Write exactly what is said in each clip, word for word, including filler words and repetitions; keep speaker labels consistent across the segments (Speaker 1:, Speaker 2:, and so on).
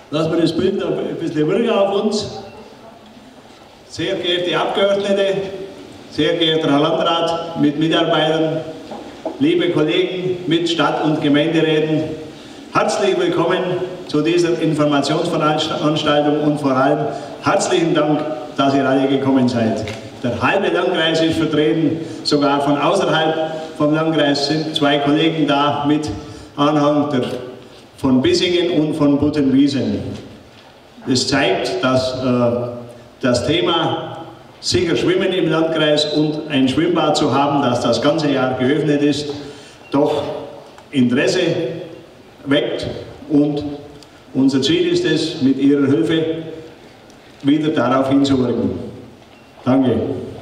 Speaker 1: Lassen wir das Bild noch ein bisschen wirken auf uns. Sehr geehrte Abgeordnete, sehr geehrter Herr Landrat mit Mitarbeitern, liebe Kollegen mit Stadt- und Gemeinderäten, herzlich willkommen zu dieser Informationsveranstaltung und vor allem herzlichen Dank, dass ihr alle gekommen seid. Der halbe Landkreis ist vertreten, sogar von außerhalb vom Landkreis sind zwei Kollegen da mit Anhang der, von Bissingen und von Buttenwiesen. Das zeigt, dass äh, das Thema sicher Schwimmen im Landkreis und ein Schwimmbad zu haben, das das ganze Jahr geöffnet ist, doch Interesse weckt, und unser Ziel ist es, mit Ihrer Hilfe wieder darauf hinzuwirken. Danke.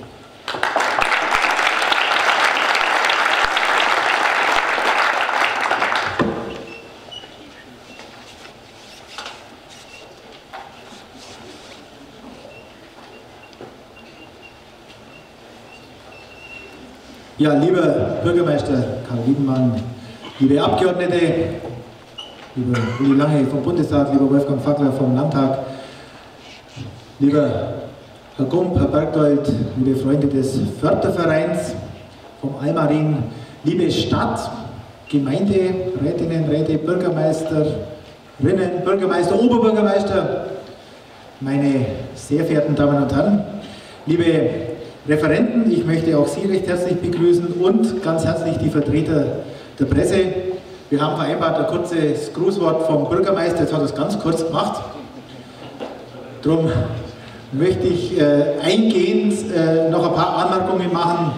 Speaker 2: Ja, lieber Bürgermeister Karl Wiedenmann, liebe Abgeordnete, lieber Uli Lange vom Bundestag, lieber Wolfgang Fackler vom Landtag, lieber Herr Gump, Herr Bergdold, liebe Freunde des Fördervereins vom Almarin, liebe Stadt, Gemeinde, Rätinnen, Räte, Bürgermeisterinnen, Bürgermeister, Oberbürgermeister, meine sehr verehrten Damen und Herren, liebe Referenten, ich möchte auch Sie recht herzlich begrüßen und ganz herzlich die Vertreter der Presse. Wir haben vereinbart ein kurzes Grußwort vom Bürgermeister, jetzt hat er es ganz kurz gemacht. Darum möchte ich äh, eingehend äh, noch ein paar Anmerkungen machen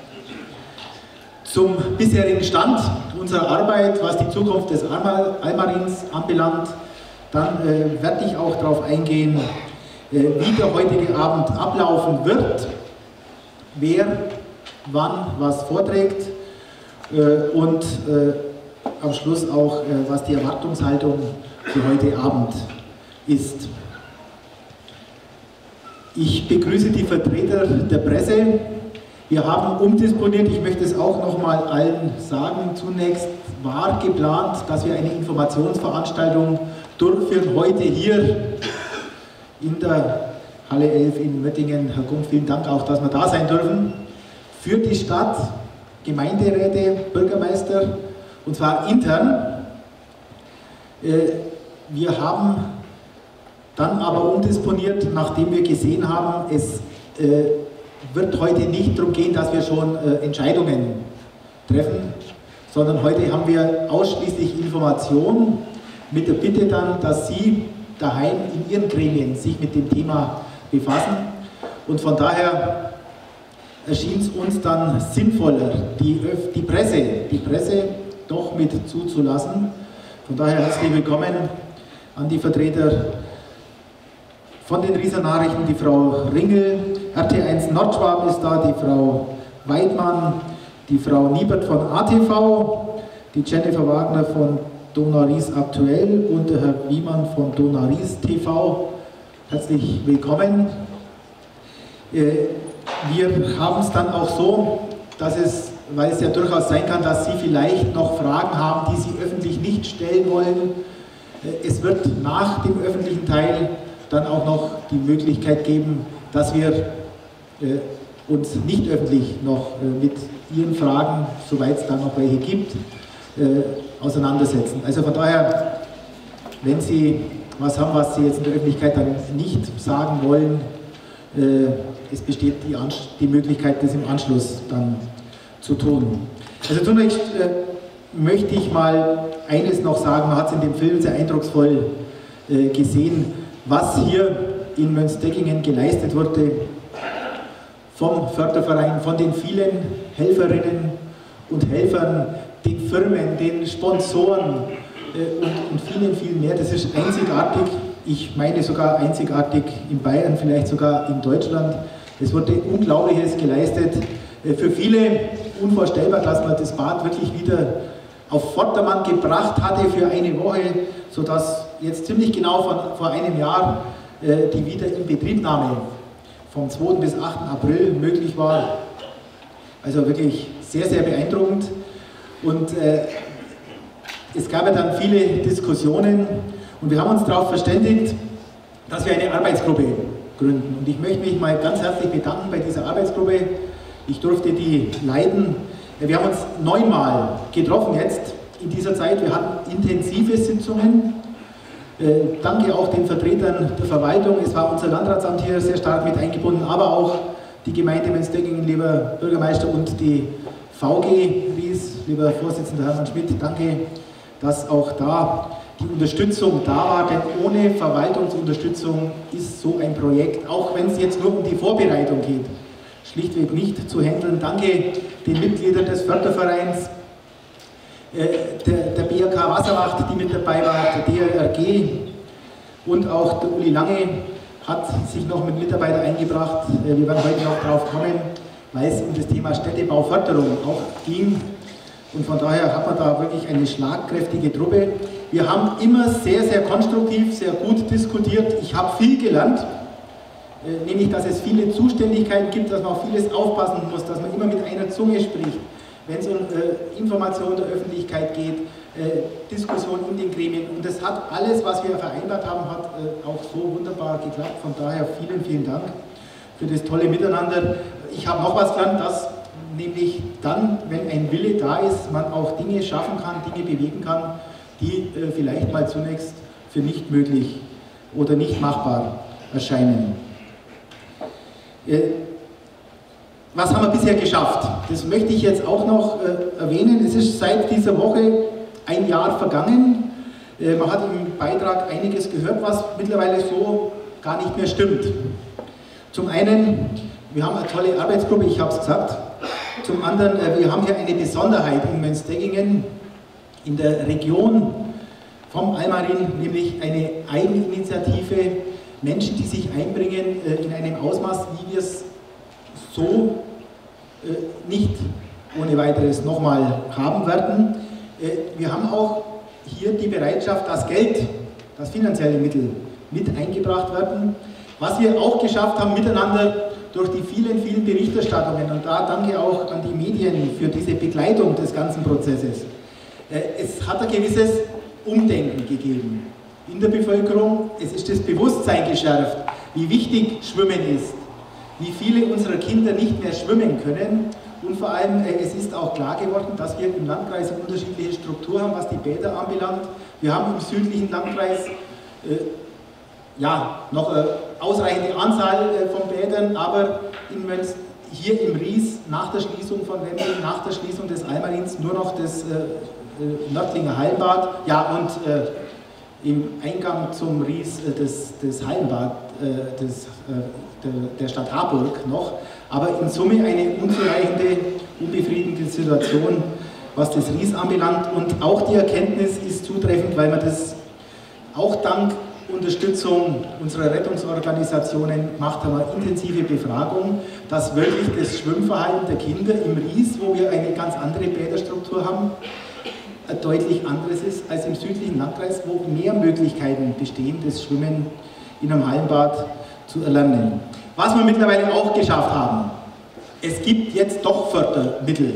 Speaker 2: zum bisherigen Stand unserer Arbeit, was die Zukunft des Almarins anbelangt. Dann äh, werde ich auch darauf eingehen, äh, wie der heutige Abend ablaufen wird, wer wann was vorträgt äh, und äh, am Schluss auch, äh, was die Erwartungshaltung für heute Abend ist. Ich begrüße die Vertreter der Presse. Wir haben umdisponiert, ich möchte es auch noch mal allen sagen. Zunächst war geplant, dass wir eine Informationsveranstaltung durchführen, heute hier in der Halle elf in Möttingen. Herr Gump, vielen Dank auch, dass wir da sein dürfen. Für die Stadt, Gemeinderäte, Bürgermeister, und zwar intern. Wir haben dann aber umdisponiert, nachdem wir gesehen haben, es wird heute nicht darum gehen, dass wir schon Entscheidungen treffen, sondern heute haben wir ausschließlich Informationen mit der Bitte dann, dass Sie daheim in Ihren Gremien sich mit dem Thema befassen, und von daher erschien es uns dann sinnvoller, die, die Presse, die Presse doch mit zuzulassen. Von daher herzlich willkommen an die Vertreter von den Rieser Nachrichten, die Frau Ringel, R T eins Nordschwaben ist da, die Frau Weidmann, die Frau Niebert von A T V, die Jennifer Wagner von Donau-Ries aktuell und der Herr Wiemann von Donau-Ries T V. Herzlich willkommen. Wir haben es dann auch so, dass es, weil es ja durchaus sein kann, dass Sie vielleicht noch Fragen haben, die Sie öffentlich nicht stellen wollen. Es wird nach dem öffentlichen Teil dann auch noch die Möglichkeit geben, dass wir uns nicht öffentlich noch mit Ihren Fragen, soweit es dann noch welche gibt, auseinandersetzen. Also von daher, wenn Sie was haben, was Sie jetzt in der Öffentlichkeit dann nicht sagen wollen, äh, es besteht die, die Möglichkeit, das im Anschluss dann zu tun. Also zunächst äh, möchte ich mal eines noch sagen, man hat es in dem Film sehr eindrucksvoll äh, gesehen, was hier in Mönsteckingen geleistet wurde vom Förderverein, von den vielen Helferinnen und Helfern, den Firmen, den Sponsoren äh, und, und vielen, vielen mehr. Das ist einzigartig, ich meine sogar einzigartig in Bayern, vielleicht sogar in Deutschland. Es wurde Unglaubliches geleistet. Äh, für viele unvorstellbar, dass man das Bad wirklich wieder auf Vordermann gebracht hatte für eine Woche, sodass jetzt ziemlich genau von, vor einem Jahr äh, die Wiederinbetriebnahme vom zweiten bis achten April möglich war. Also wirklich sehr, sehr beeindruckend. Und äh, es gab ja dann viele Diskussionen Und wir haben uns darauf verständigt, dass wir eine Arbeitsgruppe gründen. Und ich möchte mich mal ganz herzlich bedanken bei dieser Arbeitsgruppe. Ich durfte die leiten. Wir haben uns neunmal getroffen jetzt in dieser Zeit. Wir hatten intensive Sitzungen. Äh, danke auch den Vertretern der Verwaltung. Es war unser Landratsamt hier sehr stark mit eingebunden, aber auch die Gemeinde Menzdeggingen, lieber Bürgermeister, und die V G Ries, lieber Vorsitzender Hermann Schmidt. Danke, dass auch da die Unterstützung da war, denn ohne Verwaltungsunterstützung ist so ein Projekt, auch wenn es jetzt nur um die Vorbereitung geht, schlichtweg nicht zu handeln. Danke den Mitgliedern des Fördervereins, äh, der, der B R K Wasserwacht, die mit dabei war, der D L R G, und auch der Uli Lange hat sich noch mit Mitarbeitern eingebracht. Äh, wir werden heute noch drauf kommen, weil es um das Thema Städtebauförderung auch ging. Und von daher hat man da wirklich eine schlagkräftige Truppe. Wir haben immer sehr, sehr konstruktiv, sehr gut diskutiert. Ich habe viel gelernt, äh, nämlich, dass es viele Zuständigkeiten gibt, dass man auf vieles aufpassen muss, dass man immer mit einer Zunge spricht, wenn es um äh, Information der Öffentlichkeit geht, äh, Diskussion in den Gremien. Und das hat alles, was wir vereinbart haben, hat äh, auch so wunderbar geklappt. Von daher vielen, vielen Dank für das tolle Miteinander. Ich habe noch was gelernt, dass nämlich dann, wenn ein Wille da ist, man auch Dinge schaffen kann, Dinge bewegen kann, die äh, vielleicht mal zunächst für nicht möglich oder nicht machbar erscheinen. Äh, was haben wir bisher geschafft? Das möchte ich jetzt auch noch äh, erwähnen. Es ist seit dieser Woche ein Jahr vergangen. Äh, man hat im Beitrag einiges gehört, was mittlerweile so gar nicht mehr stimmt. Zum einen, wir haben eine tolle Arbeitsgruppe, ich habe es gesagt. Zum anderen, wir haben hier eine Besonderheit in Menzdeggingen, in der Region vom Almarin, nämlich eine Eigeninitiative, Menschen, die sich einbringen in einem Ausmaß, wie wir es so nicht ohne weiteres nochmal haben werden. Wir haben auch hier die Bereitschaft, dass Geld, dass finanzielle Mittel mit eingebracht werden. Was wir auch geschafft haben miteinander, durch die vielen, vielen Berichterstattungen, und da danke auch an die Medien für diese Begleitung des ganzen Prozesses. Es hat ein gewisses Umdenken gegeben in der Bevölkerung. Es ist das Bewusstsein geschärft, wie wichtig Schwimmen ist, wie viele unserer Kinder nicht mehr schwimmen können, und vor allem es ist auch klar geworden, dass wir im Landkreis eine unterschiedliche Struktur haben, was die Bäder anbelangt. Wir haben im südlichen Landkreis äh, ja, noch eine ausreichende Anzahl von Bädern, aber in Mönz, hier im Ries nach der Schließung von Wemming, nach der Schließung des Almarins nur noch das äh, Nördlinger Hallenbad, ja, und äh, im Eingang zum Ries äh, das, das Hallenbad äh, des, äh, der, der Stadt Harburg noch, aber in Summe eine unzureichende, unbefriedigende Situation, was das Ries anbelangt, und auch die Erkenntnis ist zutreffend, weil man das auch dank Unterstützung unserer Rettungsorganisationen macht, haben wir intensive Befragung, dass wirklich das Schwimmverhalten der Kinder im Ries, wo wir eine ganz andere Bäderstruktur haben, deutlich anderes ist als im südlichen Landkreis, wo mehr Möglichkeiten bestehen, das Schwimmen in einem Hallenbad zu erlernen. Was wir mittlerweile auch geschafft haben, es gibt jetzt doch Fördermittel,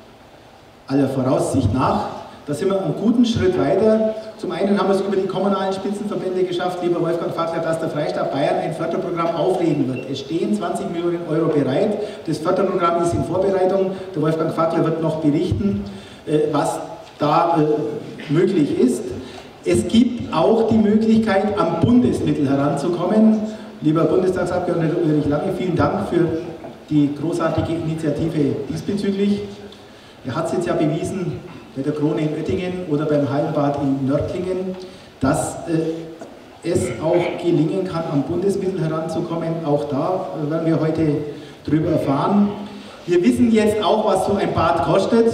Speaker 2: aller Voraussicht nach. Da sind wir einen guten Schritt weiter. Zum einen haben wir es über die kommunalen Spitzenverbände geschafft, lieber Wolfgang Fackler, dass der Freistaat Bayern ein Förderprogramm auflegen wird. Es stehen zwanzig Millionen Euro bereit. Das Förderprogramm ist in Vorbereitung. Der Wolfgang Fackler wird noch berichten, was da möglich ist. Es gibt auch die Möglichkeit, am Bundesmittel heranzukommen. Lieber Bundestagsabgeordneter Ulrich Lange, vielen Dank für die großartige Initiative diesbezüglich. Er hat es jetzt ja bewiesen, bei der Krone in Oettingen oder beim Hallenbad in Nördlingen, dass äh, es auch gelingen kann, am Bundesmittel heranzukommen. Auch da äh, werden wir heute drüber erfahren. Wir wissen jetzt auch, was so ein Bad kostet.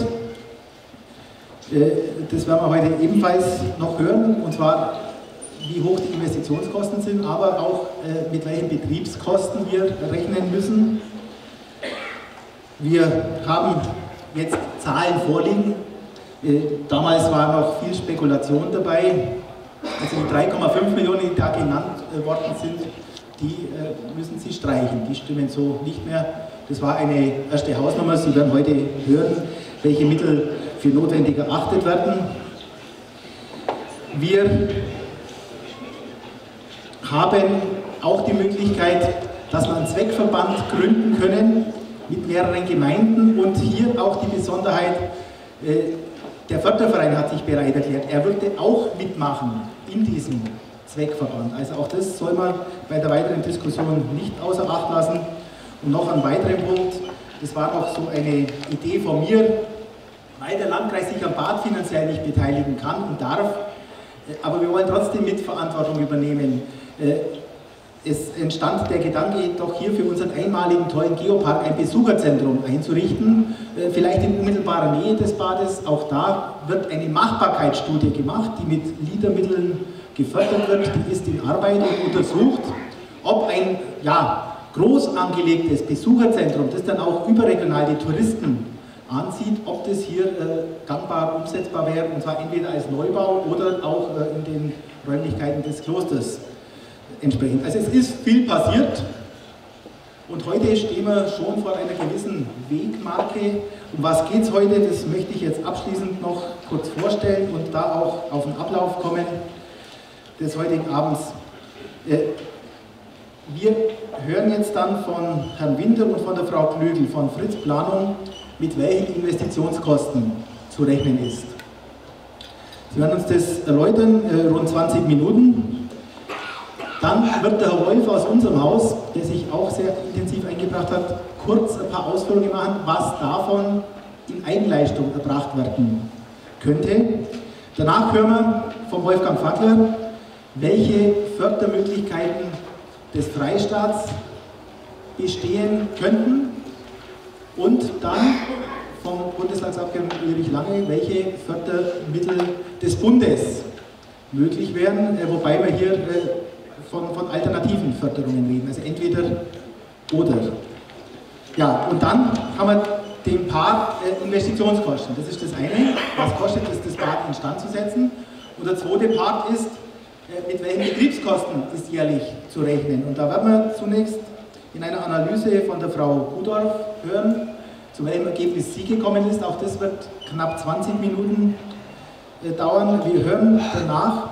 Speaker 2: Äh, das werden wir heute ebenfalls noch hören, und zwar wie hoch die Investitionskosten sind, aber auch äh, mit welchen Betriebskosten wir rechnen müssen. Wir haben jetzt Zahlen vorliegen. Damals war noch viel Spekulation dabei. Also die drei Komma fünf Millionen, die da genannt worden sind, die müssen Sie streichen. Die stimmen so nicht mehr. Das war eine erste Hausnummer. Sie werden heute hören, welche Mittel für notwendig erachtet werden. Wir haben auch die Möglichkeit, dass wir einen Zweckverband gründen können mit mehreren Gemeinden und hier auch die Besonderheit, äh, der Förderverein hat sich bereit erklärt, er würde auch mitmachen in diesem Zweckverband. Also auch das soll man bei der weiteren Diskussion nicht außer Acht lassen. Und noch ein weiterer Punkt, das war auch so eine Idee von mir, weil der Landkreis sich am Bad finanziell nicht beteiligen kann und darf, aber wir wollen trotzdem Mitverantwortung übernehmen. Es entstand der Gedanke, doch hier für unseren einmaligen tollen Geopark ein Besucherzentrum einzurichten, vielleicht in unmittelbarer Nähe des Bades. Auch da wird eine Machbarkeitsstudie gemacht, die mit LEADER-Mitteln gefördert wird, die ist in Arbeit und untersucht, ob ein ja, groß angelegtes Besucherzentrum, das dann auch überregional die Touristen anzieht, ob das hier äh, gangbar umsetzbar wäre, und zwar entweder als Neubau oder auch äh, in den Räumlichkeiten des Klosters entsprechend. Also es ist viel passiert und heute stehen wir schon vor einer gewissen Wegmarke. Um was geht es heute? Das möchte ich jetzt abschließend noch kurz vorstellen und da auch auf den Ablauf kommen des heutigen Abends. Äh, wir hören jetzt dann von Herrn Winter und von der Frau Klügel von Fritz Planung, mit welchen Investitionskosten zu rechnen ist. Sie werden uns das erläutern, äh, rund zwanzig Minuten. Dann wird der Herr Wolf aus unserem Haus, der sich auch sehr intensiv eingebracht hat, kurz ein paar Ausführungen machen, was davon in Eigenleistung erbracht werden könnte. Danach hören wir von Wolfgang Fackler, welche Fördermöglichkeiten des Freistaats bestehen könnten. Und dann vom Bundestagsabgeordneten Ulrich Lange, welche Fördermittel des Bundes möglich wären, äh, wobei wir hier äh, von, von alternativen Förderungen reden, also entweder oder. Ja, und dann haben wir den Part äh, Investitionskosten. Das ist das eine, was kostet es, das Bad instand zu setzen. Und der zweite Part ist, äh, mit welchen Betriebskosten ist jährlich zu rechnen. Und da werden wir zunächst in einer Analyse von der Frau Budorf hören, zu welchem Ergebnis sie gekommen ist. Auch das wird knapp zwanzig Minuten äh, dauern. Wir hören danach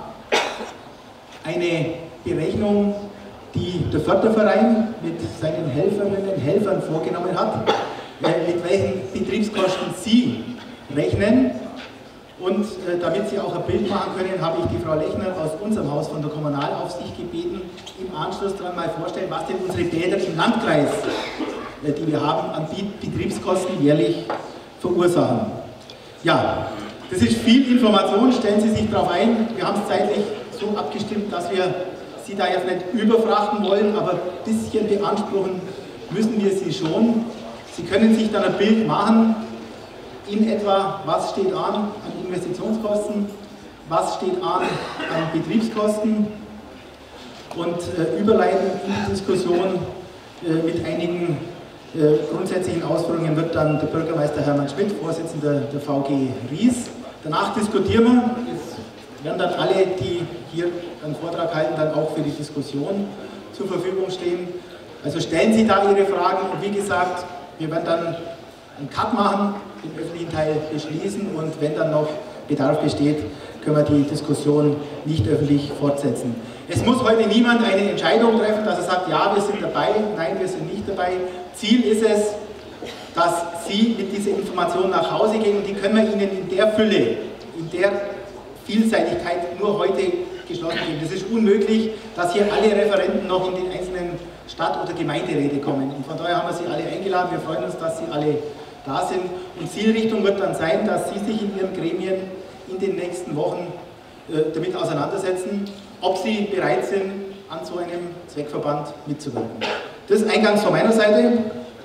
Speaker 2: eine Berechnung, die der Förderverein mit seinen Helferinnen und Helfern vorgenommen hat, äh, mit welchen Betriebskosten sie rechnen. Und äh, damit Sie auch ein Bild machen können, habe ich die Frau Lechner aus unserem Haus von der Kommunalaufsicht gebeten, im Anschluss daran mal vorstellen, was denn unsere Bäder im Landkreis, äh, die wir haben, an Betriebskosten jährlich verursachen. Ja, das ist viel Information, stellen Sie sich darauf ein. Wir haben es zeitlich so abgestimmt, dass wir Sie da jetzt nicht überfrachten wollen, aber ein bisschen beanspruchen müssen wir Sie schon. Sie können sich dann ein Bild machen, in etwa, was steht an an Investitionskosten, was steht an an Betriebskosten und äh, überleiten in die Diskussion äh, mit einigen äh, grundsätzlichen Ausführungen wird dann der Bürgermeister Hermann Schmidt, Vorsitzender der V G Ries. Danach diskutieren wir, es werden dann alle, die hier einen Vortrag halten, dann auch für die Diskussion zur Verfügung stehen. Also stellen Sie da Ihre Fragen und wie gesagt, wir werden dann einen Cut machen, den öffentlichen Teil beschließen und wenn dann noch Bedarf besteht, können wir die Diskussion nicht öffentlich fortsetzen. Es muss heute niemand eine Entscheidung treffen, dass er sagt, ja, wir sind dabei, nein, wir sind nicht dabei. Ziel ist es, dass Sie mit dieser Information nach Hause gehen und die können wir Ihnen in der Fülle, in der Vielseitigkeit nur heute geschlossen geben. Das ist unmöglich, dass hier alle Referenten noch in den einzelnen Stadt- oder Gemeinderäte kommen. Und von daher haben wir Sie alle eingeladen. Wir freuen uns, dass Sie alle da sind. Und Zielrichtung wird dann sein, dass Sie sich in Ihren Gremien in den nächsten Wochen äh, damit auseinandersetzen, ob Sie bereit sind, an so einem Zweckverband mitzuwirken. Das ist eingangs von meiner Seite.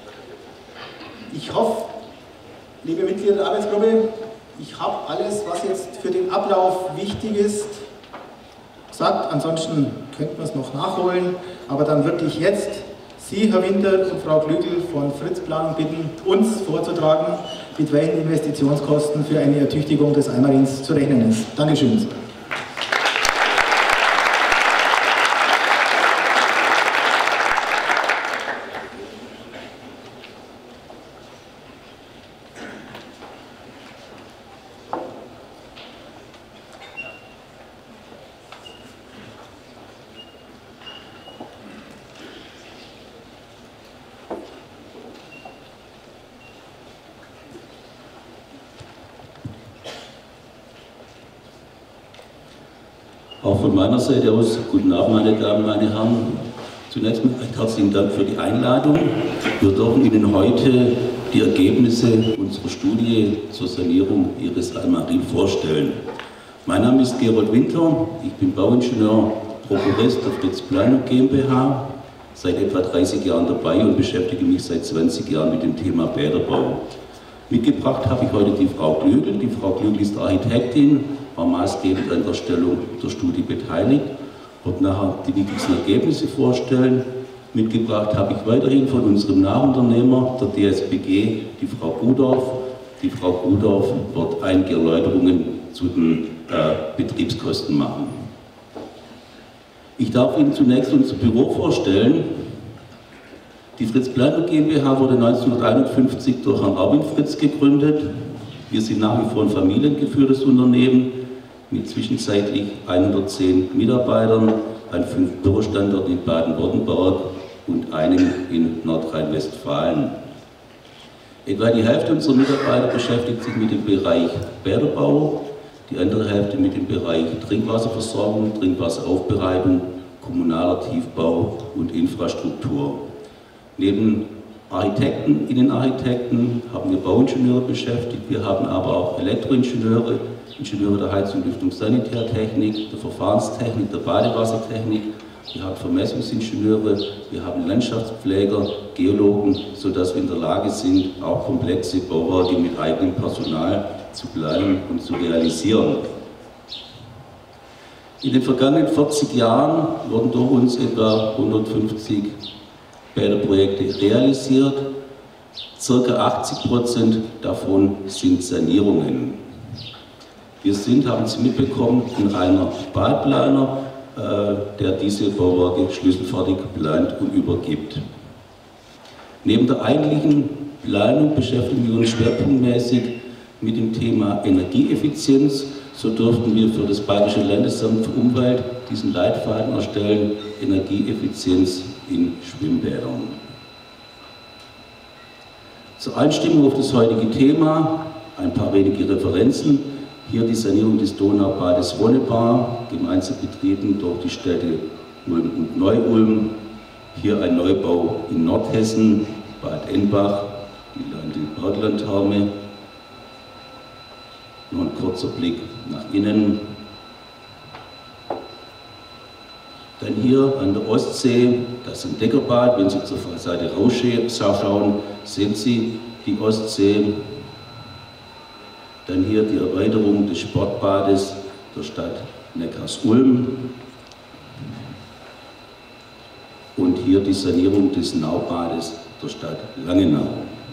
Speaker 2: Ich hoffe, liebe Mitglieder der Arbeitsgruppe, ich habe alles, was jetzt für den Ablauf wichtig ist, gesagt. Ansonsten könnten wir es noch nachholen. Aber dann würde ich jetzt Sie, Herr Winter und Frau Klügel von Fritz Planung bitten, uns vorzutragen, mit welchen Investitionskosten für eine Ertüchtigung des Eimerins zu rechnen ist. Dankeschön.
Speaker 3: Auch von meiner Seite aus, guten Abend meine Damen, meine Herren. Zunächst mal recht herzlichen Dank für die Einladung. Wir dürfen Ihnen heute die Ergebnisse unserer Studie zur Sanierung Ihres Almarin vorstellen. Mein Name ist Gerold Winter, ich bin Bauingenieur, Prokurist der Fritz Planung GmbH, seit etwa dreißig Jahren dabei und beschäftige mich seit zwanzig Jahren mit dem Thema Bäderbau. Mitgebracht habe ich heute die Frau Klögel. Die Frau Klögel ist Architektin, war maßgebend an der Erstellung der Studie beteiligt, wird nachher die wichtigsten Ergebnisse vorstellen. Mitgebracht habe ich weiterhin von unserem Nachunternehmer, der D S B G, die Frau Gudorf. Die Frau Gudorf wird einige Erläuterungen zu den äh, Betriebskosten machen. Ich darf Ihnen zunächst unser Büro vorstellen. Die Fritz Planung GmbH wurde neunzehnhunderteinundfünfzig durch Herrn Erwin Fritz gegründet. Wir sind nach wie vor ein familiengeführtes Unternehmen mit zwischenzeitlich hundertzehn Mitarbeitern an fünf Bürostandorten in Baden-Württemberg und einem in Nordrhein-Westfalen. Etwa die Hälfte unserer Mitarbeiter beschäftigt sich mit dem Bereich Bäderbau, die andere Hälfte mit dem Bereich Trinkwasserversorgung, Trinkwasseraufbereitung, kommunaler Tiefbau und Infrastruktur. Neben Architekten, Innenarchitekten haben wir Bauingenieure beschäftigt, wir haben aber auch Elektroingenieure, Ingenieure der Heizung, Lüftung, Sanitärtechnik, der Verfahrenstechnik, der Badewassertechnik, wir haben Vermessungsingenieure, wir haben Landschaftspfleger, Geologen, sodass wir in der Lage sind, auch komplexe Bauwerke mit eigenem Personal zu planen und zu realisieren. In den vergangenen vierzig Jahren wurden durch uns etwa hundertfünfzig Bäderprojekte realisiert. Circa achtzig Prozent davon sind Sanierungen. Wir sind, haben Sie mitbekommen, ein reiner Badplaner, äh, der diese Bauwerke schlüsselfertig plant und übergibt. Neben der eigentlichen Planung beschäftigen wir uns schwerpunktmäßig mit dem Thema Energieeffizienz. So durften wir für das Bayerische Landesamt für Umwelt diesen Leitfaden erstellen, Energieeffizienz in Schwimmbädern. Zur Einstimmung auf das heutige Thema ein paar wenige Referenzen. Hier die Sanierung des Donaubades Wonnebar, gemeinsam betrieben durch die Städte Ulm und Neu-Ulm. Hier ein Neubau in Nordhessen, Bad Endbach, die Lande-Berglandtherme. Noch ein kurzer Blick nach innen. Dann hier an der Ostsee, das ist ein Deckerbad. Wenn Sie zur Fassade rausschauen, sehen Sie die Ostsee. Dann hier die Erweiterung des Sportbades der Stadt Neckars-Ulm. Und hier die Sanierung des Naubades der Stadt Langenau.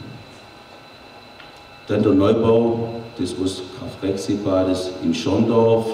Speaker 3: Dann der Neubau des Ost-Karfreckseebades in Schorndorf.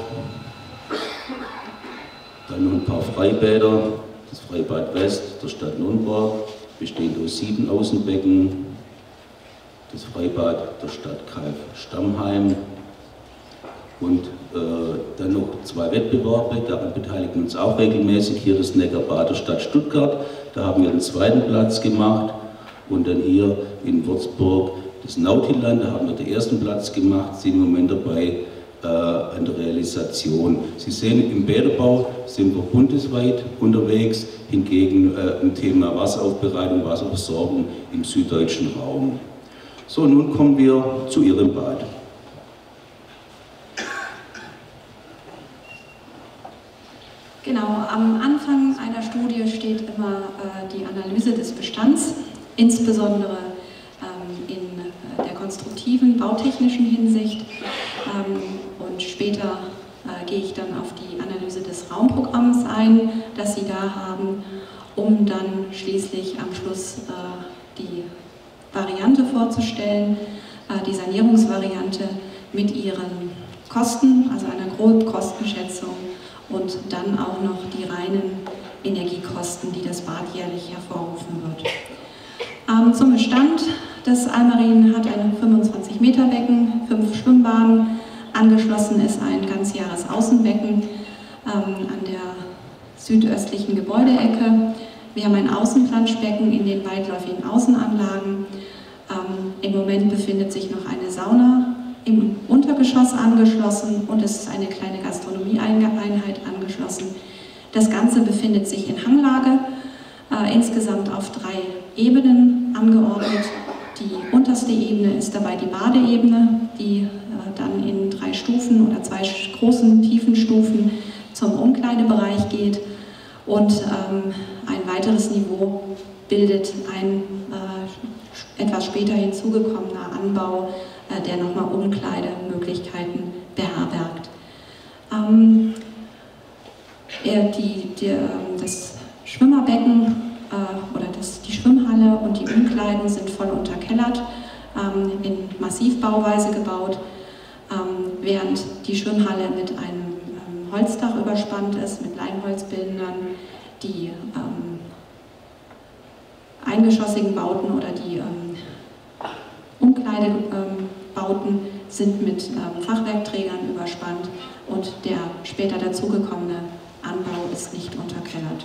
Speaker 3: Dann noch ein paar Freibäder, das Freibad West der Stadt Nürnberg, bestehend aus sieben Außenbecken. Das Freibad der Stadt Kalf-Stammheim und äh, dann noch zwei Wettbewerbe, daran beteiligen wir uns auch regelmäßig. Hier das Neckarbad der Stadt Stuttgart, da haben wir den zweiten Platz gemacht und dann hier in Würzburg das Nautiland, da haben wir den ersten Platz gemacht, sind im Moment dabei äh, an der Realisation. Sie sehen, im Bäderbau sind wir bundesweit unterwegs, hingegen äh, im Thema Wasseraufbereitung, Wasserversorgung im süddeutschen Raum. So, nun kommen wir zu Ihrem Bad.
Speaker 4: Genau, am Anfang einer Studie steht immer äh, die Analyse des Bestands, insbesondere ähm, in äh, der konstruktiven, bautechnischen Hinsicht. Ähm, und später äh, gehe ich dann auf die Analyse des Raumprogramms ein, das Sie da haben, um dann schließlich am Schluss äh, die Variante vorzustellen, äh, die Sanierungsvariante mit ihren Kosten, also einer Grobkostenschätzung und dann auch noch die reinen Energiekosten, die das Bad jährlich hervorrufen wird. Ähm, zum Bestand, das Almarin hat ein fünfundzwanzig Meter Becken, fünf Schwimmbahnen, angeschlossen ist ein ganzjahres Außenbecken ähm, an der südöstlichen Gebäudeecke. Wir haben ein Außenplanschbecken in den weitläufigen Außenanlagen. Ähm, Im Moment befindet sich noch eine Sauna im Untergeschoss angeschlossen und es ist eine kleine Gastronomieeinheit angeschlossen. Das Ganze befindet sich in Hanglage, äh, insgesamt auf drei Ebenen angeordnet. Die unterste Ebene ist dabei die Badeebene, die äh, dann in drei Stufen oder zwei großen tiefen Stufen zum Umkleidebereich geht. Und ähm, ein weiteres Niveau bildet ein äh, etwas später hinzugekommener Anbau, äh, der nochmal Umkleidemöglichkeiten beherbergt. Ähm, die, die, das Schwimmerbecken äh, oder das, die Schwimmhalle und die Umkleiden sind voll unterkellert, ähm, in Massivbauweise gebaut, ähm, während die Schwimmhalle mit einem ähm, Holzdach überspannt ist, mit Leimholzbindern. Die ähm, eingeschossigen Bauten oder die ähm, Umkleidebauten ähm, sind mit ähm, Fachwerkträgern überspannt und der später dazugekommene Anbau ist nicht unterkellert.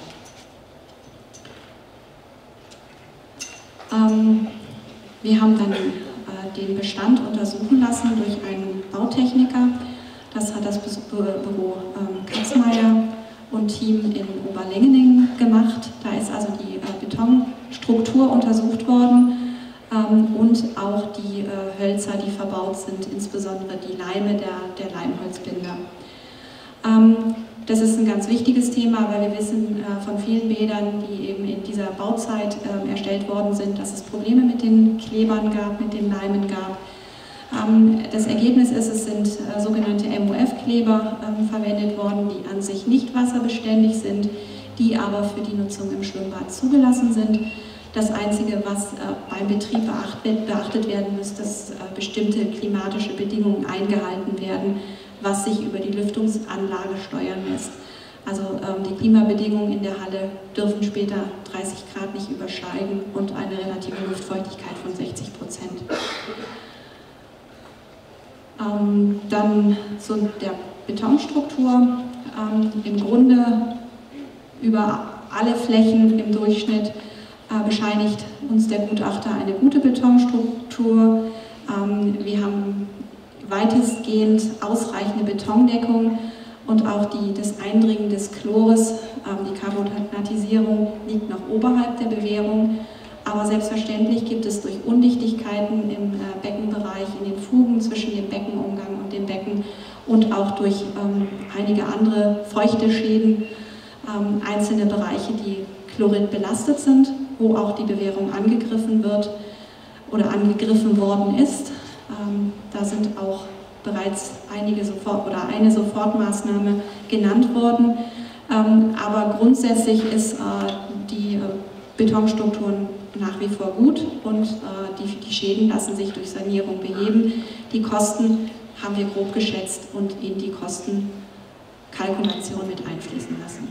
Speaker 4: Ähm, wir haben dann äh, den Bestand untersuchen lassen durch einen Bautechniker. Das hat das Büro ähm, Katzmeier und Team in Oberlengeningen gemacht. Da ist also die äh, Betonstruktur untersucht worden ähm, und auch die äh, Hölzer, die verbaut sind, insbesondere die Leime der, der Leimholzbinder. Ähm, das ist ein ganz wichtiges Thema, weil wir wissen äh, von vielen Bädern, die eben in dieser Bauzeit äh, erstellt worden sind, dass es Probleme mit den Klebern gab, mit den Leimen gab. Das Ergebnis ist, es sind äh, sogenannte M O F-Kleber ähm, verwendet worden, die an sich nicht wasserbeständig sind, die aber für die Nutzung im Schwimmbad zugelassen sind. Das Einzige, was äh, beim Betrieb beachtet, beachtet werden muss, dass äh, bestimmte klimatische Bedingungen eingehalten werden, was sich über die Lüftungsanlage steuern lässt. Also ähm, die Klimabedingungen in der Halle dürfen später dreißig Grad nicht übersteigen und eine relative Luftfeuchtigkeit von sechzig Prozent. Ähm, dann zu der Betonstruktur. Ähm, Im Grunde über alle Flächen im Durchschnitt äh, bescheinigt uns der Gutachter eine gute Betonstruktur. Ähm, wir haben weitestgehend ausreichende Betondeckung und auch die, das Eindringen des Chlores, ähm, die Carbonatisierung liegt noch oberhalb der Bewährung. Aber selbstverständlich gibt es durch Undichtigkeiten im äh, Beckenbereich, in den Fugen zwischen dem Beckenumgang und dem Becken und auch durch ähm, einige andere feuchte Schäden ähm, einzelne Bereiche, die chloridbelastet sind, wo auch die Bewährung angegriffen wird oder angegriffen worden ist. Ähm, da sind auch bereits einige Sofort- oder eine Sofortmaßnahme genannt worden. Ähm, aber grundsätzlich ist äh, die äh, Betonstrukturen nach wie vor gut und äh, die, die Schäden lassen sich durch Sanierung beheben. Die Kosten haben wir grob geschätzt und in die Kostenkalkulation mit einfließen lassen.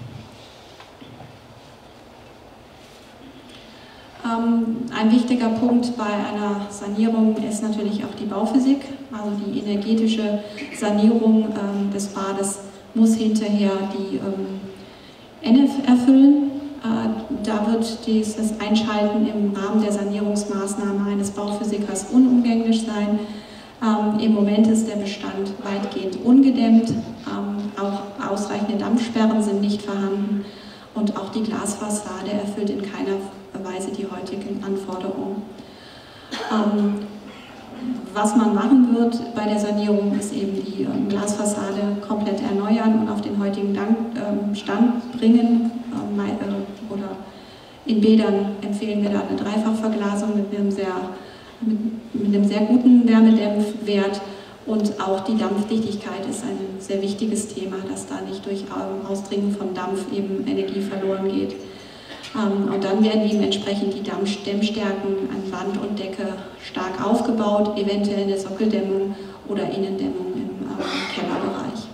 Speaker 4: Ähm, ein wichtiger Punkt bei einer Sanierung ist natürlich auch die Bauphysik, also die energetische Sanierung ähm, des Bades muss hinterher die ähm, N F erfüllen. Da wird dieses Einschalten im Rahmen der Sanierungsmaßnahme eines Bauphysikers unumgänglich sein. Ähm, Im Moment ist der Bestand weitgehend ungedämmt, ähm, auch ausreichende Dampfsperren sind nicht vorhanden und auch die Glasfassade erfüllt in keiner Weise die heutigen Anforderungen. Ähm, was man machen wird bei der Sanierung ist eben die ähm, Glasfassade komplett erneuern und auf den heutigen Dank, ähm, Stand bringen. Ähm, äh, oder in Bädern empfehlen wir da eine Dreifachverglasung mit einem sehr, mit, mit einem sehr guten Wärmedämpfwert und auch die Dampfdichtigkeit ist ein sehr wichtiges Thema, dass da nicht durch ähm, Ausdringen von Dampf eben Energie verloren geht. Ähm, und dann werden eben entsprechend die Dämmstärken an Wand und Decke stark aufgebaut, eventuell eine Sockeldämmung oder Innendämmung im ähm, Kellerbereich.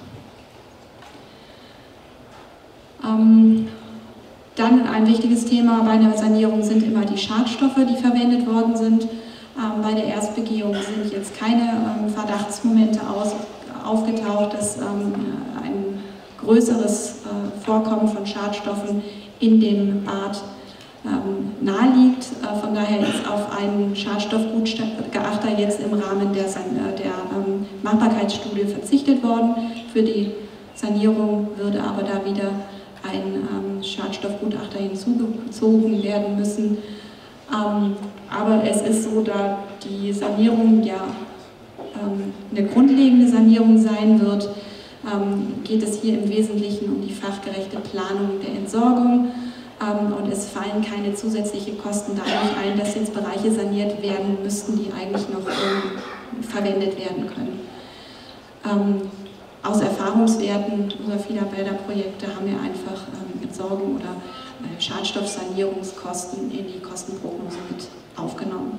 Speaker 4: Ähm, dann ein wichtiges Thema bei einer Sanierung sind immer die Schadstoffe, die verwendet worden sind. Ähm, bei der Erstbegehung sind jetzt keine ähm, Verdachtsmomente aus, aufgetaucht, dass ähm, ein größeres äh, Vorkommen von Schadstoffen in dem Bad ähm, nahe liegt. Äh, von daher ist auf einen Schadstoffgutachter jetzt im Rahmen der, der ähm, Machbarkeitsstudie verzichtet worden. Für die Sanierung würde aber da wieder ein ähm, Schadstoffgutachter hinzugezogen werden müssen. Ähm, aber es ist so, da die Sanierung ja ähm, eine grundlegende Sanierung sein wird, ähm, geht es hier im Wesentlichen um die fachgerechte Planung der Entsorgung. Ähm, und es fallen keine zusätzlichen Kosten dadurch ein, dass jetzt Bereiche saniert werden müssten, die eigentlich noch ähm, verwendet werden können. Ähm, aus Erfahrungswerten unserer Fiederwälder-Projekte haben wir einfach ähm, Entsorgung oder äh, Schadstoffsanierungskosten in die Kostenprognose mit aufgenommen.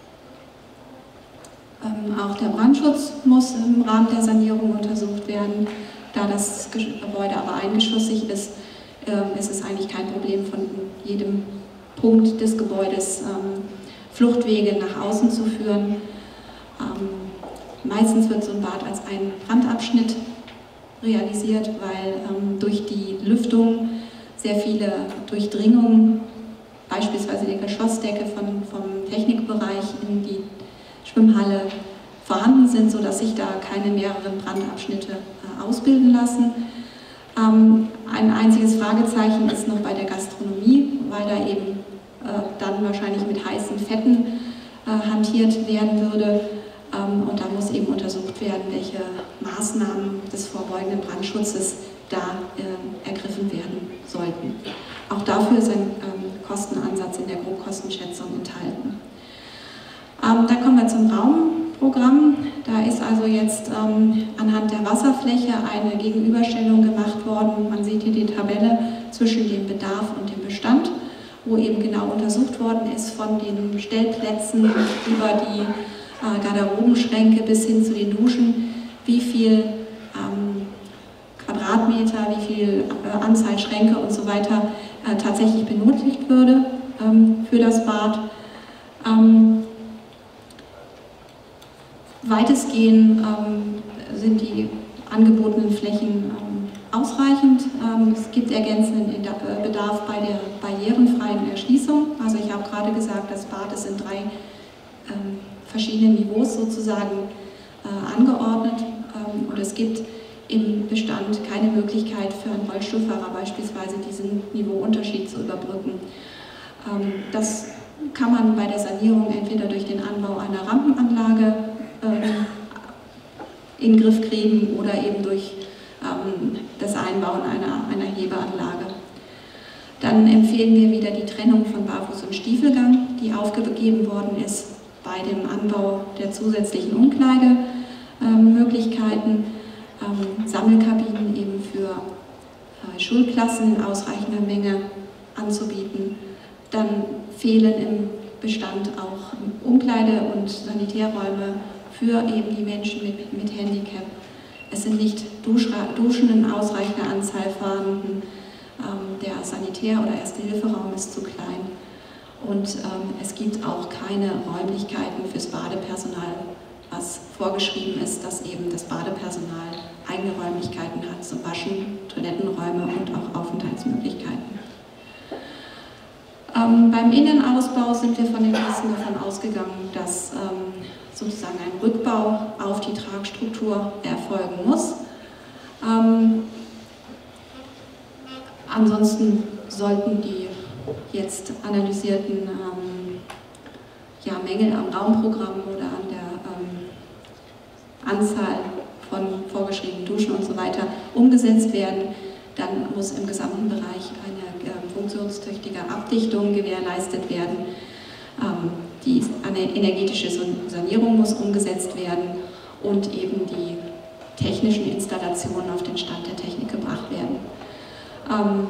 Speaker 4: Ähm, auch der Brandschutz muss im Rahmen der Sanierung untersucht werden. Da das Gebäude aber eingeschossig ist, äh, ist es eigentlich kein Problem, von jedem Punkt des Gebäudes ähm, Fluchtwege nach außen zu führen. Ähm, meistens wird so ein Bad als ein Brandabschnitt realisiert, weil ähm, durch die Lüftung sehr viele Durchdringungen, beispielsweise die Geschossdecke von, vom Technikbereich in die Schwimmhalle vorhanden sind, sodass sich da keine mehreren Brandabschnitte äh, ausbilden lassen. Ähm, ein einziges Fragezeichen ist noch bei der Gastronomie, weil da eben äh, dann wahrscheinlich mit heißen Fetten äh, hantiert werden würde. Ähm, und da muss eben untersucht werden, welche Maßnahmen des vorbeugenden Brandschutzes da äh, ergriffen werden sollten. Auch dafür ist ein ähm, Kostenansatz in der Grobkostenschätzung enthalten. Ähm, da kommen wir zum Raumprogramm. Da ist also jetzt ähm, anhand der Wasserfläche eine Gegenüberstellung gemacht worden. Man sieht hier die Tabelle zwischen dem Bedarf und dem Bestand, wo eben genau untersucht worden ist von den Stellplätzen über die äh, Garderobenschränke bis hin zu den Duschen, wie viel ähm, Quadratmeter, wie viel äh, Anzahl Schränke und so weiter äh, tatsächlich benötigt würde ähm, für das Bad. Ähm, Weitestgehend ähm, sind die angebotenen Flächen ähm, ausreichend. Ähm, es gibt ergänzenden Bedarf bei der barrierenfreien Erschließung. Also ich habe gerade gesagt, das Bad ist in drei ähm, verschiedenen Niveaus sozusagen äh, angeordnet ähm, und es gibt im Bestand keine Möglichkeit für einen Rollstuhlfahrer beispielsweise diesen Niveauunterschied zu überbrücken. Ähm, das kann man bei der Sanierung entweder durch den Anbau einer Rampenanlage in den Griff kriegen oder eben durch ähm, das Einbauen einer, einer Hebeanlage. Dann empfehlen wir wieder die Trennung von Barfuß- und Stiefelgang, die aufgegeben worden ist bei dem Anbau der zusätzlichen Umkleidemöglichkeiten, ähm, Sammelkabinen eben für äh, Schulklassen in ausreichender Menge anzubieten. Dann fehlen im Bestand auch Umkleide- und Sanitärräume für eben die Menschen mit, mit Handicap. Es sind nicht Duschra Duschen in ausreichender Anzahl vorhanden, ähm, der Sanitär- oder Erste-Hilfe-Raum ist zu klein und ähm, es gibt auch keine Räumlichkeiten fürs Badepersonal, was vorgeschrieben ist, dass eben das Badepersonal eigene Räumlichkeiten hat zum Waschen, Toilettenräume und auch Aufenthaltsmöglichkeiten. Ähm, beim Innenausbau sind wir von den Kosten davon ausgegangen, dass ähm, sozusagen ein Rückbau auf die Tragstruktur erfolgen muss. Ähm, ansonsten sollten die jetzt analysierten ähm, ja, Mängel am Raumprogramm oder an der ähm, Anzahl von vorgeschriebenen Duschen und so weiter umgesetzt werden. Dann muss im gesamten Bereich eine äh, funktionstüchtige Abdichtung gewährleistet werden. Ähm, die, eine energetische Sanierung muss umgesetzt werden und eben die technischen Installationen auf den Stand der Technik gebracht werden. Ähm,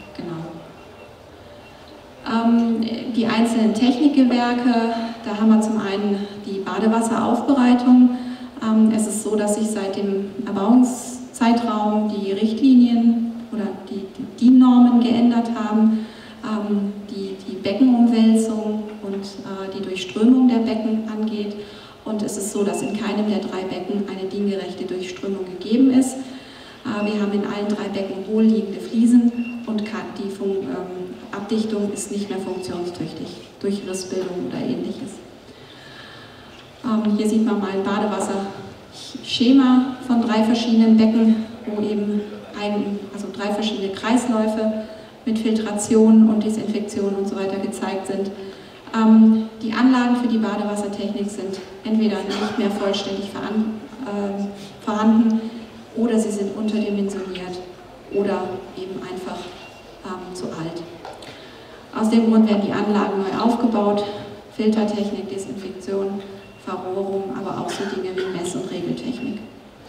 Speaker 4: genau. Ähm, die einzelnen Technikgewerke, da haben wir zum einen die Badewasseraufbereitung. Ähm, es ist so, dass sich seit dem Erbauungszeitraum die Richtlinien oder die, die Normen geändert haben, ähm, die die Beckenumwälzung und äh, die Durchströmung der Becken angeht. Und es ist so, dass in keinem der drei Becken eine diengerechte Durchströmung gegeben ist. Äh, wir haben in allen drei Becken hohlliegende Fliesen und die ähm, Abdichtung ist nicht mehr funktionstüchtig durch Rissbildung oder ähnliches. Ähm, hier sieht man mal ein Badewasserschema von drei verschiedenen Becken, wo eben ein, also drei verschiedene Kreisläufe mit Filtration und Desinfektion und so weiter gezeigt sind. Ähm, die Anlagen für die Badewassertechnik sind entweder nicht mehr vollständig voran, äh, vorhanden oder sie sind unterdimensioniert oder eben einfach ähm, zu alt. Aus dem Grund werden die Anlagen neu aufgebaut, Filtertechnik, Desinfektion, Verrohrung, aber auch so Dinge wie Mess- und Regeltechnik.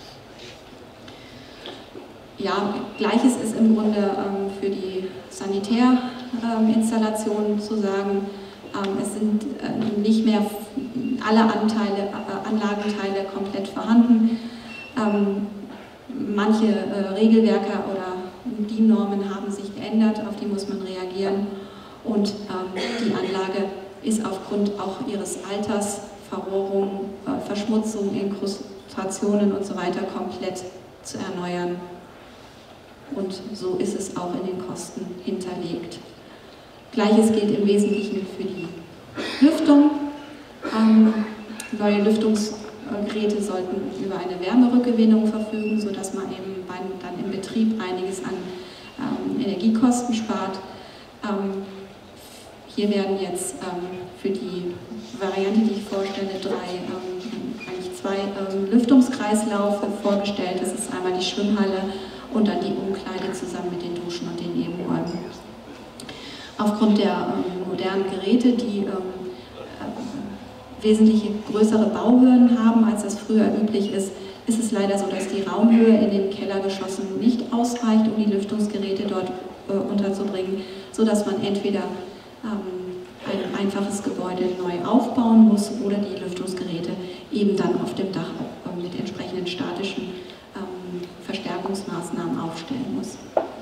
Speaker 4: Ja, Gleiches ist im Grunde ähm, für die Sanitärinstallationen ähm, zu sagen. Ähm, es sind äh, nicht mehr alle Anteile, äh, Anlagenteile komplett vorhanden. Ähm, manche äh, Regelwerke oder D I N-Normen haben sich geändert, auf die muss man reagieren. Und ähm, die Anlage ist aufgrund auch ihres Alters, Verrohrung, äh, Verschmutzung, Inkrustationen und so weiter komplett zu erneuern. Und so ist es auch in den Kosten hinterlegt. Gleiches gilt im Wesentlichen für die Lüftung. Ähm, neue Lüftungsgeräte sollten über eine Wärmerückgewinnung verfügen, sodass man eben bei, dann im Betrieb einiges an ähm, Energiekosten spart. Ähm, hier werden jetzt ähm, für die Variante, die ich vorstelle, drei, ähm, eigentlich zwei ähm, Lüftungskreislaufe vorgestellt. Das ist einmal die Schwimmhalle und dann die Umkleide zusammen mit den Duschen und den Nebenräumen. Aufgrund der ähm, modernen Geräte, die ähm, äh, wesentlich größere Bauhöhen haben, als das früher üblich ist, ist es leider so, dass die Raumhöhe in den Kellergeschossen nicht ausreicht, um die Lüftungsgeräte dort äh, unterzubringen, sodass man entweder ähm, ein einfaches Gebäude neu aufbauen muss oder die Lüftungsgeräte eben dann auf dem Dach äh, mit entsprechenden statischen ähm, Verstärkungsmaßnahmen aufstellen muss.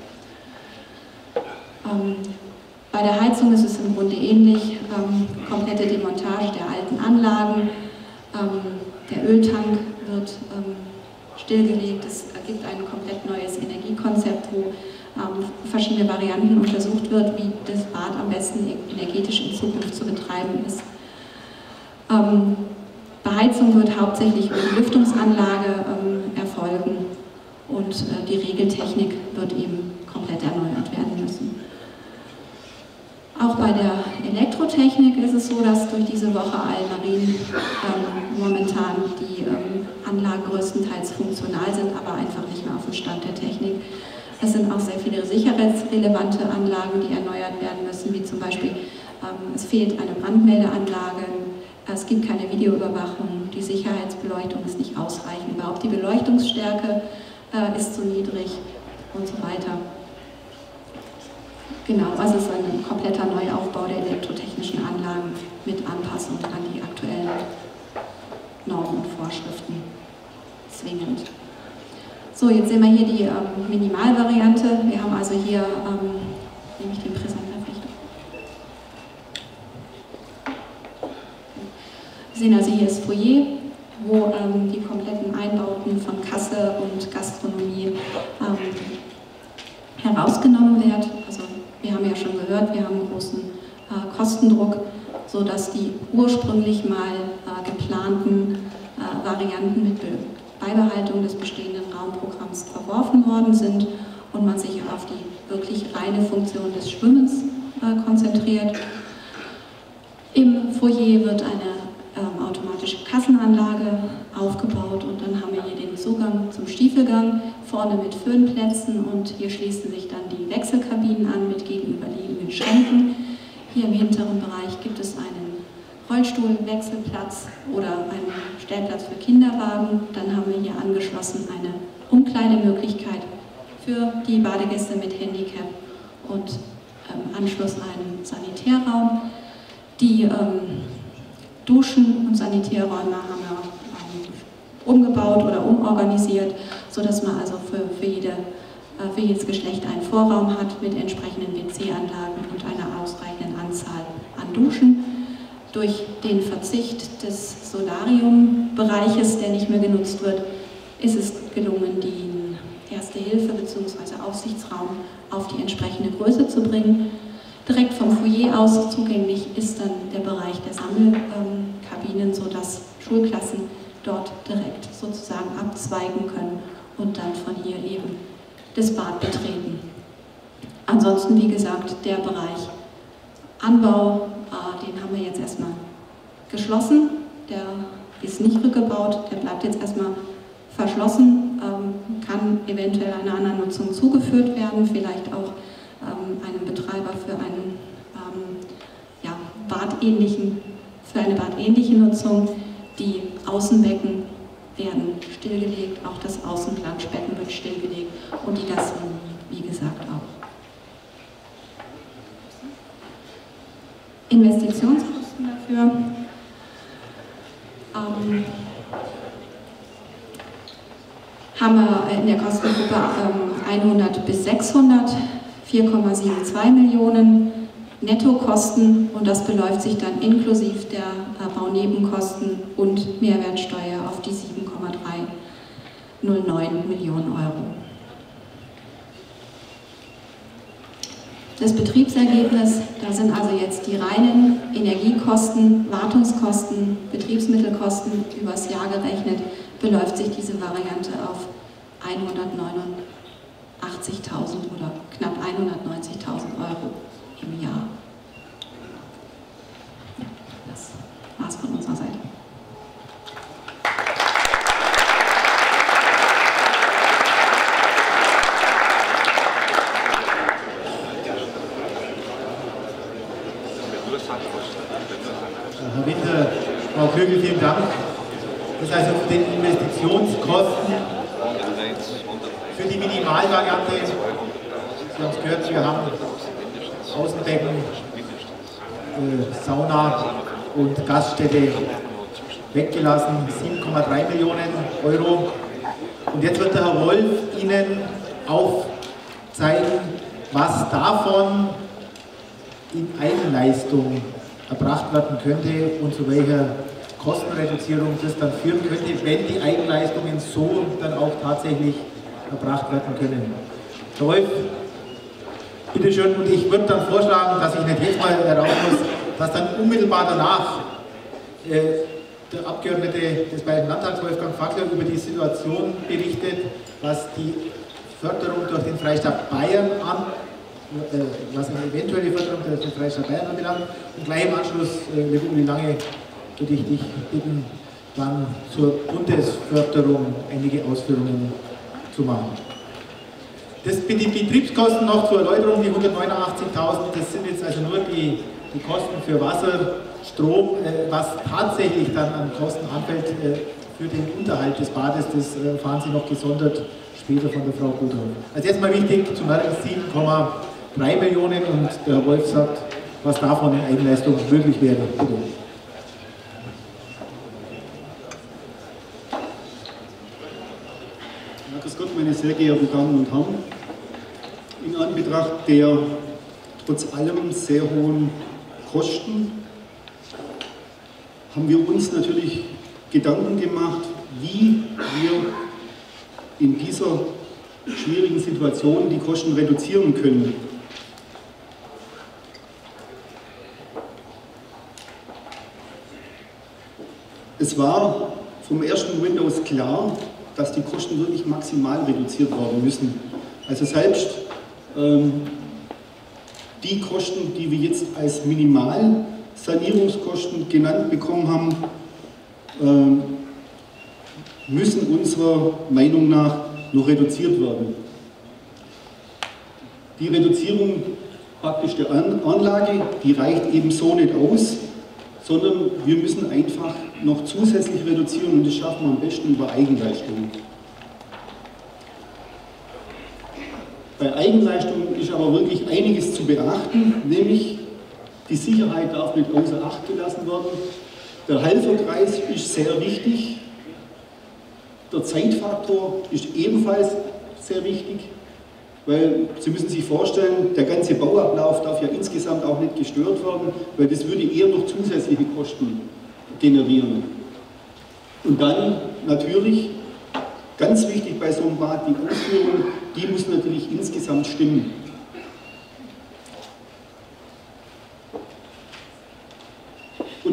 Speaker 4: Ähm, bei der Heizung ist es im Grunde ähnlich, ähm, komplette Demontage der alten Anlagen, ähm, der Öltank wird ähm, stillgelegt, es gibt ein komplett neues Energiekonzept, wo ähm, verschiedene Varianten untersucht wird, wie das Bad am besten energetisch in Zukunft zu betreiben ist. Ähm, Beheizung wird hauptsächlich über die Lüftungsanlage ähm, erfolgen und äh, die Regeltechnik wird eben komplett erneuert werden müssen. Auch bei der Elektrotechnik ist es so, dass durch diese Woche Almarin ähm, momentan die ähm, Anlagen größtenteils funktional sind, aber einfach nicht mehr auf dem Stand der Technik. Es sind auch sehr viele sicherheitsrelevante Anlagen, die erneuert werden müssen, wie zum Beispiel ähm, es fehlt eine Brandmeldeanlage, es gibt keine Videoüberwachung, die Sicherheitsbeleuchtung ist nicht ausreichend, überhaupt die Beleuchtungsstärke äh, ist zu niedrig und so weiter. Genau, also es ist ein kompletter Neuaufbau der elektrotechnischen Anlagen mit Anpassung an die aktuellen Normen und Vorschriften. Zwingend. So, jetzt sehen wir hier die ähm, Minimalvariante. Wir haben also hier, ähm, nehme ich den Präsenterfechter. Wir sehen also hier das Foyer, wo ähm, die kompletten Einbauten von Kasse und Gastronomie ähm, herausgenommen werden. Also wir haben ja schon gehört, wir haben einen großen äh, Kostendruck, sodass die ursprünglich mal äh, geplanten äh, Varianten mit Be Beibehaltung des bestehenden Raumprogramms verworfen worden sind und man sich auf die wirklich reine Funktion des Schwimmens äh, konzentriert. Im Foyer wird eine ähm, automatische Kassenanlage aufgebaut und dann haben wir hier den Zugang zum Stiefelgang, vorne mit Föhnplätzen und hier schließen sich dann die Wechselkabinen an mit gegenüberliegenden Schränken. Hier im hinteren Bereich gibt es einen Rollstuhlwechselplatz oder einen Stellplatz für Kinderwagen. Dann haben wir hier angeschlossen eine Umkleidemöglichkeit für die Badegäste mit Handicap und im Anschluss einen Sanitärraum. Die ähm, Duschen und Sanitärräume haben wir ähm, umgebaut oder umorganisiert, sodass man also für, für, jede, äh, für jedes Geschlecht einen Vorraum hat mit entsprechenden W C-Anlagen und einer ausreichenden Anzahl an Duschen. Durch den Verzicht des Solarium-Bereiches, der nicht mehr genutzt wird, ist es gelungen, den Erste-Hilfe- bzw. Aufsichtsraum auf die entsprechende Größe zu bringen. Direkt vom Foyer aus zugänglich ist dann der Bereich der Sammelkabinen, sodass Schulklassen dort direkt sozusagen abzweigen können und dann von hier eben das Bad betreten. Ansonsten, wie gesagt, der Bereich Anbau, äh, den haben wir jetzt erstmal geschlossen. Der ist nicht rückgebaut, der bleibt jetzt erstmal verschlossen, ähm, kann eventuell einer anderen Nutzung zugeführt werden, vielleicht auch ähm, einem Betreiber für einen ähm, ja, badähnlichen, für eine badähnliche Nutzung. Die Außenbecken werden stillgelegt, auch das Außenplanschbecken wird stillgelegt und die Gastronomie, wie gesagt, auch. Investitionskosten dafür ähm, haben wir in der Kostengruppe ähm, hundert bis sechshundert, vier Komma zwei Millionen Nettokosten und das beläuft sich dann inklusive der äh, Baunebenkosten und Mehrwertsteuer auf die sieben Komma dreihundertneun Millionen Euro. Das Betriebsergebnis, da sind also jetzt die reinen Energiekosten, Wartungskosten, Betriebsmittelkosten übers Jahr gerechnet, beläuft sich diese Variante auf hundertneunundachtzigtausend oder knapp hundertneunzigtausend Euro im Jahr. Das war's von unserer Seite.
Speaker 2: Herr Winter, Frau Klögel, vielen Dank. Das heißt, auf den Investitionskosten für die Minimalvariante, Sie haben es gehört, wir haben Außenbecken, äh, Sauna und Gaststätte weggelassen, sieben Komma drei Millionen Euro. Und jetzt wird der Herr Wolf Ihnen aufzeigen, was davon in Eigenleistung erbracht werden könnte und zu welcher Kostenreduzierung das dann führen könnte, wenn die Eigenleistungen so dann auch tatsächlich erbracht werden können. Herr Wolf, bitteschön, und ich würde dann vorschlagen, dass ich nicht jetzt mal heraus muss, dass dann unmittelbar danach äh, der Abgeordnete des Bayerischen Landtags, Wolfgang Fackler, über die Situation berichtet, was die Förderung durch den Freistaat Bayern an was eine eventuelle Förderung der Freistaat Bayern anbelangt. Und gleich im Anschluss, äh, wie lange würde ich dich bitten, dann zur Bundesförderung einige Ausführungen zu machen. Das, die Betriebskosten noch zur Erläuterung, die hundertneunundachtzigtausend, das sind jetzt also nur die, die Kosten für Wasser, Strom, äh, was tatsächlich dann an Kosten anfällt äh, für den Unterhalt des Bades, das äh, fahren Sie noch gesondert später von der Frau Guthoff. Also jetzt mal wichtig, zu merken sieben Komma drei Millionen und der Herr Wolf sagt, was davon in Eigenleistung möglich wäre. Bitte.
Speaker 5: Ja, grüß Gott, meine sehr geehrten Damen und Herren. In Anbetracht der trotz allem sehr hohen Kosten haben wir uns natürlich Gedanken gemacht, wie wir in dieser schwierigen Situation die Kosten reduzieren können. Es war vom ersten Moment aus klar, dass die Kosten wirklich maximal reduziert werden müssen. Also selbst ähm, die Kosten, die wir jetzt als Minimalsanierungskosten genannt bekommen haben, ähm, müssen unserer Meinung nach noch reduziert werden. Die Reduzierung praktisch der Anlage, die reicht eben so nicht aus, sondern wir müssen einfach noch zusätzlich reduzieren und das schaffen wir am besten über Eigenleistung. Bei Eigenleistung ist aber wirklich einiges zu beachten, nämlich die Sicherheit darf nicht außer Acht gelassen werden. Der Helferkreis ist sehr wichtig. Der Zeitfaktor ist ebenfalls sehr wichtig, weil Sie müssen sich vorstellen, der ganze Bauablauf darf ja insgesamt auch nicht gestört werden, weil das würde eher noch zusätzliche Kosten generieren. Und dann natürlich, ganz wichtig bei so einem Bad, die Ausführung, die muss natürlich insgesamt stimmen.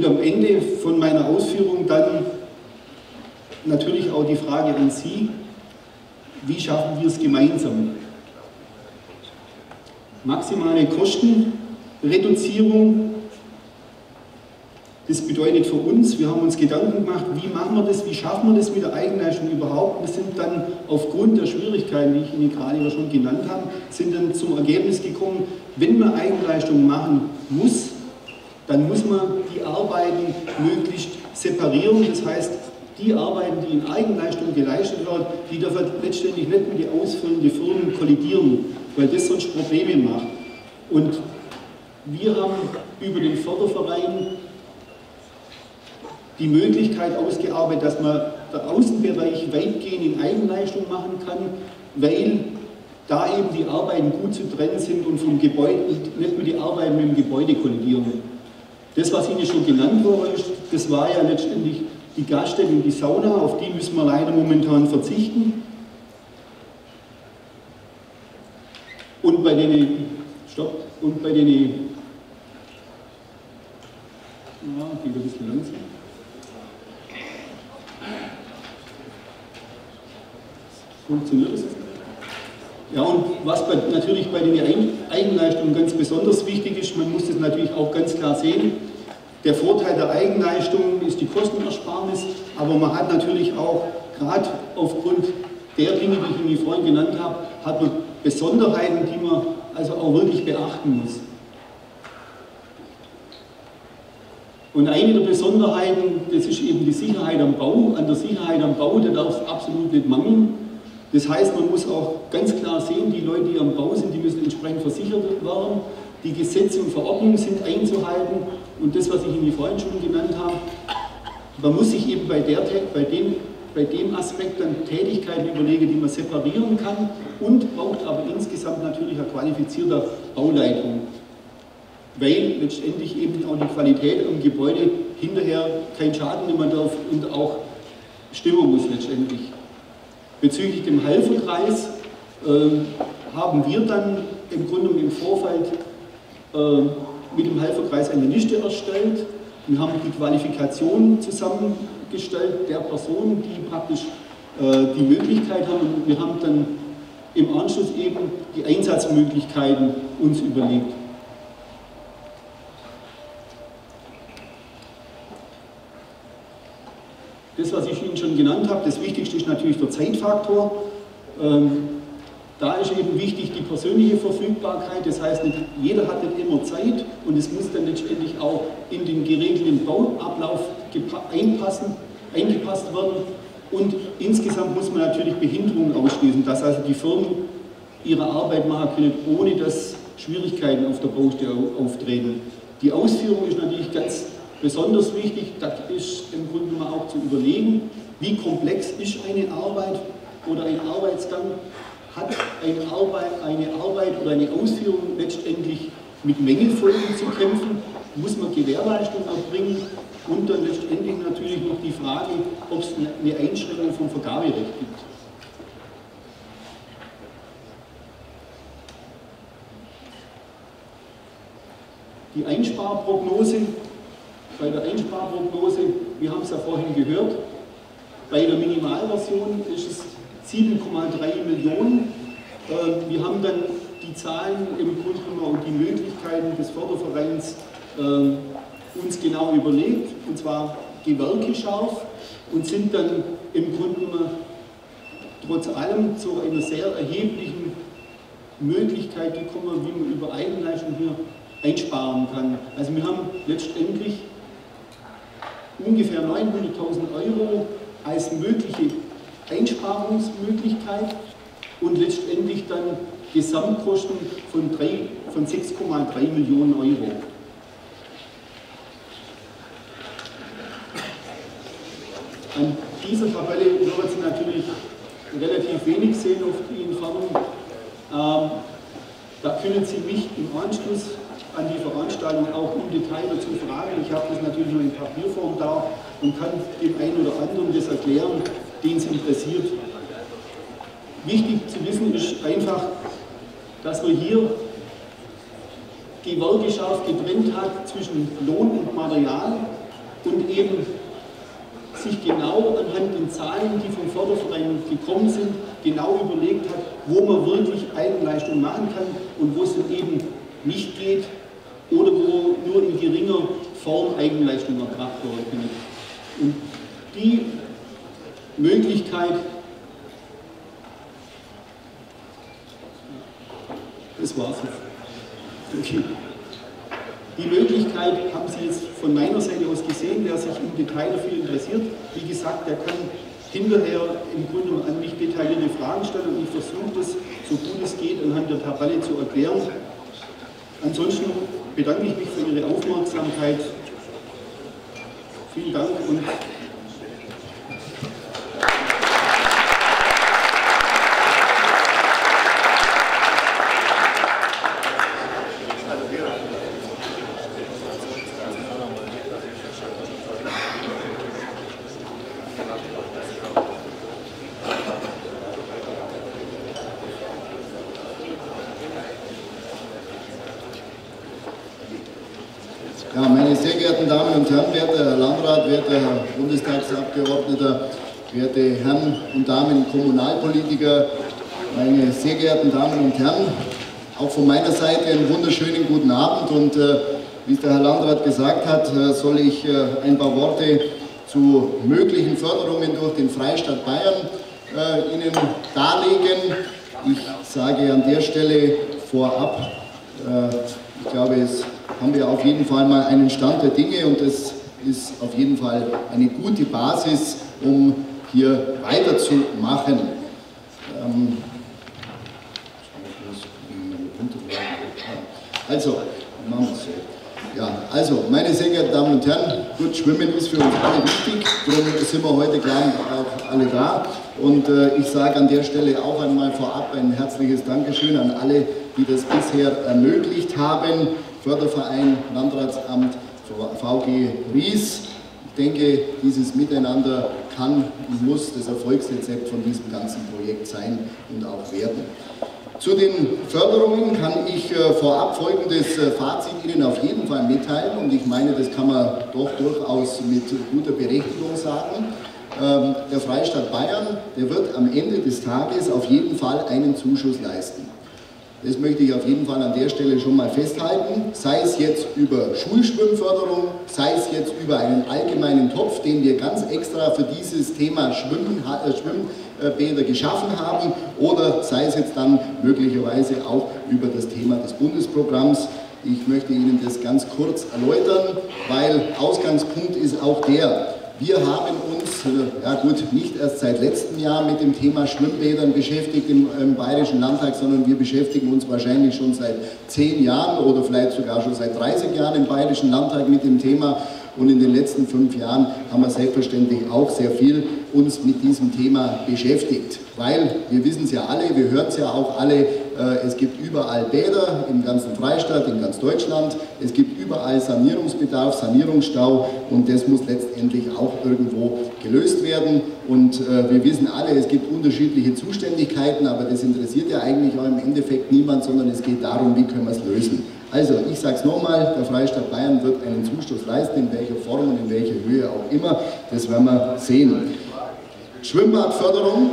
Speaker 5: Und am Ende von meiner Ausführung dann natürlich auch die Frage an Sie, wie schaffen wir es gemeinsam? Maximale Kostenreduzierung, das bedeutet für uns, wir haben uns Gedanken gemacht, wie machen wir das, wie schaffen wir das mit der Eigenleistung überhaupt. Wir sind dann aufgrund der Schwierigkeiten, die ich Ihnen gerade schon genannt habe, sind dann zum Ergebnis gekommen, wenn man Eigenleistung machen muss, dann muss man die Arbeiten möglichst separieren. Das heißt, die Arbeiten, die in Eigenleistung geleistet werden, die dürfen letztendlich nicht mit den ausführenden Firmen kollidieren, weil das sonst Probleme macht. Und wir haben über den Förderverein die Möglichkeit ausgearbeitet, dass man den Außenbereich weitgehend in Eigenleistung machen kann, weil da eben die Arbeiten gut zu trennen sind und vom Gebäude, nicht mit den Arbeiten mit dem Gebäude kollidieren. Das, was Ihnen schon genannt worden ist, das war ja letztendlich die Gaststätte und die Sauna, auf die müssen wir leider momentan verzichten. Und bei den, stopp, und bei den, ja, geht ein bisschen langsam. Funktioniert das? Ja, und was bei, natürlich bei den Eigenleistungen ganz besonders wichtig ist, man muss das natürlich auch ganz klar sehen, der Vorteil der Eigenleistung ist die Kostenersparnis, aber man hat natürlich auch, gerade aufgrund der Dinge, die ich Ihnen vorhin genannt habe, hat man Besonderheiten, die man also auch wirklich beachten muss. Und eine der Besonderheiten, das ist eben die Sicherheit am Bau. An der Sicherheit am Bau, da darf es absolut nicht mangeln. Das heißt, man muss auch ganz klar sehen, die Leute, die am Bau sind, die müssen entsprechend versichert werden. Die Gesetze und Verordnungen sind einzuhalten. Und das, was ich Ihnen vorhin schon genannt habe, man muss sich eben bei, der, bei, dem, bei dem Aspekt dann Tätigkeiten überlegen, die man separieren kann und braucht aber insgesamt natürlich eine qualifizierte Bauleitung. Weil letztendlich eben auch die Qualität am Gebäude hinterher keinen Schaden nehmen darf und auch stimmen muss letztendlich. Bezüglich dem Helferkreis äh, haben wir dann im Grunde im Vorfeld äh, mit dem Helferkreis eine Liste erstellt. Wir haben die Qualifikation zusammengestellt der Personen, die praktisch äh, die Möglichkeit haben. Und wir haben dann im Anschluss eben die Einsatzmöglichkeiten uns überlegt. Das, was ich Ihnen schon genannt habe, das Wichtigste ist natürlich der Zeitfaktor. Ähm, da ist eben wichtig die persönliche Verfügbarkeit, das heißt, nicht jeder hat nicht immer Zeit und es muss dann letztendlich auch in den geregelten Bauablauf einpassen, eingepasst werden. Und insgesamt muss man natürlich Behinderungen ausschließen, dass also die Firmen ihre Arbeit machen können, ohne dass Schwierigkeiten auf der Baustelle auftreten. Die Ausführung ist natürlich ganz besonders wichtig, das ist im Grunde mal auch zu überlegen, wie komplex ist eine Arbeit oder ein Arbeitsgang, hat eine Arbeit, eine Arbeit oder eine Ausführung letztendlich mit Mängelfolgen zu kämpfen, muss man Gewährleistung erbringen und dann letztendlich natürlich noch die Frage, ob es eine Einschränkung vom Vergaberecht gibt. Die Einsparprognose. Bei der Einsparprognose, wir haben es ja vorhin gehört, bei der Minimalversion ist es sieben Komma drei Millionen. Wir haben dann die Zahlen im Grunde genommen und die Möglichkeiten des Fördervereins uns genau überlegt, und zwar gewerkescharf, und sind dann im Grunde genommen trotz allem zu einer sehr erheblichen Möglichkeit gekommen, wie man über Eigenleistung hier einsparen kann. Also wir haben letztendlich ungefähr neunhunderttausend Euro als mögliche Einsparungsmöglichkeit und letztendlich dann Gesamtkosten von, von sechs Komma drei Millionen Euro. An dieser Tabelle wird Sie natürlich relativ wenig sehen auf die Entfernung. Ähm, da können Sie mich im Anschluss an die Veranstaltung auch im Detail dazu fragen. Ich habe das natürlich nur in Papierform da und kann dem einen oder anderen das erklären, den es interessiert. Wichtig zu wissen ist einfach, dass man hier gewerkescharf getrennt hat zwischen Lohn und Material. und eben sich genau anhand den Zahlen, die vom Förderverein gekommen sind, genau überlegt hat, wo man wirklich Eigenleistung machen kann und wo es dann eben nicht geht oder wo nur in geringer Form Eigenleistung erbracht werden kann. Und die Möglichkeit, das war's jetzt. Okay. Die Möglichkeit haben Sie jetzt von meiner Seite aus gesehen, wer sich im Detail dafür interessiert. Wie gesagt, der kann hinterher im Grunde an mich detaillierte Fragen stellen und ich versuche das, so gut es geht, anhand der Tabelle zu erklären. Ansonsten bedanke ich mich für Ihre Aufmerksamkeit. Vielen Dank und
Speaker 6: Ja, meine sehr geehrten Damen und Herren, werter Herr Landrat, werter Herr Bundestagsabgeordneter, werte Herren und Damen Kommunalpolitiker, meine sehr geehrten Damen und Herren, auch von meiner Seite einen wunderschönen guten Abend und äh, wie es der Herr Landrat gesagt hat, äh, soll ich äh, ein paar Worte zu möglichen Förderungen durch den Freistaat Bayern äh, Ihnen darlegen. Ich sage an der Stelle vorab, äh, ich glaube, es haben wir auf jeden Fall mal einen Stand der Dinge und das ist auf jeden Fall eine gute Basis, um hier weiterzumachen. Ähm, also, machen wir es so. Ja, also, meine sehr geehrten Damen und Herren, gut, Schwimmen ist für uns alle wichtig, darum sind wir heute klar auch alle da. Und äh, ich sage an der Stelle auch einmal vorab ein herzliches Dankeschön an alle, die das bisher ermöglicht haben. Förderverein, Landratsamt, V G Ries. Ich denke, dieses Miteinander kann und muss das Erfolgsrezept von diesem ganzen Projekt sein und auch werden. Zu den Förderungen kann ich äh, vorab folgendes äh, Fazit Ihnen auf jeden Fall mitteilen und ich meine, das kann man doch durchaus mit guter Berechtigung sagen. Ähm, der Freistaat Bayern, der wird am Ende des Tages auf jeden Fall einen Zuschuss leisten. Das möchte ich auf jeden Fall an der Stelle schon mal festhalten, sei es jetzt über Schulschwimmförderung, sei es jetzt über einen allgemeinen Topf, den wir ganz extra für dieses Thema Schwimmen, äh, Schwimmbäder geschaffen haben, oder sei es jetzt dann möglicherweise auch über das Thema des Bundesprogramms. Ich möchte Ihnen das ganz kurz erläutern, weil Ausgangspunkt ist auch der, wir haben uns, ja gut, nicht erst seit letztem Jahr mit dem Thema Schwimmbädern beschäftigt im, im Bayerischen Landtag, sondern wir beschäftigen uns wahrscheinlich schon seit zehn Jahren oder vielleicht sogar schon seit dreißig Jahren im Bayerischen Landtag mit dem Thema. Und in den letzten fünf Jahren haben wir selbstverständlich auch sehr viel uns mit diesem Thema beschäftigt. Weil, wir wissen es ja alle, wir hören es ja auch alle, äh, es gibt überall Bäder im ganzen Freistaat, in ganz Deutschland. Es gibt überall Sanierungsbedarf, Sanierungsstau und das muss letztendlich auch irgendwo gelöst werden. Und äh, wir wissen alle, es gibt unterschiedliche Zuständigkeiten, aber das interessiert ja eigentlich auch im Endeffekt niemand, sondern es geht darum, wie können wir es lösen. Also, ich sage es nochmal, der Freistaat Bayern wird einen Zuschuss leisten, in welcher Form und in welcher Höhe auch immer, das werden wir sehen. Schwimmbadförderung.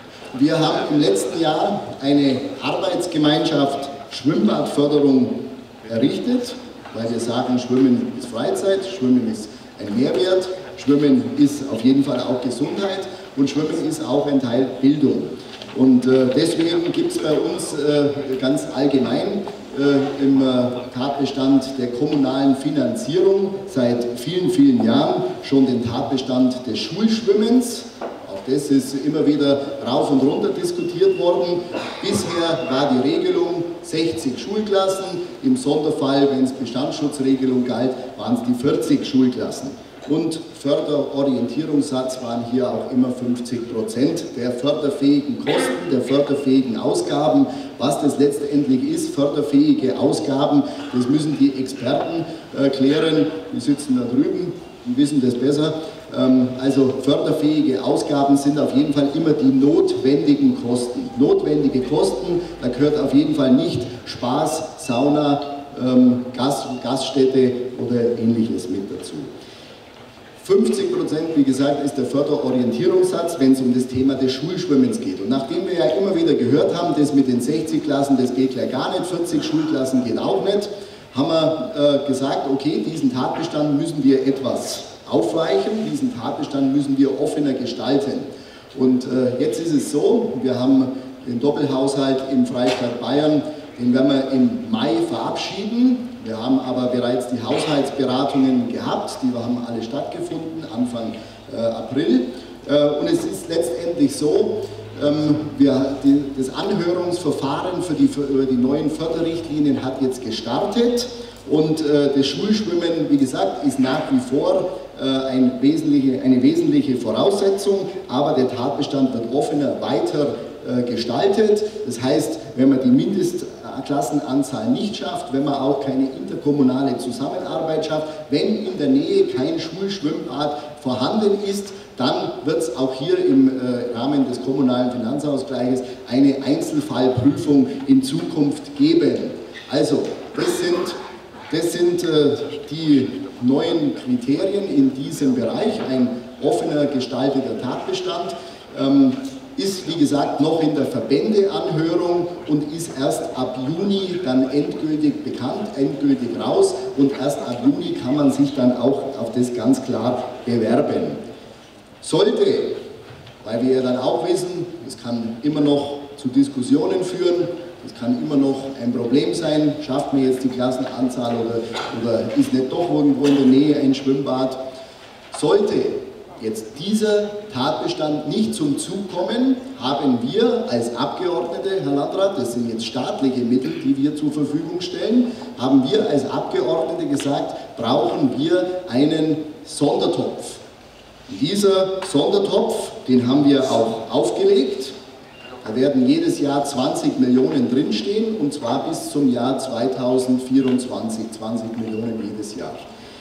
Speaker 6: Wir haben im letzten Jahr eine Arbeitsgemeinschaft Schwimmbadförderung errichtet, weil wir sagen, Schwimmen ist Freizeit, Schwimmen ist ein Mehrwert, Schwimmen ist auf jeden Fall auch Gesundheit und Schwimmen ist auch ein Teil Bildung. Und äh, deswegen gibt es bei uns äh, ganz allgemein äh, im äh, Tatbestand der kommunalen Finanzierung seit vielen, vielen Jahren schon den Tatbestand des Schulschwimmens. Auch das ist immer wieder rauf und runter diskutiert worden. Bisher war die Regelung sechzig Schulklassen, im Sonderfall, wenn es Bestandsschutzregelung galt, waren es die vierzig Schulklassen. Und Förderorientierungssatz waren hier auch immer fünfzig Prozent der förderfähigen Kosten, der förderfähigen Ausgaben. Was das letztendlich ist, förderfähige Ausgaben, das müssen die Experten äh, klären. Die sitzen da drüben und wissen das besser. Ähm, also förderfähige Ausgaben sind auf jeden Fall immer die notwendigen Kosten. Notwendige Kosten, da gehört auf jeden Fall nicht Spaß, Sauna, ähm, Gas, Gaststätte oder Ähnliches mit dazu. fünfzig Prozent, wie gesagt, ist der Förderorientierungssatz, wenn es um das Thema des Schulschwimmens geht. Und nachdem wir ja immer wieder gehört haben, das mit den sechzig Klassen, das geht gleich gar nicht, vierzig Schulklassen geht auch nicht, haben wir äh, gesagt, okay, diesen Tatbestand müssen wir etwas aufweichen, diesen Tatbestand müssen wir offener gestalten. Und äh, jetzt ist es so, wir haben den Doppelhaushalt im Freistaat Bayern, den werden wir im Mai verabschieden. Wir haben aber bereits die Haushaltsberatungen gehabt, die haben alle stattgefunden, Anfang äh, April. Äh, und es ist letztendlich so, ähm, wir, die, das Anhörungsverfahren für die, für die neuen Förderrichtlinien hat jetzt gestartet. Und äh, das Schulschwimmen, wie gesagt, ist nach wie vor äh, ein wesentliche, eine wesentliche Voraussetzung, aber der Tatbestand wird offener weiter äh, gestaltet. Das heißt, wenn man die Mindestklassenanzahl nicht schafft, wenn man auch keine interkommunale Zusammenarbeit schafft, wenn in der Nähe kein Schulschwimmbad vorhanden ist, dann wird es auch hier im äh, Rahmen des kommunalen Finanzausgleiches eine Einzelfallprüfung in Zukunft geben. Also, das sind Das sind äh, die neuen Kriterien in diesem Bereich, ein offener gestalteter Tatbestand, ähm, ist wie gesagt noch in der Verbändeanhörung und ist erst ab Juni dann endgültig bekannt, endgültig raus und erst ab Juni kann man sich dann auch auf das ganz klar bewerben. Sollte, weil wir ja dann auch wissen, es kann immer noch zu Diskussionen führen, es kann immer noch ein Problem sein, schafft man jetzt die Klassenanzahl oder, oder ist nicht doch irgendwo in der Nähe ein Schwimmbad. Sollte jetzt dieser Tatbestand nicht zum Zug kommen, haben wir als Abgeordnete, Herr Landrat, das sind jetzt staatliche Mittel, die wir zur Verfügung stellen, haben wir als Abgeordnete gesagt, brauchen wir einen Sondertopf. Dieser Sondertopf, den haben wir auch aufgelegt. Da werden jedes Jahr zwanzig Millionen drinstehen und zwar bis zum Jahr zweitausendvierundzwanzig, zwanzig Millionen jedes Jahr.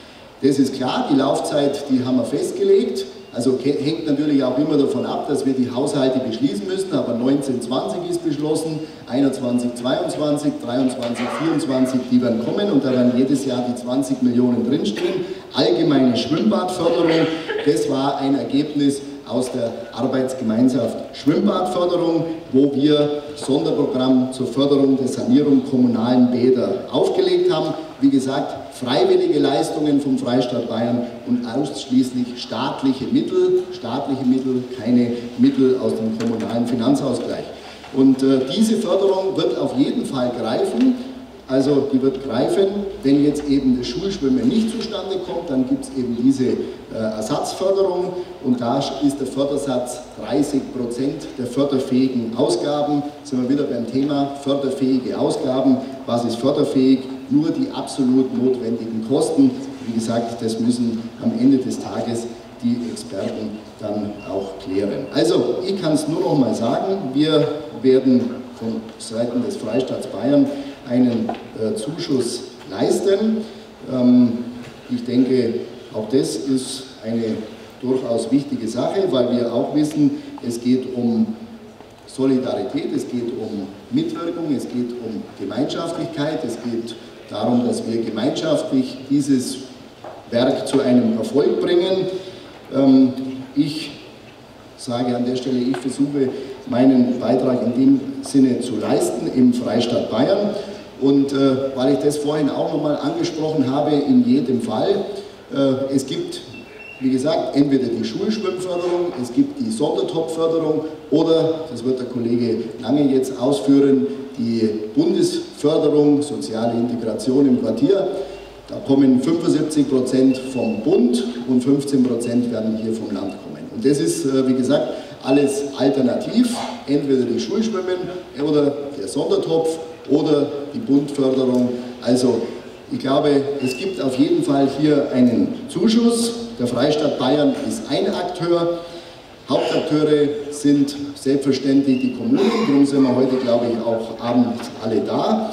Speaker 6: Das ist klar, die Laufzeit, die haben wir festgelegt, also hängt natürlich auch immer davon ab, dass wir die Haushalte beschließen müssen, aber neunzehn zwanzig ist beschlossen, einundzwanzig zweiundzwanzig, dreiundzwanzig vierundzwanzig, die werden kommen und da werden jedes Jahr die zwanzig Millionen drinstehen. Allgemeine Schwimmbadförderung, das war ein Ergebnis aus der Arbeitsgemeinschaft Schwimmbadförderung, wo wir Sonderprogramm zur Förderung der Sanierung kommunalen Bäder aufgelegt haben. Wie gesagt, freiwillige Leistungen vom Freistaat Bayern und ausschließlich staatliche Mittel, staatliche Mittel, keine Mittel aus dem kommunalen Finanzausgleich. Und äh, diese Förderung wird auf jeden Fall greifen. Also die wird greifen, wenn jetzt eben das Schulschwimmen nicht zustande kommt, dann gibt es eben diese äh, Ersatzförderung und da ist der Fördersatz dreißig Prozent der förderfähigen Ausgaben. Da sind wir wieder beim Thema förderfähige Ausgaben. Was ist förderfähig? Nur die absolut notwendigen Kosten. Wie gesagt, das müssen am Ende des Tages die Experten dann auch klären. Also ich kann es nur noch mal sagen, wir werden von Seiten des Freistaats Bayern einen äh, Zuschuss leisten. Ähm, ich denke, auch das ist eine durchaus wichtige Sache, weil wir auch wissen, es geht um Solidarität, es geht um Mitwirkung, es geht um Gemeinschaftlichkeit, es geht darum, dass wir gemeinschaftlich dieses Werk zu einem Erfolg bringen. Ähm, ich sage an der Stelle, ich versuche meinen Beitrag in dem Sinne zu leisten im Freistaat Bayern. Und äh, weil ich das vorhin auch nochmal angesprochen habe, in jedem Fall, äh, es gibt, wie gesagt, entweder die Schulschwimmförderung, es gibt die Sondertopfförderung oder, das wird der Kollege Lange jetzt ausführen, die Bundesförderung, soziale Integration im Quartier. Da kommen fünfundsiebzig Prozent vom Bund und fünfzehn Prozent werden hier vom Land kommen. Und das ist, äh, wie gesagt, alles alternativ, entweder die Schulschwimmen oder der Sondertopf oder die Bundförderung. Also ich glaube, es gibt auf jeden Fall hier einen Zuschuss. Der Freistaat Bayern ist ein Akteur. Hauptakteure sind selbstverständlich die Kommunen, darum sind wir heute, glaube ich, auch abends alle da.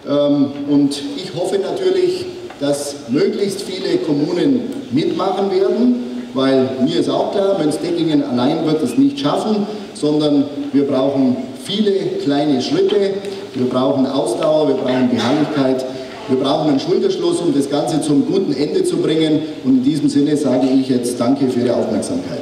Speaker 6: Und ich hoffe natürlich, dass möglichst viele Kommunen mitmachen werden, weil mir ist auch klar, Mönchsdeckingen allein wird es nicht schaffen, sondern wir brauchen viele kleine Schritte, wir brauchen Ausdauer, wir brauchen Beharrlichkeit Wir brauchen einen Schulterschluss, um das Ganze zum guten Ende zu bringen. Und in diesem Sinne sage ich jetzt danke für Ihre Aufmerksamkeit.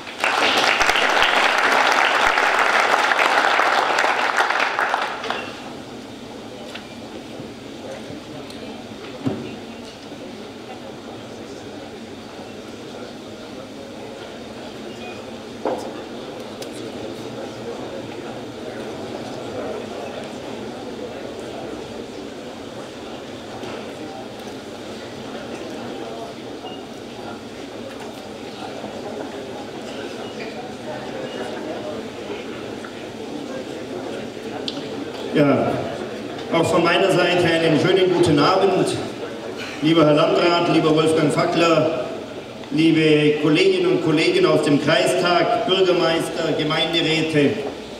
Speaker 7: Ja, auch von meiner Seite einen schönen guten Abend, lieber Herr Landrat, lieber Wolfgang Fackler, liebe Kolleginnen und Kollegen aus dem Kreistag, Bürgermeister, Gemeinderäte.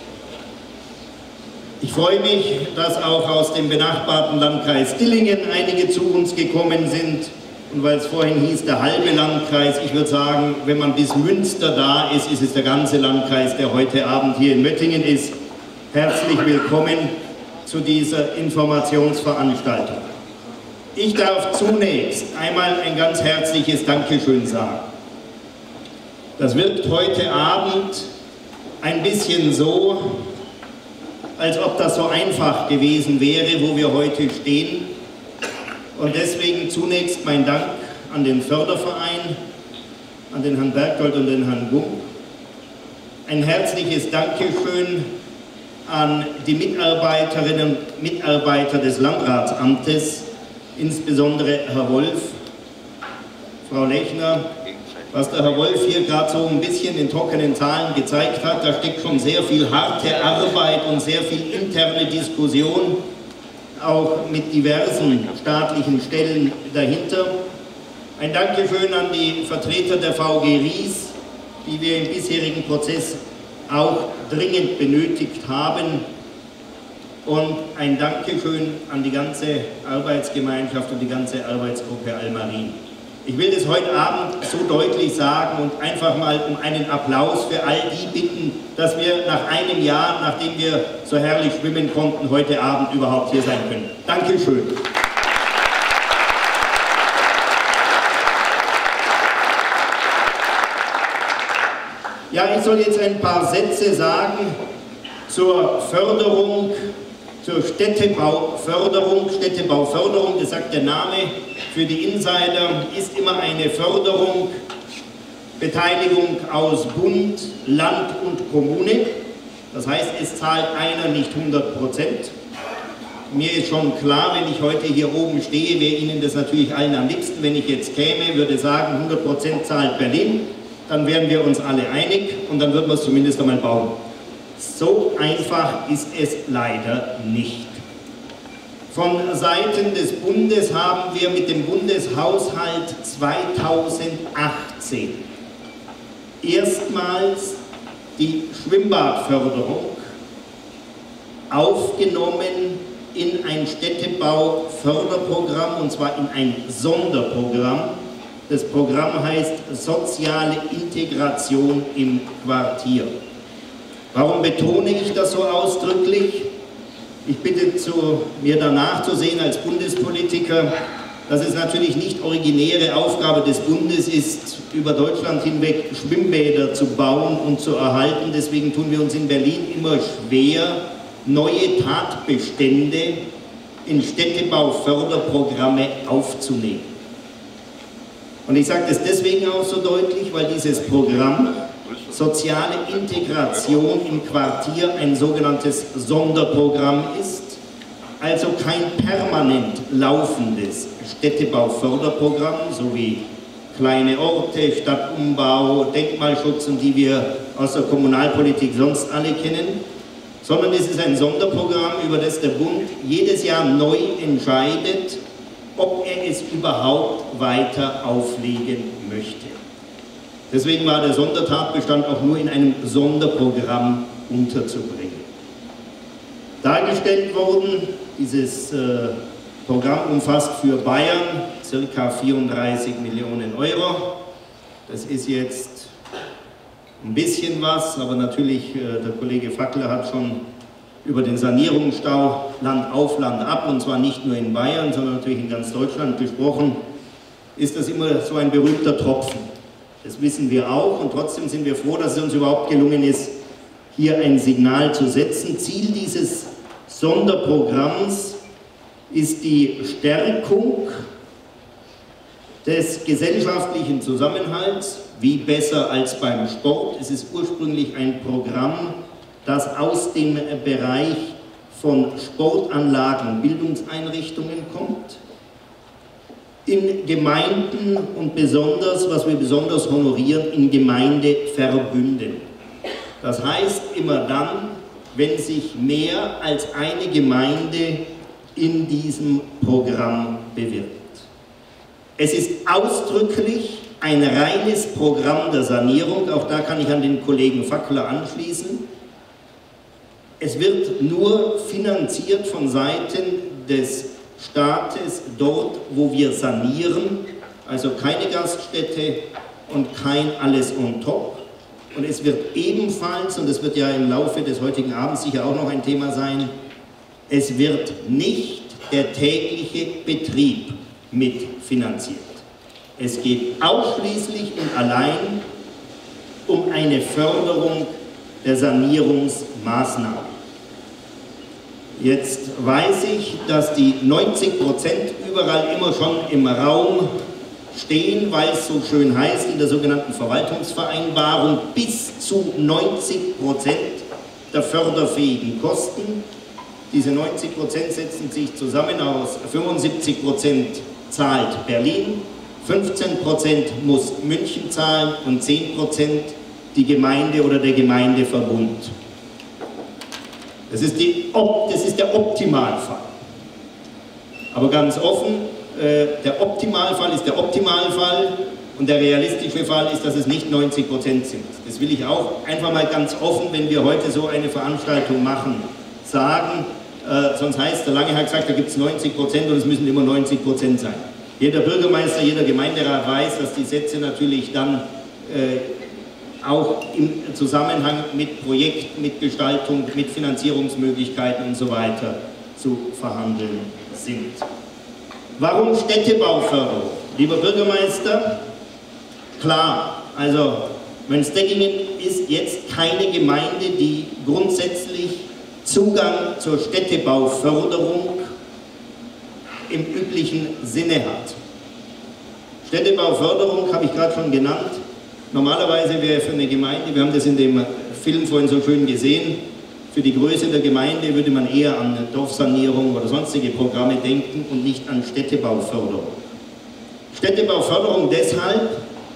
Speaker 7: Ich freue mich, dass auch aus dem benachbarten Landkreis Dillingen einige zu uns gekommen sind. Und weil es vorhin hieß, der halbe Landkreis, ich würde sagen, wenn man bis Münster da ist, ist es der ganze Landkreis, der heute Abend hier in Möttingen ist. Herzlich willkommen zu dieser Informationsveranstaltung. Ich darf zunächst einmal ein ganz herzliches Dankeschön sagen. Das wirkt heute Abend ein bisschen so, als ob das so einfach gewesen wäre, wo wir heute stehen. Und deswegen zunächst mein Dank an den Förderverein, an den Herrn Berggold und den Herrn Gump. Ein herzliches Dankeschön an die Mitarbeiterinnen und Mitarbeiter des Landratsamtes, insbesondere Herr Wolf, Frau Lechner. Was der Herr Wolf hier gerade so ein bisschen in trockenen Zahlen gezeigt hat, da steckt schon sehr viel harte Arbeit und sehr viel interne Diskussion, auch mit diversen staatlichen Stellen dahinter. Ein Dankeschön an die Vertreter der V G Ries, die wir im bisherigen Prozess auch dringend benötigt haben, und ein Dankeschön an die ganze Arbeitsgemeinschaft und die ganze Arbeitsgruppe Almarin. Ich will das heute Abend so deutlich sagen und einfach mal um einen Applaus für all die bitten, dass wir nach einem Jahr, nachdem wir so herrlich schwimmen konnten, heute Abend überhaupt hier sein können. Dankeschön. Ja, ich soll jetzt ein paar Sätze sagen zur Förderung, zur Städtebauförderung. Städtebauförderung, das sagt der Name, für die Insider ist immer eine Förderung, Beteiligung aus Bund, Land und Kommune. Das heißt, es zahlt einer nicht hundert Prozent. Mir ist schon klar, wenn ich heute hier oben stehe, wäre Ihnen das natürlich allen am liebsten, wenn ich jetzt käme, würde sagen, hundert Prozent zahlt Berlin. Dann wären wir uns alle einig und dann würden wir es zumindest einmal bauen. So einfach ist es leider nicht. Von Seiten des Bundes haben wir mit dem Bundeshaushalt zweitausendachtzehn erstmals die Schwimmbadförderung aufgenommen in ein Städtebauförderprogramm, und zwar in ein Sonderprogramm. Das Programm heißt Soziale Integration im Quartier. Warum betone ich das so ausdrücklich? Ich bitte zu, mir danach zu sehen als Bundespolitiker, dass es natürlich nicht originäre Aufgabe des Bundes ist, über Deutschland hinweg Schwimmbäder zu bauen und zu erhalten. Deswegen tun wir uns in Berlin immer schwer, neue Tatbestände in Städtebauförderprogramme aufzunehmen. Und ich sage das deswegen auch so deutlich, weil dieses Programm Soziale Integration im Quartier ein sogenanntes Sonderprogramm ist, also kein permanent laufendes Städtebauförderprogramm, so wie kleine Orte, Stadtumbau, Denkmalschutz und die wir aus der Kommunalpolitik sonst alle kennen, sondern es ist ein Sonderprogramm, über das der Bund jedes Jahr neu entscheidet, ob er es überhaupt weiter auflegen möchte. Deswegen war der Sondertatbestand auch nur in einem Sonderprogramm unterzubringen. Dargestellt worden, dieses äh, Programm umfasst für Bayern ca. vierunddreißig Millionen Euro. Das ist jetzt ein bisschen was, aber natürlich, äh, der Kollege Fackler hat schon über den Sanierungsstau Land auf Land ab, und zwar nicht nur in Bayern, sondern natürlich in ganz Deutschland gesprochen, ist das immer so ein berühmter Tropfen. Das wissen wir auch, und trotzdem sind wir froh, dass es uns überhaupt gelungen ist, hier ein Signal zu setzen. Ziel dieses Sonderprogramms ist die Stärkung des gesellschaftlichen Zusammenhalts, wie besser als beim Sport. Es ist ursprünglich ein Programm, das aus dem Bereich von Sportanlagen, Bildungseinrichtungen kommt, in Gemeinden und besonders, was wir besonders honorieren, in Gemeindeverbünden. Das heißt immer dann, wenn sich mehr als eine Gemeinde in diesem Programm bewirbt. Es ist ausdrücklich ein reines Programm der Sanierung, auch da kann ich an den Kollegen Fackler anschließen. Es wird nur finanziert von Seiten des Staates dort, wo wir sanieren, also keine Gaststätte und kein alles on top. Und es wird ebenfalls, und das wird ja im Laufe des heutigen Abends sicher auch noch ein Thema sein, es wird nicht der tägliche Betrieb mitfinanziert. Es geht ausschließlich und allein um eine Förderung der Sanierungsmaßnahmen. Jetzt weiß ich, dass die neunzig Prozent überall immer schon im Raum stehen, weil es so schön heißt in der sogenannten Verwaltungsvereinbarung, bis zu neunzig Prozent der förderfähigen Kosten. Diese neunzig Prozent setzen sich zusammen aus fünfundsiebzig Prozent zahlt Berlin, fünfzehn Prozent muss München zahlen und zehn Prozent die Gemeinde oder der Gemeindeverbund. Das ist, die, das ist der Optimalfall. Aber ganz offen, äh, der Optimalfall ist der Optimalfall und der realistische Fall ist, dass es nicht neunzig Prozent sind. Das will ich auch einfach mal ganz offen, wenn wir heute so eine Veranstaltung machen, sagen. Äh, sonst heißt, der Lange hat gesagt, da gibt es neunzig Prozent und es müssen immer neunzig Prozent sein. Jeder Bürgermeister, jeder Gemeinderat weiß, dass die Sätze natürlich dann äh, auch im Zusammenhang mit Projekt, mit Gestaltung, mit Finanzierungsmöglichkeiten und so weiter zu verhandeln sind. Warum Städtebauförderung? Lieber Bürgermeister, klar, also Mönsteggingen ist jetzt keine Gemeinde, die grundsätzlich Zugang zur Städtebauförderung im üblichen Sinne hat. Städtebauförderung habe ich gerade schon genannt. Normalerweise wäre für eine Gemeinde, wir haben das in dem Film vorhin so schön gesehen, für die Größe der Gemeinde würde man eher an Dorfsanierung oder sonstige Programme denken und nicht an Städtebauförderung. Städtebauförderung deshalb,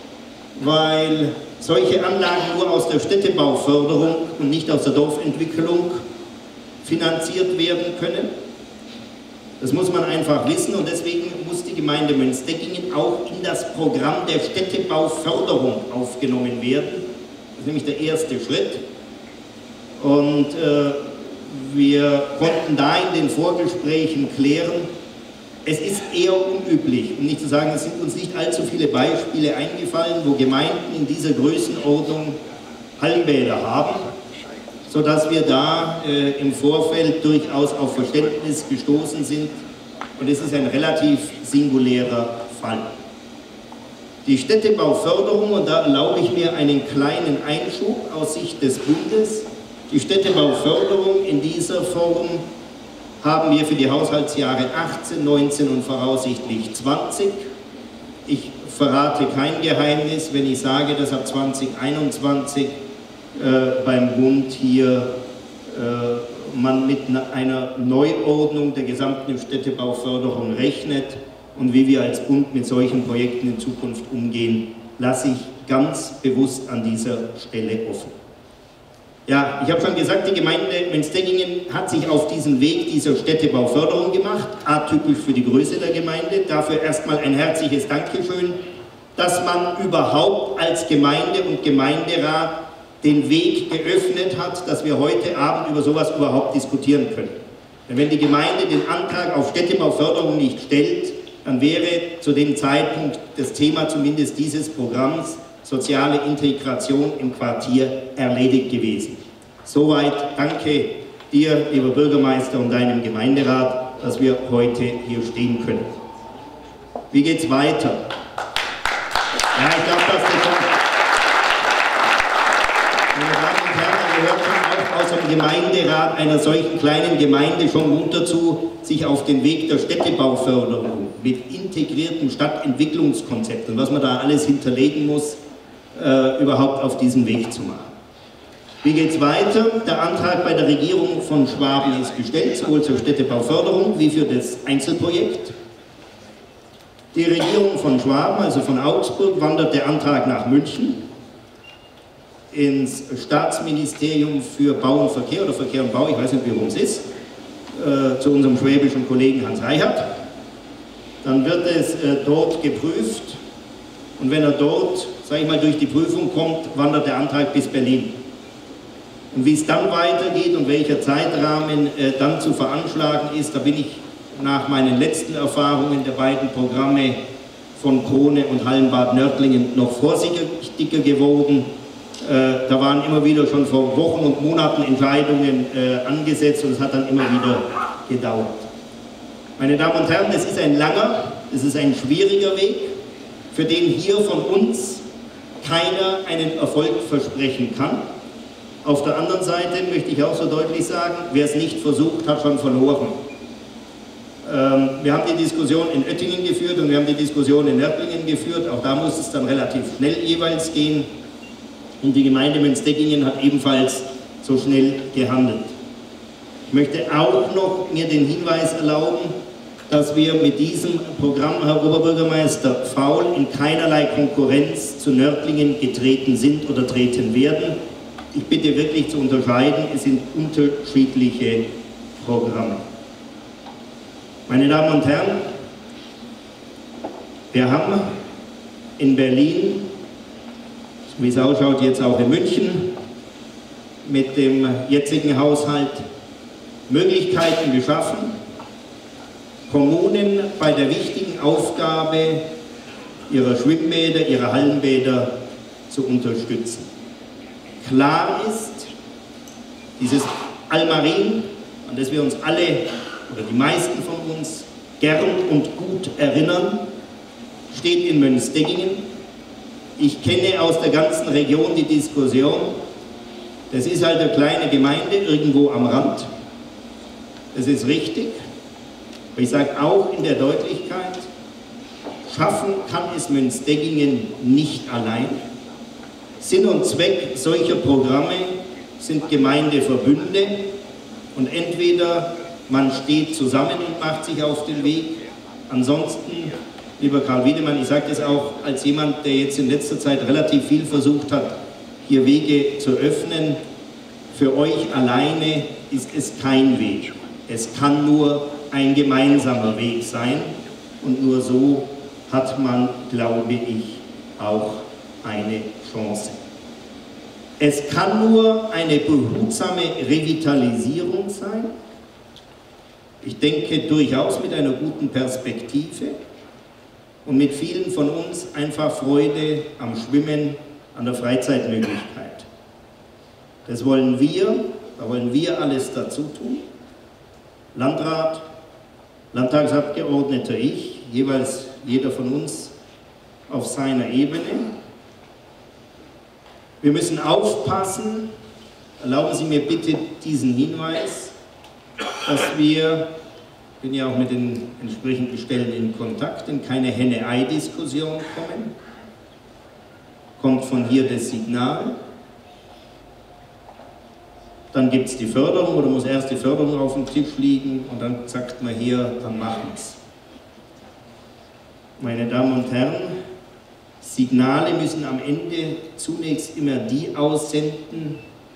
Speaker 7: weil solche Anlagen nur aus der Städtebauförderung und nicht aus der Dorfentwicklung finanziert werden können. Das muss man einfach wissen und deswegen muss die Gemeinde Mönsteggingen auch in das Programm der Städtebauförderung aufgenommen werden. Das ist nämlich der erste Schritt. Und äh, wir konnten da in den Vorgesprächen klären, es ist eher unüblich, um nicht zu sagen, es sind uns nicht allzu viele Beispiele eingefallen, wo Gemeinden in dieser Größenordnung Hallenbäder haben, sodass wir da äh, im Vorfeld durchaus auf Verständnis gestoßen sind und es ist ein relativ singulärer Fall. Die Städtebauförderung, und da erlaube ich mir einen kleinen Einschub aus Sicht des Bundes, die Städtebauförderung in dieser Form haben wir für die Haushaltsjahre achtzehn, neunzehn und voraussichtlich zwanzig. Ich verrate kein Geheimnis, wenn ich sage, dass ab zwanzig einundzwanzig Äh, beim Bund hier äh, man mit einer Neuordnung der gesamten Städtebauförderung rechnet und wie wir als Bund mit solchen Projekten in Zukunft umgehen, lasse ich ganz bewusst an dieser Stelle offen. Ja, ich habe schon gesagt, die Gemeinde Mönsteggingen hat sich auf diesen Weg dieser Städtebauförderung gemacht, atypisch für die Größe der Gemeinde. Dafür erstmal ein herzliches Dankeschön, dass man überhaupt als Gemeinde und Gemeinderat den Weg geöffnet hat, dass wir heute Abend über sowas überhaupt diskutieren können. Denn wenn die Gemeinde den Antrag auf Städtebauförderung nicht stellt, dann wäre zu dem Zeitpunkt das Thema zumindest dieses Programms soziale Integration im Quartier erledigt gewesen. Soweit danke dir, lieber Bürgermeister, und deinem Gemeinderat, dass wir heute hier stehen können. Wie geht's weiter? Ja, ich glaube, dass das schon... Meine Damen und Herren, man gehört schon auch aus dem Gemeinderat einer solchen kleinen Gemeinde schon gut dazu, sich auf den Weg der Städtebauförderung mit integrierten Stadtentwicklungskonzepten, was man da alles hinterlegen muss, äh, überhaupt auf diesen Weg zu machen. Wie geht es weiter? Der Antrag bei der Regierung von Schwaben ist gestellt, sowohl zur Städtebauförderung wie für das Einzelprojekt. Die Regierung von Schwaben, also von Augsburg, wandert der Antrag nach München ins Staatsministerium für Bau und Verkehr oder Verkehr und Bau, ich weiß nicht, wie rum es ist, äh, zu unserem schwäbischen Kollegen Hans Reichert. Dann wird es äh, dort geprüft und wenn er dort, sage ich mal, durch die Prüfung kommt, wandert der Antrag bis Berlin. Und wie es dann weitergeht und welcher Zeitrahmen äh, dann zu veranschlagen ist, da bin ich nach meinen letzten Erfahrungen der beiden Programme von Krone und Hallenbad Nördlingen noch vorsichtiger geworden. Äh, da waren immer wieder schon vor Wochen und Monaten Entscheidungen äh, angesetzt und es hat dann immer wieder gedauert. Meine Damen und Herren, das ist ein langer, das ist ein schwieriger Weg, für den hier von uns keiner einen Erfolg versprechen kann. Auf der anderen Seite möchte ich auch so deutlich sagen, wer es nicht versucht, hat schon verloren. Ähm, wir haben die Diskussion in Oettingen geführt und wir haben die Diskussion in Nördlingen geführt. Auch da muss es dann relativ schnell jeweils gehen. Und die Gemeinde Münsteggingen hat ebenfalls so schnell gehandelt. Ich möchte auch noch mir den Hinweis erlauben, dass wir mit diesem Programm, Herr Oberbürgermeister Faul, in keinerlei Konkurrenz zu Nördlingen getreten sind oder treten werden. Ich bitte wirklich zu unterscheiden, es sind unterschiedliche Programme. Meine Damen und Herren, wir haben in Berlin, wie es ausschaut, jetzt auch in München, mit dem jetzigen Haushalt Möglichkeiten geschaffen, Kommunen bei der wichtigen Aufgabe ihrer Schwimmbäder, ihrer Hallenbäder zu unterstützen. Klar ist, dieses Almarin, an das wir uns alle oder die meisten von uns gern und gut erinnern, steht in Münsteggingen. Ich kenne aus der ganzen Region die Diskussion, das ist halt eine kleine Gemeinde irgendwo am Rand, das ist richtig, aber ich sage auch in der Deutlichkeit, schaffen kann es Münsteggingen nicht allein. Sinn und Zweck solcher Programme sind Gemeindeverbünde und entweder man steht zusammen und macht sich auf den Weg, ansonsten, lieber Karl Wiedemann, ich sage das auch als jemand, der jetzt in letzter Zeit relativ viel versucht hat, hier Wege zu öffnen, für euch alleine ist es kein Weg. Es kann nur ein gemeinsamer Weg sein und nur so hat man, glaube ich, auch eine Chance. Es kann nur eine behutsame Revitalisierung sein. Ich denke durchaus mit einer guten Perspektive und mit vielen von uns einfach Freude am Schwimmen, an der Freizeitmöglichkeit. Das wollen wir, da wollen wir alles dazu tun. Landrat, Landtagsabgeordneter, ich, jeweils jeder von uns auf seiner Ebene. Wir müssen aufpassen, erlauben Sie mir bitte diesen Hinweis, dass wir, ich bin ja auch mit den entsprechenden Stellen in Kontakt, in keine Henne-Ei-Diskussion kommen. Kommt von hier das Signal, dann gibt es die Förderung oder muss erst die Förderung auf dem Tisch liegen und dann sagt man hier, dann machen wir es. Meine Damen und Herren, Signale müssen am Ende zunächst immer die aussenden,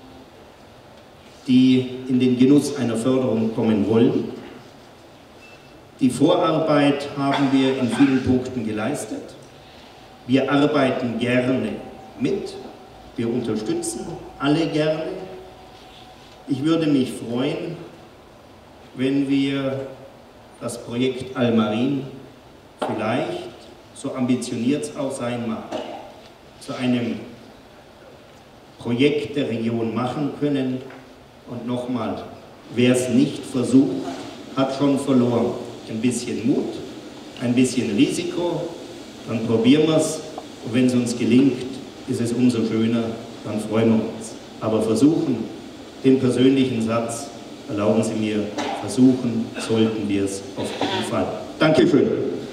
Speaker 7: die in den Genuss einer Förderung kommen wollen. Die Vorarbeit haben wir in vielen Punkten geleistet. Wir arbeiten gerne mit, wir unterstützen alle gerne. Ich würde mich freuen, wenn wir das Projekt Almarin vielleicht, so ambitioniert es auch sein mag, zu einem Projekt der Region machen können. Und nochmal, wer es nicht versucht, hat schon verloren. Ein bisschen Mut, ein bisschen Risiko, dann probieren wir es. Und wenn es uns gelingt, ist es umso schöner, dann freuen wir uns. Aber versuchen, den persönlichen Satz, erlauben Sie mir, versuchen sollten wir es auf jeden Fall. Dankeschön.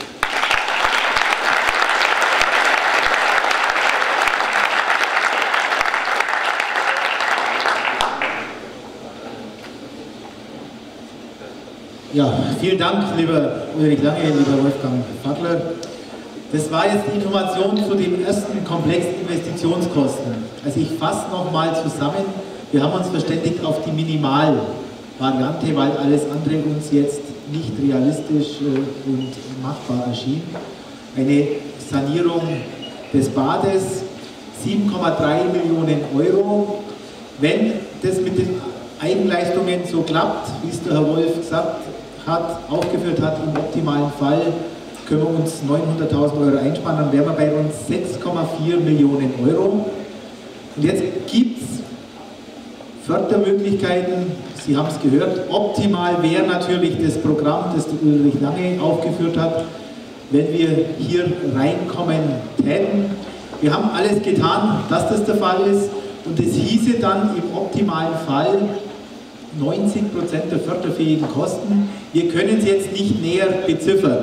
Speaker 2: Ja, vielen Dank, lieber Ulrich Lange, lieber Wolfgang Fackler. Das war jetzt die Information zu den ersten komplexen Investitionskosten. Also ich fasse nochmal zusammen, wir haben uns verständigt auf die Minimalvariante, weil alles andere uns jetzt nicht realistisch und machbar erschien. Eine Sanierung des Bades, sieben Komma drei Millionen Euro. Wenn das mit den Eigenleistungen so klappt, wie es der Herr Wolf gesagt hat, aufgeführt hat, im optimalen Fall können wir uns neunhunderttausend Euro einsparen, dann wären wir bei rund sechs Komma vier Millionen Euro. Und jetzt gibt es Fördermöglichkeiten, Sie haben es gehört, optimal wäre natürlich das Programm, das Ulrich Lange aufgeführt hat, wenn wir hier reinkommen täten. Wir haben alles getan, dass das der Fall ist, und es hieße dann im optimalen Fall neunzig Prozent der förderfähigen Kosten. Wir können es jetzt nicht näher beziffern.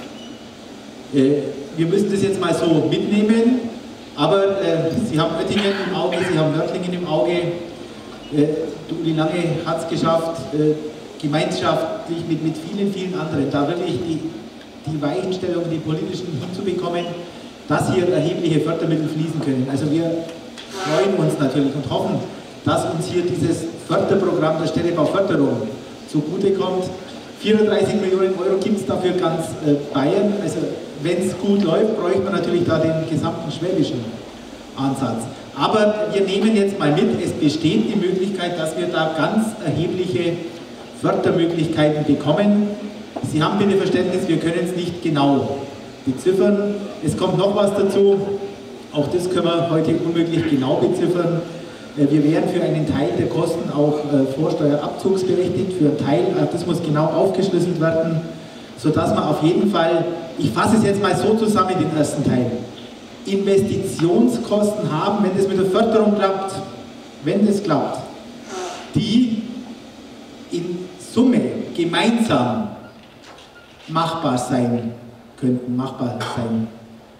Speaker 2: Wir müssen das jetzt mal so mitnehmen, aber äh, Sie haben Oettingen im Auge, Sie haben Nördlingen im Auge. Äh, Uli Lange hat es geschafft, äh, gemeinschaftlich mit, mit vielen, vielen anderen, da wirklich die, die Weichenstellung, die politischen hinzubekommen, dass hier erhebliche Fördermittel fließen können. Also wir freuen uns natürlich und hoffen, dass uns hier dieses Förderprogramm der Städtebauförderung zugutekommt. vierunddreißig Millionen Euro gibt es dafür ganz äh, Bayern. Also wenn es gut läuft, bräuchte man natürlich da den gesamten schwäbischen Ansatz. Aber wir nehmen jetzt mal mit, es besteht die Möglichkeit, dass wir da ganz erhebliche Fördermöglichkeiten bekommen. Sie haben bitte Verständnis, wir können es nicht genau beziffern. Es kommt noch was dazu, auch das können wir heute unmöglich genau beziffern. Wir wären für einen Teil der Kosten auch vorsteuerabzugsberechtigt, für einen Teil, das muss genau aufgeschlüsselt werden, sodass man auf jeden Fall, ich fasse es jetzt mal so zusammen, den ersten Teil, Investitionskosten haben, wenn das mit der Förderung klappt, wenn das klappt, die in Summe gemeinsam machbar sein könnten, machbar sein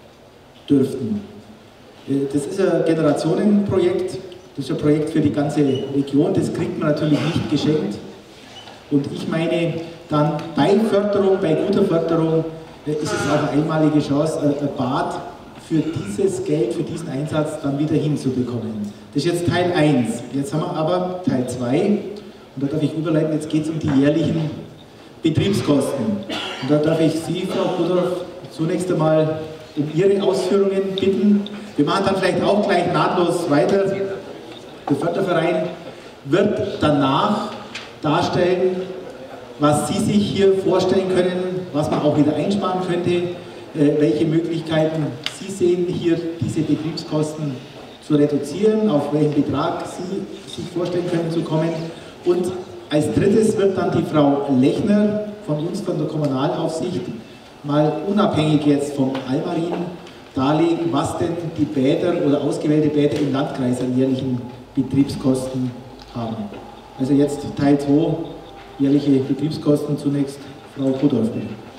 Speaker 2: dürften. Das ist ein Generationenprojekt, das ist ein Projekt für die ganze Region, das kriegt man natürlich nicht geschenkt. Und ich meine, dann bei Förderung, bei guter Förderung, ist es auch eine einmalige Chance, ein Bad für dieses Geld, für diesen Einsatz dann wieder hinzubekommen. Das ist jetzt Teil eins. Jetzt haben wir aber Teil zwei, und da darf ich überleiten, jetzt geht es um die jährlichen Betriebskosten. Und da darf ich Sie, Frau Kudorf, zunächst einmal um Ihre Ausführungen bitten. Wir machen dann vielleicht auch gleich nahtlos weiter. Der Förderverein wird danach darstellen, was Sie sich hier vorstellen können, was man auch wieder einsparen könnte, äh, welche Möglichkeiten Sie sehen, hier diese Betriebskosten zu reduzieren, auf welchen Betrag Sie sich vorstellen können zu kommen. Und als drittes wird dann die Frau Lechner von uns, von der Kommunalaufsicht, mal unabhängig jetzt vom Almarin darlegen, was denn die Bäder oder ausgewählte Bäder im Landkreis an jährlichen Betriebskosten haben. Also jetzt Teil zwei, jährliche Betriebskosten, zunächst Frau Kudorf.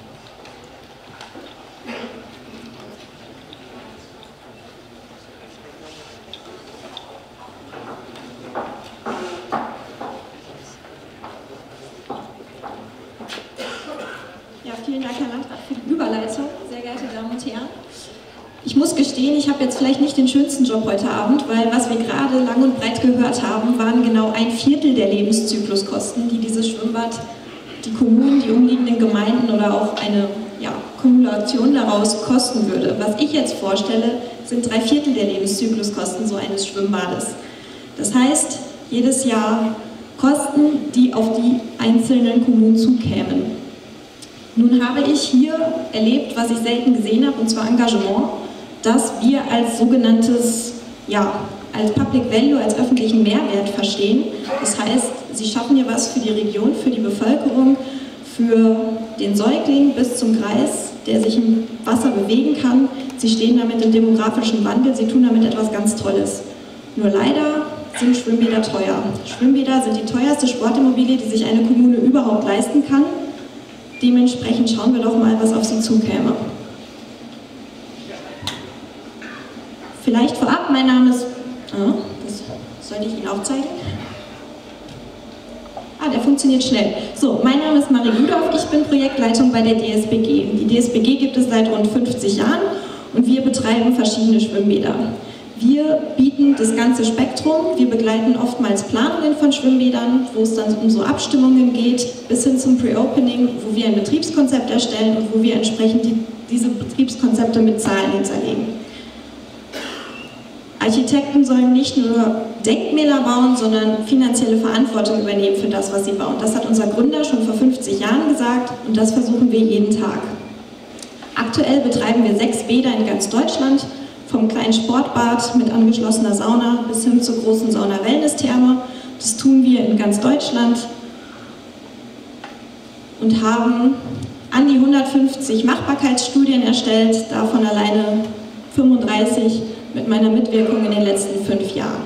Speaker 4: Ja, vielen Dank, Herr Landrat, für die Überleitung. Sehr geehrte Damen und Herren. Ich muss gestehen, ich habe jetzt vielleicht nicht den schönsten Job heute Abend, weil was wir gerade lang und breit gehört haben, waren genau ein Viertel der Lebenszykluskosten, die dieses Schwimmbad, die Kommunen, die umliegenden Gemeinden oder auch eine ja, Kumulation daraus kosten würde. Was ich jetzt vorstelle, sind drei Viertel der Lebenszykluskosten so eines Schwimmbades. Das heißt, jedes Jahr Kosten, die auf die einzelnen Kommunen zukämen. Nun habe ich hier erlebt, was ich selten gesehen habe, und zwar Engagement, dass wir als sogenanntes, ja, als Public Value, als öffentlichen Mehrwert verstehen. Das heißt,
Speaker 8: Sie schaffen hier was für die Region, für die Bevölkerung, für den Säugling bis zum Greis, der sich im Wasser bewegen kann. Sie stehen damit im demografischen Wandel, sie tun damit etwas ganz Tolles. Nur leider sind Schwimmbäder teuer. Schwimmbäder sind die teuerste Sportimmobilie, die sich eine Kommune überhaupt leisten kann. Dementsprechend schauen wir doch mal, was auf sie zukäme. Vielleicht vorab, mein Name ist, ah, das sollte ich Ihnen auch zeigen. Ah, der funktioniert schnell. So, mein Name ist Marie Ludolf, ich bin Projektleitung bei der D S B G. Die D S B G gibt es seit rund fünfzig Jahren und wir betreiben verschiedene Schwimmbäder. Wir bieten das ganze Spektrum, wir begleiten oftmals Planungen von Schwimmbädern, wo es dann um so Abstimmungen geht, bis hin zum Pre-Opening, wo wir ein Betriebskonzept erstellen und wo wir entsprechend die, diese Betriebskonzepte mit Zahlen hinterlegen. Architekten sollen nicht nur Denkmäler bauen, sondern finanzielle Verantwortung übernehmen für das, was sie bauen. Das hat unser Gründer schon vor fünfzig Jahren gesagt und das versuchen wir jeden Tag. Aktuell betreiben wir sechs Bäder in ganz Deutschland, vom kleinen Sportbad mit angeschlossener Sauna bis hin zur großen Sauna-Wellness-Therme. Das tun wir in ganz Deutschland und haben an die hundertfünfzig Machbarkeitsstudien erstellt, davon alleine fünfunddreißig mit meiner Mitwirkung in den letzten fünf Jahren.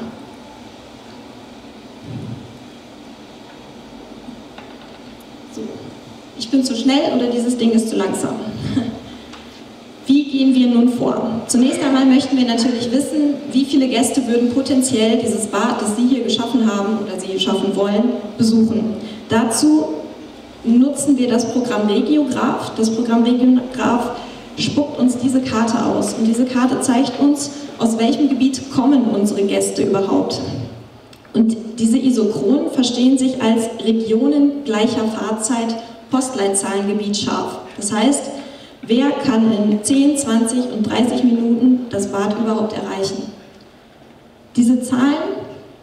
Speaker 8: So. Ich bin zu schnell oder dieses Ding ist zu langsam. Wie gehen wir nun vor? Zunächst einmal möchten wir natürlich wissen, wie viele Gäste würden potenziell dieses Bad, das Sie hier geschaffen haben oder Sie schaffen wollen, besuchen. Dazu nutzen wir das Programm Regiograph. Das Programm Regiograph spuckt uns diese Karte aus und diese Karte zeigt uns, aus welchem Gebiet kommen unsere Gäste überhaupt. Und diese Isochronen verstehen sich als Regionen gleicher Fahrzeit, Postleitzahlengebiet scharf. Das heißt, wer kann in zehn, zwanzig und dreißig Minuten das Bad überhaupt erreichen? Diese Zahlen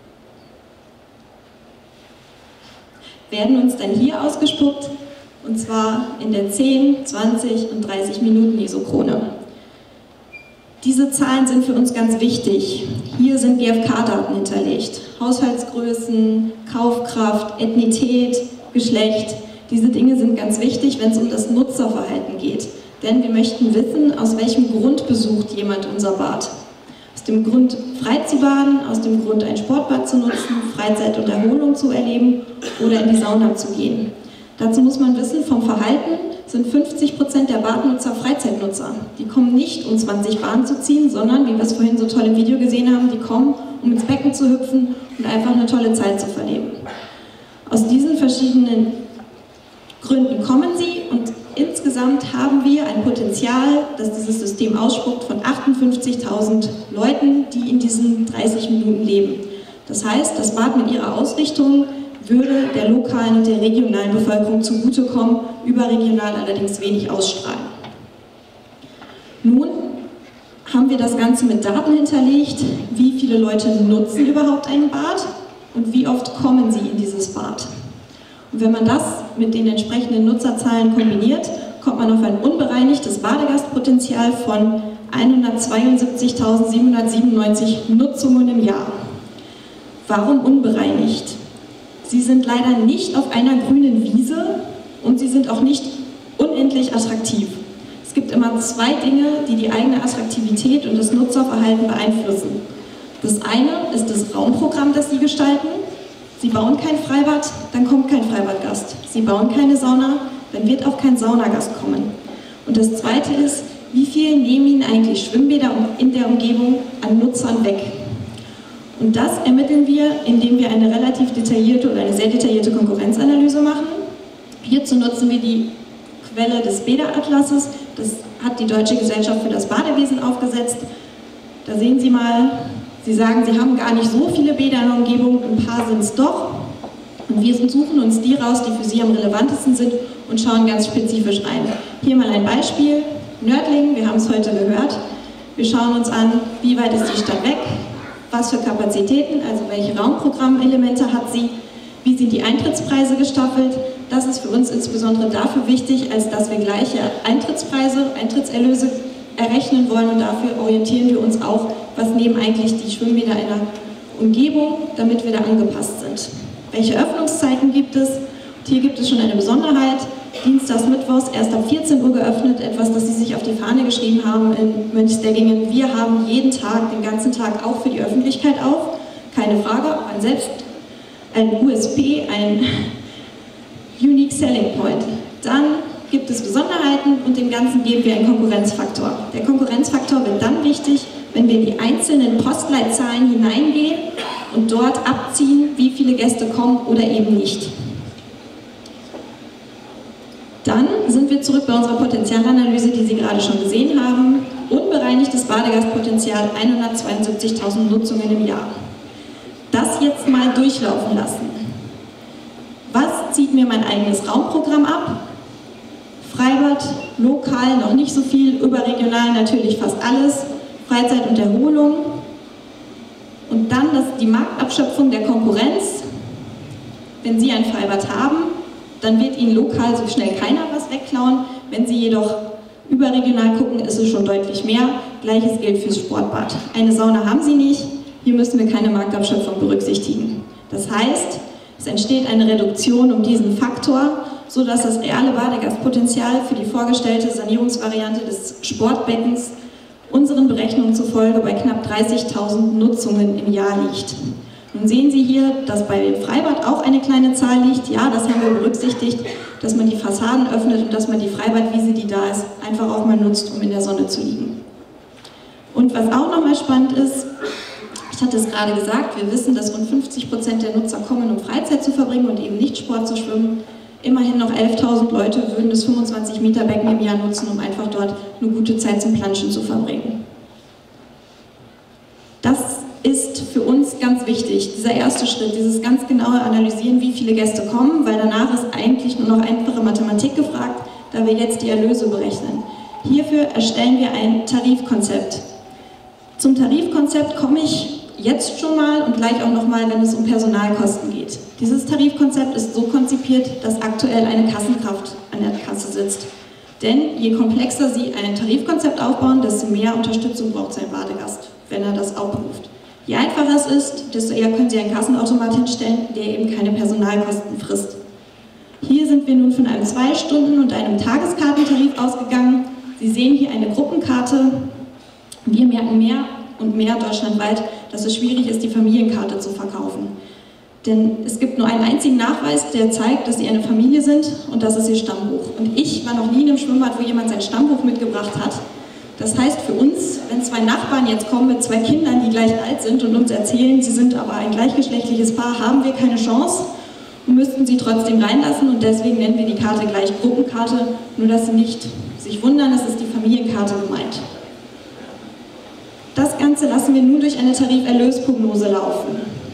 Speaker 8: werden uns dann hier ausgespuckt, und zwar in der zehn, zwanzig und dreißig Minuten Isochrone. Diese Zahlen sind für uns ganz wichtig. Hier sind G F K-Daten hinterlegt. Haushaltsgrößen, Kaufkraft, Ethnität, Geschlecht. Diese Dinge sind ganz wichtig, wenn es um das Nutzerverhalten geht. Denn wir möchten wissen, aus welchem Grund besucht jemand unser Bad. Aus dem Grund, frei zu baden, aus dem Grund, ein Sportbad zu nutzen, Freizeit und Erholung zu erleben oder in die Sauna zu gehen. Dazu muss man wissen, vom Verhalten sind fünfzig Prozent der Badnutzer Freizeitnutzer. Die kommen nicht, um zwanzig Bahnen zu ziehen, sondern, wie wir es vorhin so toll im Video gesehen haben, die kommen, um ins Becken zu hüpfen und einfach eine tolle Zeit zu verleben. Aus diesen verschiedenen Gründen kommen sie und insgesamt haben wir ein Potenzial, das dieses System ausspuckt, von achtundfünfzigtausend Leuten, die in diesen dreißig Minuten leben. Das heißt, das Bad mit ihrer Ausrichtung würde der lokalen und der regionalen Bevölkerung zugutekommen, überregional allerdings wenig ausstrahlen. Nun haben wir das Ganze mit Daten hinterlegt, wie viele Leute nutzen überhaupt ein Bad und wie oft kommen sie in dieses Bad. Und wenn man das mit den entsprechenden Nutzerzahlen kombiniert, kommt man auf ein unbereinigtes Badegastpotenzial von hundertzweiundsiebzigtausendsiebenhundertsiebenundneunzig Nutzungen im Jahr. Warum unbereinigt? Sie sind leider nicht auf einer grünen Wiese und sie sind auch nicht unendlich attraktiv. Es gibt immer zwei Dinge, die die eigene Attraktivität und das Nutzerverhalten beeinflussen. Das eine ist das Raumprogramm, das Sie gestalten. Sie bauen kein Freibad, dann kommt kein Freibadgast. Sie bauen keine Sauna, dann wird auch kein Saunagast kommen. Und das zweite ist, wie viel nehmen Ihnen eigentlich Schwimmbäder in der Umgebung an Nutzern weg? Und das ermitteln wir, indem wir eine relativ detaillierte oder eine sehr detaillierte Konkurrenzanalyse machen. Hierzu nutzen wir die Quelle des Bäderatlasses. Das hat die Deutsche Gesellschaft für das Badewesen aufgesetzt. Da sehen Sie mal, Sie sagen, Sie haben gar nicht so viele Bäder in der Umgebung, ein paar sind es doch. Und wir suchen uns die raus, die für Sie am relevantesten sind und schauen ganz spezifisch rein. Hier mal ein Beispiel. Nördlingen, wir haben es heute gehört. Wir schauen uns an, wie weit ist die Stadt weg, was für Kapazitäten, also welche Raumprogrammelemente hat sie, wie sind die Eintrittspreise gestaffelt. Das ist für uns insbesondere dafür wichtig, als dass wir gleiche Eintrittspreise, Eintrittserlöse errechnen wollen und dafür orientieren wir uns auch, was nehmen eigentlich die Schwimmbäder in der Umgebung, damit wir da angepasst sind. Welche Öffnungszeiten gibt es? Und hier gibt es schon eine Besonderheit. Dienstags, Mittwochs erst ab vierzehn Uhr geöffnet, etwas, das Sie sich auf die Fahne geschrieben haben in Mönchsdeggingen. Wir haben jeden Tag, den ganzen Tag auch für die Öffentlichkeit auf, keine Frage, ein selbst ein U S P, ein Unique Selling Point. Dann gibt es Besonderheiten und dem Ganzen geben wir einen Konkurrenzfaktor. Der Konkurrenzfaktor wird dann wichtig, wenn wir in die einzelnen Postleitzahlen hineingehen und dort abziehen, wie viele Gäste kommen oder eben nicht. Dann sind wir zurück bei unserer Potenzialanalyse, die Sie gerade schon gesehen haben. Unbereinigtes Badegastpotenzial hundertzweiundsiebzigtausend Nutzungen im Jahr. Das jetzt mal durchlaufen lassen. Was zieht mir mein eigenes Raumprogramm ab? Freibad, lokal noch nicht so viel, überregional natürlich fast alles, Freizeit und Erholung. Und dann das, die Marktabschöpfung der Konkurrenz. Wenn Sie ein Freibad haben, dann wird Ihnen lokal so schnell keiner was wegklauen. Wenn Sie jedoch überregional gucken, ist es schon deutlich mehr. Gleiches gilt fürs Sportbad. Eine Sauna haben Sie nicht, hier müssen wir keine Marktabschöpfung berücksichtigen. Das heißt, es entsteht eine Reduktion um diesen Faktor, sodass das reale Badegastpotenzial für die vorgestellte Sanierungsvariante des Sportbeckens unseren Berechnungen zufolge bei knapp dreißigtausend Nutzungen im Jahr liegt. Nun sehen Sie hier, dass bei dem Freibad auch eine kleine Zahl liegt. Ja, das haben wir berücksichtigt, dass man die Fassaden öffnet und dass man die Freibadwiese, die da ist, einfach auch mal nutzt, um in der Sonne zu liegen. Und was auch nochmal spannend ist, ich hatte es gerade gesagt, wir wissen, dass rund fünfzig Prozent der Nutzer kommen, um Freizeit zu verbringen und eben nicht Sport zu schwimmen. Immerhin noch elftausend Leute würden das fünfundzwanzig Meter Becken im Jahr nutzen, um einfach dort eine gute Zeit zum Planschen zu verbringen. Das ist für uns ganz wichtig, dieser erste Schritt, dieses ganz genaue Analysieren, wie viele Gäste kommen, weil danach ist eigentlich nur noch einfache Mathematik gefragt, da wir jetzt die Erlöse berechnen. Hierfür erstellen wir ein Tarifkonzept. Zum Tarifkonzept komme ich jetzt schon mal und gleich auch nochmal, wenn es um Personalkosten geht. Dieses Tarifkonzept ist so konzipiert, dass aktuell eine Kassenkraft an der Kasse sitzt. Denn je komplexer Sie ein Tarifkonzept aufbauen, desto mehr Unterstützung braucht sein Badegast, wenn er das aufruft. Je einfacher es ist, desto eher können Sie einen Kassenautomat hinstellen, der eben keine Personalkosten frisst. Hier sind wir nun von einem zwei Stunden und einem Tageskartentarif ausgegangen. Sie sehen hier eine Gruppenkarte. Wir merken mehr und mehr deutschlandweit, dass es schwierig ist, die Familienkarte zu verkaufen. Denn es gibt nur einen einzigen Nachweis, der zeigt, dass Sie eine Familie sind, und das ist Ihr Stammbuch. Und ich war noch nie in einem Schwimmbad, wo jemand sein Stammbuch mitgebracht hat. Das heißt für uns, wenn zwei Nachbarn jetzt kommen mit zwei Kindern, die gleich alt sind und uns erzählen, sie sind aber ein gleichgeschlechtliches Paar, haben wir keine Chance und müssten sie trotzdem reinlassen, und deswegen nennen wir die Karte gleich Gruppenkarte, nur dass Sie nicht sich wundern, es ist die Familienkarte gemeint. Das Ganze lassen wir nun durch eine Tariferlösprognose laufen.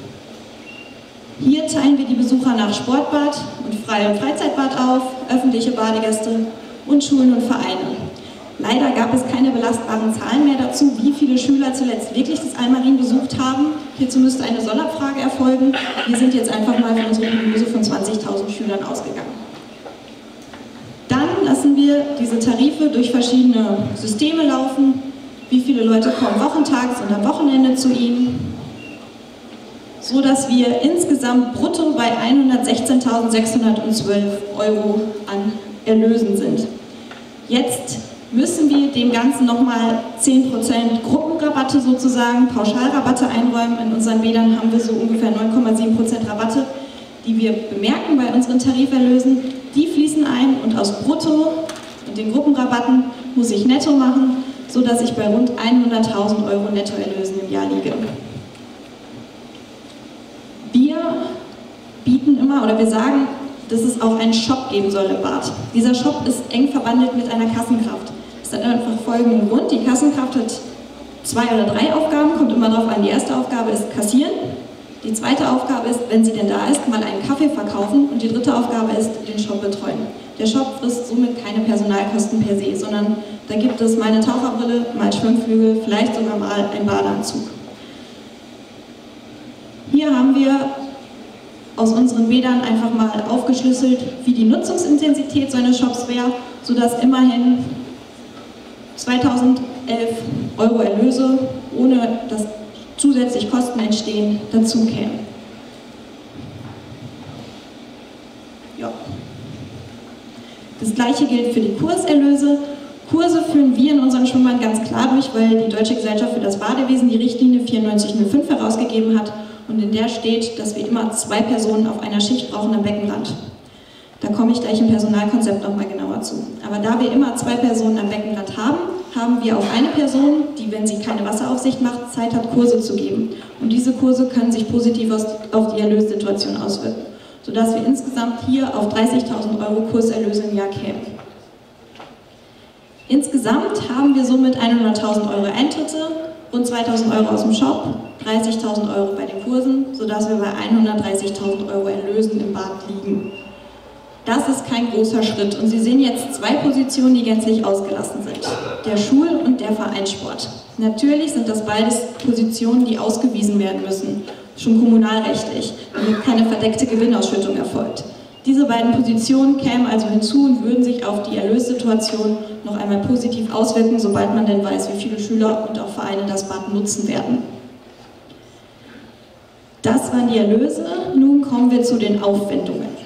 Speaker 8: Hier teilen wir die Besucher nach Sportbad und Freie- und Freizeitbad auf, öffentliche Badegäste und Schulen und Vereine. Leider gab es keine belastbaren Zahlen mehr dazu, wie viele Schüler zuletzt wirklich das Almarin besucht haben. Hierzu müsste eine Sonderabfrage erfolgen. Wir sind jetzt einfach mal von unserer Prognose von zwanzigtausend Schülern ausgegangen. Dann lassen wir diese Tarife durch verschiedene Systeme laufen. Wie viele Leute kommen wochentags und am Wochenende zu Ihnen? So dass wir insgesamt brutto bei hundertsechzehntausendsechshundertzwölf Euro an Erlösen sind. Jetzt müssen wir dem Ganzen nochmal zehn Prozent Gruppenrabatte sozusagen, Pauschalrabatte einräumen. In unseren Bädern haben wir so ungefähr neun Komma sieben Prozent Rabatte, die wir bemerken bei unseren Tariferlösen. Die fließen ein, und aus Brutto und den Gruppenrabatten muss ich netto machen, sodass ich bei rund hunderttausend Euro Nettoerlösen im Jahr liege. Wir bieten immer, oder wir sagen, dass es auch einen Shop geben soll im Bad. Dieser Shop ist eng verwandelt mit einer Kassenkraft. Das hat einfach folgenden Grund: Die Kassenkraft hat zwei oder drei Aufgaben, kommt immer darauf an. Die erste Aufgabe ist kassieren, die zweite Aufgabe ist, wenn sie denn da ist, mal einen Kaffee verkaufen, und die dritte Aufgabe ist, den Shop betreuen. Der Shop frisst somit keine Personalkosten per se, sondern da gibt es mal eine Taucherbrille, mal Schwimmflügel, vielleicht sogar mal einen Badeanzug. Hier haben wir aus unseren Bädern einfach mal aufgeschlüsselt, wie die Nutzungsintensität so eines Shops wäre, sodass immerhin zweitausendelf Euro Erlöse, ohne dass zusätzlich Kosten entstehen, dazu kämen. Das gleiche gilt für die Kurserlöse. Kurse führen wir in unseren Schwimmbad ganz klar durch, weil die Deutsche Gesellschaft für das Badewesen die Richtlinie vierundneunzig null fünf herausgegeben hat und in der steht, dass wir immer zwei Personen auf einer Schicht brauchen am Beckenrand. Da komme ich gleich im Personalkonzept nochmal genauer zu. Aber da wir immer zwei Personen am Beckenrand haben, haben wir auch eine Person, die, wenn sie keine Wasseraufsicht macht, Zeit hat, Kurse zu geben. Und diese Kurse können sich positiv auf die Erlössituation auswirken, sodass wir insgesamt hier auf dreißigtausend Euro Kurserlöse im Jahr kämen. Insgesamt haben wir somit hunderttausend Euro Eintritte, rund zweitausend Euro aus dem Shop, dreißigtausend Euro bei den Kursen, sodass wir bei hundertdreißigtausend Euro Erlösen im Bad liegen. Das ist kein großer Schritt und Sie sehen jetzt zwei Positionen, die gänzlich ausgelassen sind. Der Schul- und der Vereinssport. Natürlich sind das beides Positionen, die ausgewiesen werden müssen, schon kommunalrechtlich, damit keine verdeckte Gewinnausschüttung erfolgt. Diese beiden Positionen kämen also hinzu und würden sich auf die Erlössituation noch einmal positiv auswirken, sobald man denn weiß, wie viele Schüler und auch Vereine das Bad nutzen werden. Das waren die Erlöse. Nun kommen wir zu den Aufwendungen.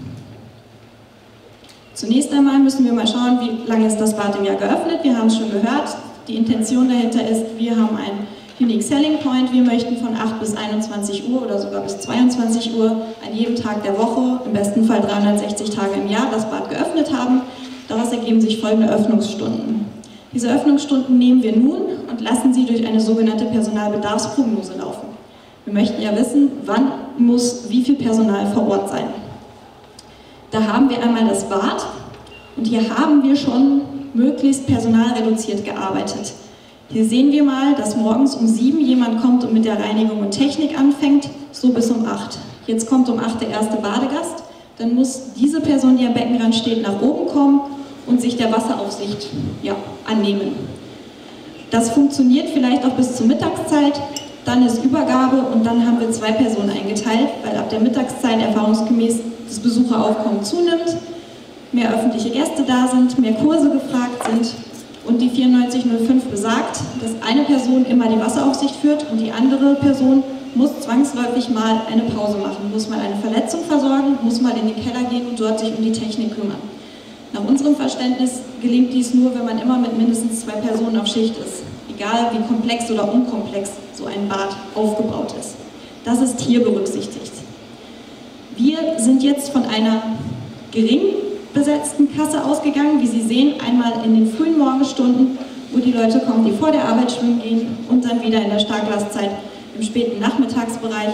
Speaker 8: Zunächst einmal müssen wir mal schauen, wie lange ist das Bad im Jahr geöffnet. Wir haben es schon gehört, die Intention dahinter ist, wir haben einen Unique Selling Point, wir möchten von acht bis einundzwanzig Uhr oder sogar bis zweiundzwanzig Uhr an jedem Tag der Woche, im besten Fall dreihundertsechzig Tage im Jahr, das Bad geöffnet haben. Daraus ergeben sich folgende Öffnungsstunden. Diese Öffnungsstunden nehmen wir nun und lassen sie durch eine sogenannte Personalbedarfsprognose laufen. Wir möchten ja wissen, wann muss wie viel Personal vor Ort sein. Da haben wir einmal das Bad und hier haben wir schon möglichst personalreduziert gearbeitet. Hier sehen wir mal, dass morgens um sieben jemand kommt und mit der Reinigung und Technik anfängt, so bis um acht. Jetzt kommt um acht der erste Badegast, dann muss diese Person, die am Beckenrand steht, nach oben kommen und sich der Wasseraufsicht ja, annehmen. Das funktioniert vielleicht auch bis zur Mittagszeit, dann ist Übergabe und dann haben wir zwei Personen eingeteilt, weil ab der Mittagszeit erfahrungsgemäß das Besucheraufkommen zunimmt, mehr öffentliche Gäste da sind, mehr Kurse gefragt sind und die vierundneunzig null fünf besagt, dass eine Person immer die Wasseraufsicht führt und die andere Person muss zwangsläufig mal eine Pause machen, muss mal eine Verletzung versorgen, muss mal in den Keller gehen und dort sich um die Technik kümmern. Nach unserem Verständnis gelingt dies nur, wenn man immer mit mindestens zwei Personen auf Schicht ist, egal wie komplex oder unkomplex so ein Bad aufgebaut ist. Das ist hier berücksichtigt. Wir sind jetzt von einer gering besetzten Kasse ausgegangen, wie Sie sehen, einmal in den frühen Morgenstunden, wo die Leute kommen, die vor der Arbeit schwimmen gehen und dann wieder in der Starklastzeit im späten Nachmittagsbereich.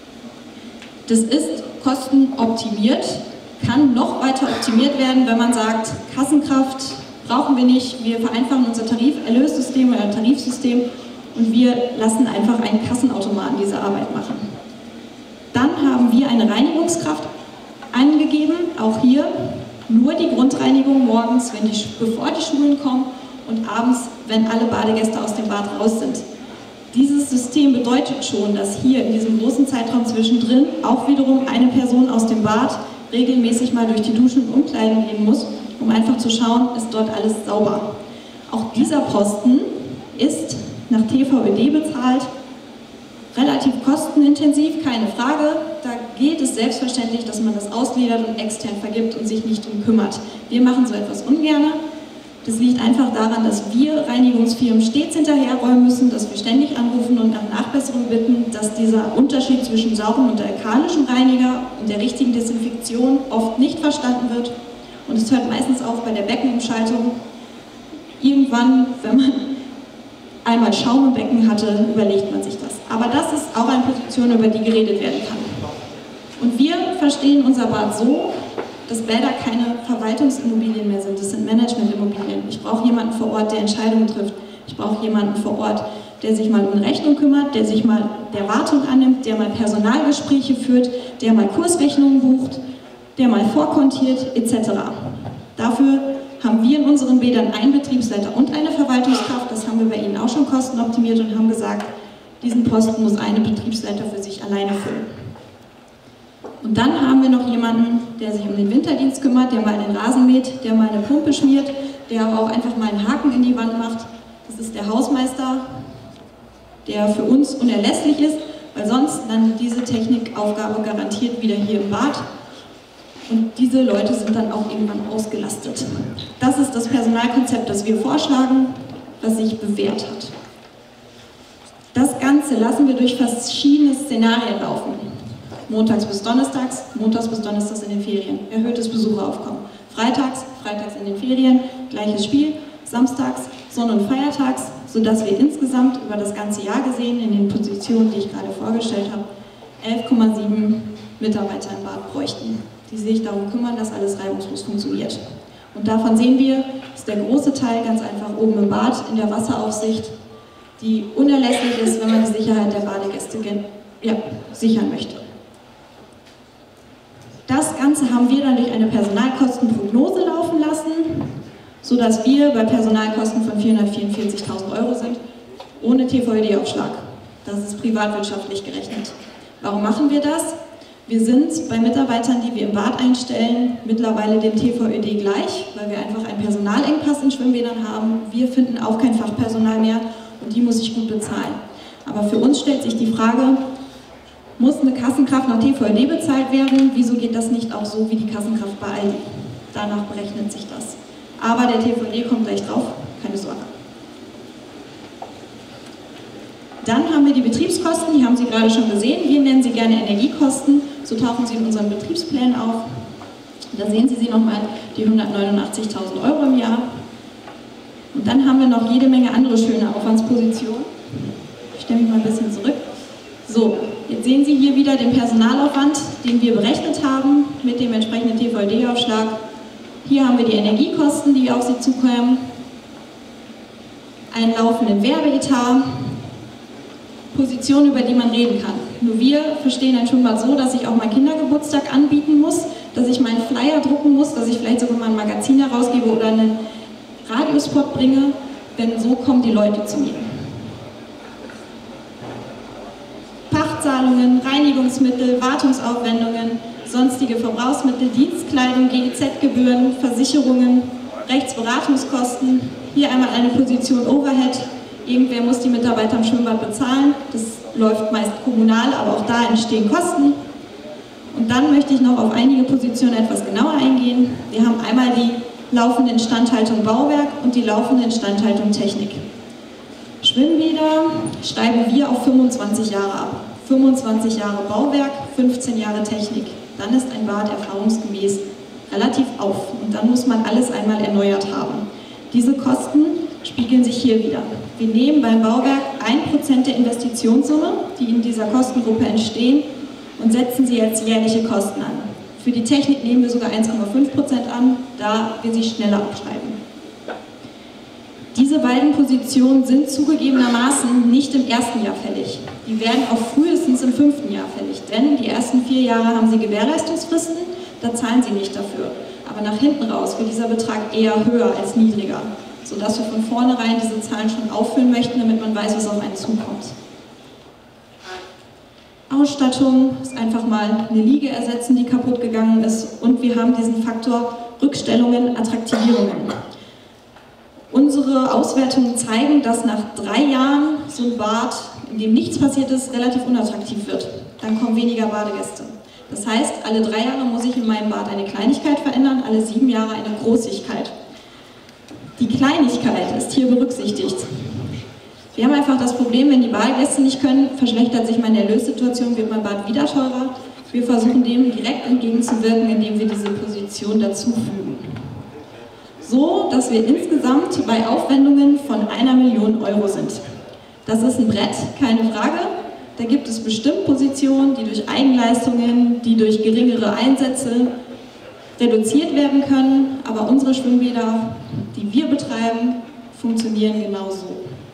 Speaker 8: Das ist kostenoptimiert, kann noch weiter optimiert werden, wenn man sagt, Kassenkraft brauchen wir nicht, wir vereinfachen unser Tariferlössystem oder Tarifsystem und wir lassen einfach einen Kassenautomaten diese Arbeit machen. Dann haben wir eine Reinigungskraft angegeben, auch hier nur die Grundreinigung morgens, wenn die, bevor die Schulen kommen und abends, wenn alle Badegäste aus dem Bad raus sind. Dieses System bedeutet schon, dass hier in diesem großen Zeitraum zwischendrin auch wiederum eine Person aus dem Bad regelmäßig mal durch die Duschen und Umkleiden gehen muss, um einfach zu schauen, ist dort alles sauber. Auch dieser Posten ist nach T V Ö D bezahlt, relativ kostenintensiv, keine Frage. Da geht es selbstverständlich, dass man das ausgliedert und extern vergibt und sich nicht darum kümmert. Wir machen so etwas ungern. Das liegt einfach daran, dass wir Reinigungsfirmen stets hinterherräumen müssen, dass wir ständig anrufen und nach Nachbesserung bitten, dass dieser Unterschied zwischen sauren und alkalischen Reiniger und der richtigen Desinfektion oft nicht verstanden wird. Und es hört meistens auf bei der Beckenumschaltung. Irgendwann, wenn man einmal Schaum im Becken hatte, überlegt man sich das. Aber das ist auch eine Position, über die geredet werden kann. Und wir verstehen unser Bad so, dass Bäder keine Verwaltungsimmobilien mehr sind, das sind Managementimmobilien. Ich brauche jemanden vor Ort, der Entscheidungen trifft. Ich brauche jemanden vor Ort, der sich mal um eine Rechnung kümmert, der sich mal der Wartung annimmt, der mal Personalgespräche führt, der mal Kursrechnungen bucht, der mal vorkontiert et cetera. Dafür haben wir in unseren Bädern einen Betriebsleiter und eine Verwaltungskraft, das haben wir bei Ihnen auch schon kostenoptimiert und haben gesagt, diesen Posten muss eine Betriebsleiter für sich alleine füllen. Und dann haben wir noch jemanden, der sich um den Winterdienst kümmert, der mal den Rasen mäht, der mal eine Pumpe schmiert, der aber auch einfach mal einen Haken in die Wand macht. Das ist der Hausmeister, der für uns unerlässlich ist, weil sonst landet diese Technikaufgabe garantiert wieder hier im Bad. Und diese Leute sind dann auch irgendwann ausgelastet. Das ist das Personalkonzept, das wir vorschlagen, was sich bewährt hat. Das Ganze lassen wir durch verschiedene Szenarien laufen. Montags bis Donnerstags, montags bis Donnerstags in den Ferien, erhöhtes Besucheraufkommen. Freitags, freitags in den Ferien, gleiches Spiel. Samstags, Sonn- und Feiertags, sodass wir insgesamt über das ganze Jahr gesehen, in den Positionen, die ich gerade vorgestellt habe, elf Komma sieben Mitarbeiter im Bad bräuchten, die sich darum kümmern, dass alles reibungslos funktioniert. Und davon sehen wir, ist der große Teil ganz einfach oben im Bad in der Wasseraufsicht, die unerlässlich ist, wenn man die Sicherheit der Badegäste ja, sichern möchte. Das Ganze haben wir dann durch eine Personalkostenprognose laufen lassen, sodass wir bei Personalkosten von vierhundertvierundvierzigtausend Euro sind, ohne T V Ö D-Aufschlag. Das ist privatwirtschaftlich gerechnet. Warum machen wir das? Wir sind bei Mitarbeitern, die wir im Bad einstellen, mittlerweile dem T V Ö D gleich, weil wir einfach einen Personalengpass in Schwimmbädern haben. Wir finden auch kein Fachpersonal mehr und die muss ich gut bezahlen. Aber für uns stellt sich die Frage, muss eine Kassenkraft nach T V Ö D bezahlt werden? Wieso geht das nicht auch so wie die Kassenkraft bei Aldi? Danach berechnet sich das. Aber der T V Ö D kommt gleich drauf, keine Sorge. Dann haben wir die Betriebskosten, die haben Sie gerade schon gesehen. Wir nennen sie gerne Energiekosten, so tauchen sie in unseren Betriebsplänen auf. Da sehen Sie sie nochmal, die hundertneunundachtzigtausend Euro im Jahr. Und dann haben wir noch jede Menge andere schöne Aufwandspositionen. Ich stelle mich mal ein bisschen zurück. So, jetzt sehen Sie hier wieder den Personalaufwand, den wir berechnet haben mit dem entsprechenden T V Ö D-Aufschlag. Hier haben wir die Energiekosten, die auf Sie zukommen, einen laufenden Werbeetat, Positionen, über die man reden kann. Nur wir verstehen ein Schwimmbad so, dass ich auch meinen Kindergeburtstag anbieten muss, dass ich meinen Flyer drucken muss, dass ich vielleicht sogar mal ein Magazin herausgebe oder einen Radiospot bringe, denn so kommen die Leute zu mir. Pachtzahlungen, Reinigungsmittel, Wartungsaufwendungen, sonstige Verbrauchsmittel, Dienstkleidung, G E Z-Gebühren, Versicherungen, Rechtsberatungskosten. Hier einmal eine Position Overhead. Irgendwer muss die Mitarbeiter im Schwimmbad bezahlen. Das läuft meist kommunal, aber auch da entstehen Kosten. Und dann möchte ich noch auf einige Positionen etwas genauer eingehen. Wir haben einmal die laufende Instandhaltung Bauwerk und die laufende Instandhaltung Technik. Schwimmbäder schreiben wir auf fünfundzwanzig Jahre ab. fünfundzwanzig Jahre Bauwerk, fünfzehn Jahre Technik. Dann ist ein Bad erfahrungsgemäß relativ auf und dann muss man alles einmal erneuert haben. Diese Kosten spiegeln sich hier wieder. Wir nehmen beim Bauwerk ein Prozent der Investitionssumme, die in dieser Kostengruppe entstehen, und setzen sie als jährliche Kosten an. Für die Technik nehmen wir sogar eins Komma fünf Prozent an, da wir sie schneller abschreiben. Diese beiden Positionen sind zugegebenermaßen nicht im ersten Jahr fällig. Die werden auch frühestens im fünften Jahr fällig, denn die ersten vier Jahre haben sie Gewährleistungsfristen, da zahlen sie nicht dafür. Aber nach hinten raus wird dieser Betrag eher höher als niedriger, sodass wir von vornherein diese Zahlen schon auffüllen möchten, damit man weiß, was auf einen zukommt. Ausstattung ist einfach mal eine Liege ersetzen, die kaputt gegangen ist, und wir haben diesen Faktor Rückstellungen, Attraktivierungen. Unsere Auswertungen zeigen, dass nach drei Jahren so ein Bad, in dem nichts passiert ist, relativ unattraktiv wird. Dann kommen weniger Badegäste. Das heißt, alle drei Jahre muss ich in meinem Bad eine Kleinigkeit verändern, alle sieben Jahre eine Großigkeit. Die Kleinigkeit ist hier berücksichtigt. Wir haben einfach das Problem, wenn die Badegäste nicht können, verschlechtert sich meine Erlössituation, wird mein Bad wieder teurer. Wir versuchen dem direkt entgegenzuwirken, indem wir diese Position dazufügen. So, dass wir insgesamt bei Aufwendungen von einer Million Euro sind. Das ist ein Brett, keine Frage. Da gibt es bestimmt Positionen, die durch Eigenleistungen, die durch geringere Einsätze reduziert werden können, aber unsere Schwimmbäder, die wir betreiben, funktionieren genauso.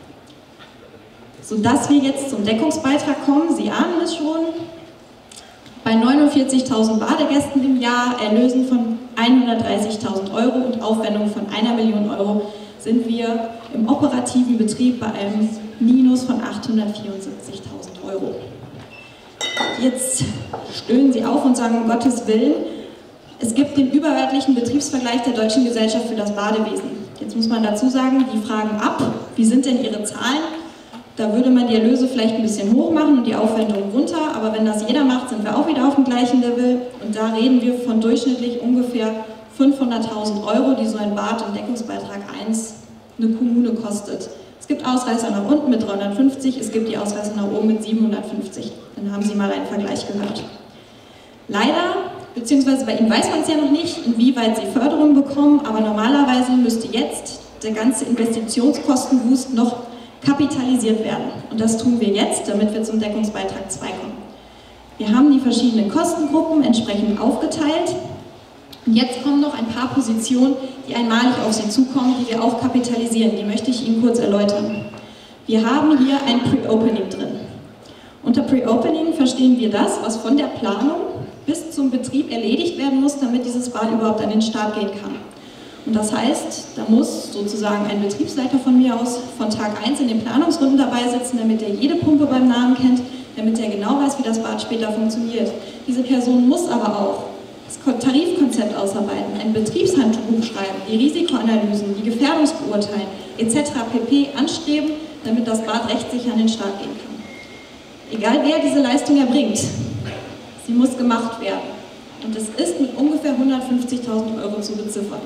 Speaker 8: Sodass wir jetzt zum Deckungsbeitrag kommen, Sie ahnen es schon, bei neunundvierzigtausend Badegästen im Jahr, Erlösen von hundertdreißigtausend Euro und Aufwendungen von einer Million Euro sind wir im operativen Betrieb bei einem Minus von achthundertvierundsiebzigtausend Euro. Jetzt stöhnen Sie auf und sagen, um Gottes Willen, es gibt den überörtlichen Betriebsvergleich der Deutschen Gesellschaft für das Badewesen. Jetzt muss man dazu sagen, die fragen ab, wie sind denn Ihre Zahlen? Da würde man die Erlöse vielleicht ein bisschen hoch machen und die Aufwendungen runter, aber wenn das jeder macht, sind wir auch wieder auf dem gleichen Level und da reden wir von durchschnittlich ungefähr fünfhunderttausend Euro, die so ein Bad im Deckungsbeitrag eins eine Kommune kostet. Es gibt Ausreißer nach unten mit dreihundertfünfzig, es gibt die Ausreißer nach oben mit siebenhundertfünfzig. Dann haben Sie mal einen Vergleich gehört. Leider, beziehungsweise bei Ihnen weiß man es ja noch nicht, inwieweit Sie Förderung bekommen, aber normalerweise müsste jetzt der ganze Investitionskostenwust noch kapitalisiert werden. Und das tun wir jetzt, damit wir zum Deckungsbeitrag zwei kommen. Wir haben die verschiedenen Kostengruppen entsprechend aufgeteilt. Und jetzt kommen noch ein paar Positionen, die einmalig auf Sie zukommen, die wir auch kapitalisieren. Die möchte ich Ihnen kurz erläutern. Wir haben hier ein Pre-Opening drin. Unter Pre-Opening verstehen wir das, was von der Planung bis zum Betrieb erledigt werden muss, damit dieses Bad überhaupt an den Start gehen kann. Und das heißt, da muss sozusagen ein Betriebsleiter von mir aus von Tag eins in den Planungsrunden dabei sitzen, damit er jede Pumpe beim Namen kennt, damit er genau weiß, wie das Bad später funktioniert. Diese Person muss aber auch das Tarifkonzept ausarbeiten, ein Betriebshandbuch schreiben, die Risikoanalysen, die Gefährdungsbeurteilen et cetera pp. Anstreben, damit das Bad rechtssicher an den Start gehen kann. Egal wer diese Leistung erbringt, sie muss gemacht werden. Und es ist mit ungefähr hundertfünfzigtausend Euro zu beziffern.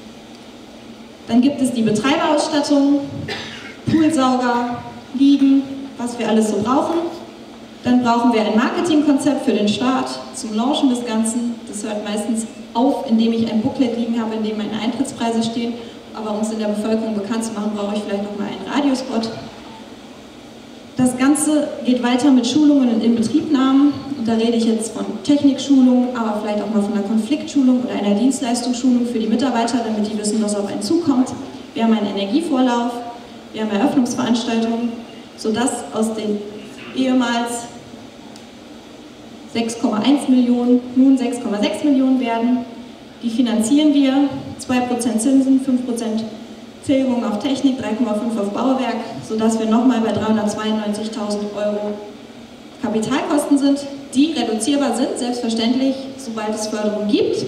Speaker 8: Dann gibt es die Betreiberausstattung, Poolsauger, Liegen, was wir alles so brauchen. Dann brauchen wir ein Marketingkonzept für den Start, zum Launchen des Ganzen. Das hört meistens auf, indem ich ein Booklet liegen habe, in dem meine Eintrittspreise stehen. Aber um es in der Bevölkerung bekannt zu machen, brauche ich vielleicht noch mal einen Radiospot. Das Ganze geht weiter mit Schulungen und Inbetriebnahmen. Und da rede ich jetzt von Technikschulungen, aber vielleicht auch mal von einer Konfliktschulung oder einer Dienstleistungsschulung für die Mitarbeiter, damit die wissen, was auf einen zukommt. Wir haben einen Energievorlauf, wir haben Eröffnungsveranstaltungen, sodass aus den ehemals sechs Komma eins Millionen nun sechs Komma sechs Millionen werden. Die finanzieren wir, zwei Prozent Zinsen, fünf Prozent Tilgung auf Technik, drei Komma fünf auf Bauwerk, sodass wir nochmal bei dreihundertzweiundneunzigtausend Euro Kapitalkosten sind, die reduzierbar sind, selbstverständlich, sobald es Förderung gibt.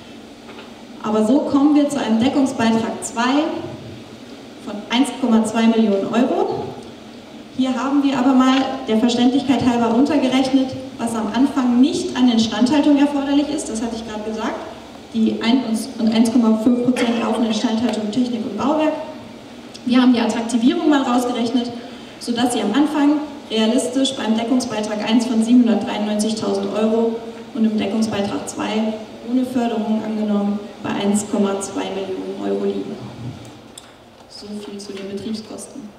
Speaker 8: Aber so kommen wir zu einem Deckungsbeitrag zwei von eins Komma zwei Millionen Euro. Hier haben wir aber mal der Verständlichkeit halber runtergerechnet, was am Anfang nicht an Instandhaltung erforderlich ist, das hatte ich gerade gesagt, die eins Komma fünf Prozent laufende Instandhaltung Technik und Bauwerk. Wir haben die Attraktivierung mal rausgerechnet, sodass Sie am Anfang realistisch beim Deckungsbeitrag eins von siebenhundertdreiundneunzigtausend Euro und im Deckungsbeitrag zwei ohne Förderung angenommen bei eins Komma zwei Millionen Euro liegen. So viel zu den Betriebskosten.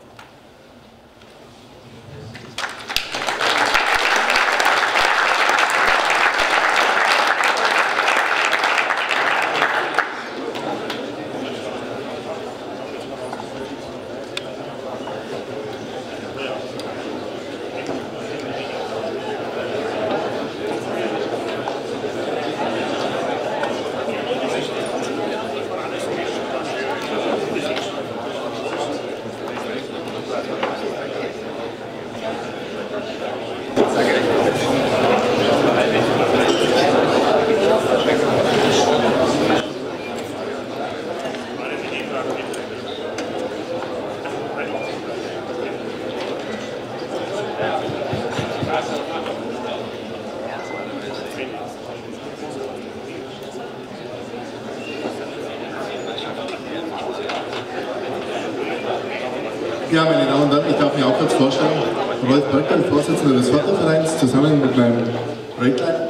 Speaker 9: Ja, meine Damen und Herren, ich darf mich auch kurz vorstellen. Rolf Böckmann, Vorsitzender des Fördervereins, zusammen mit meinem Projektleiter.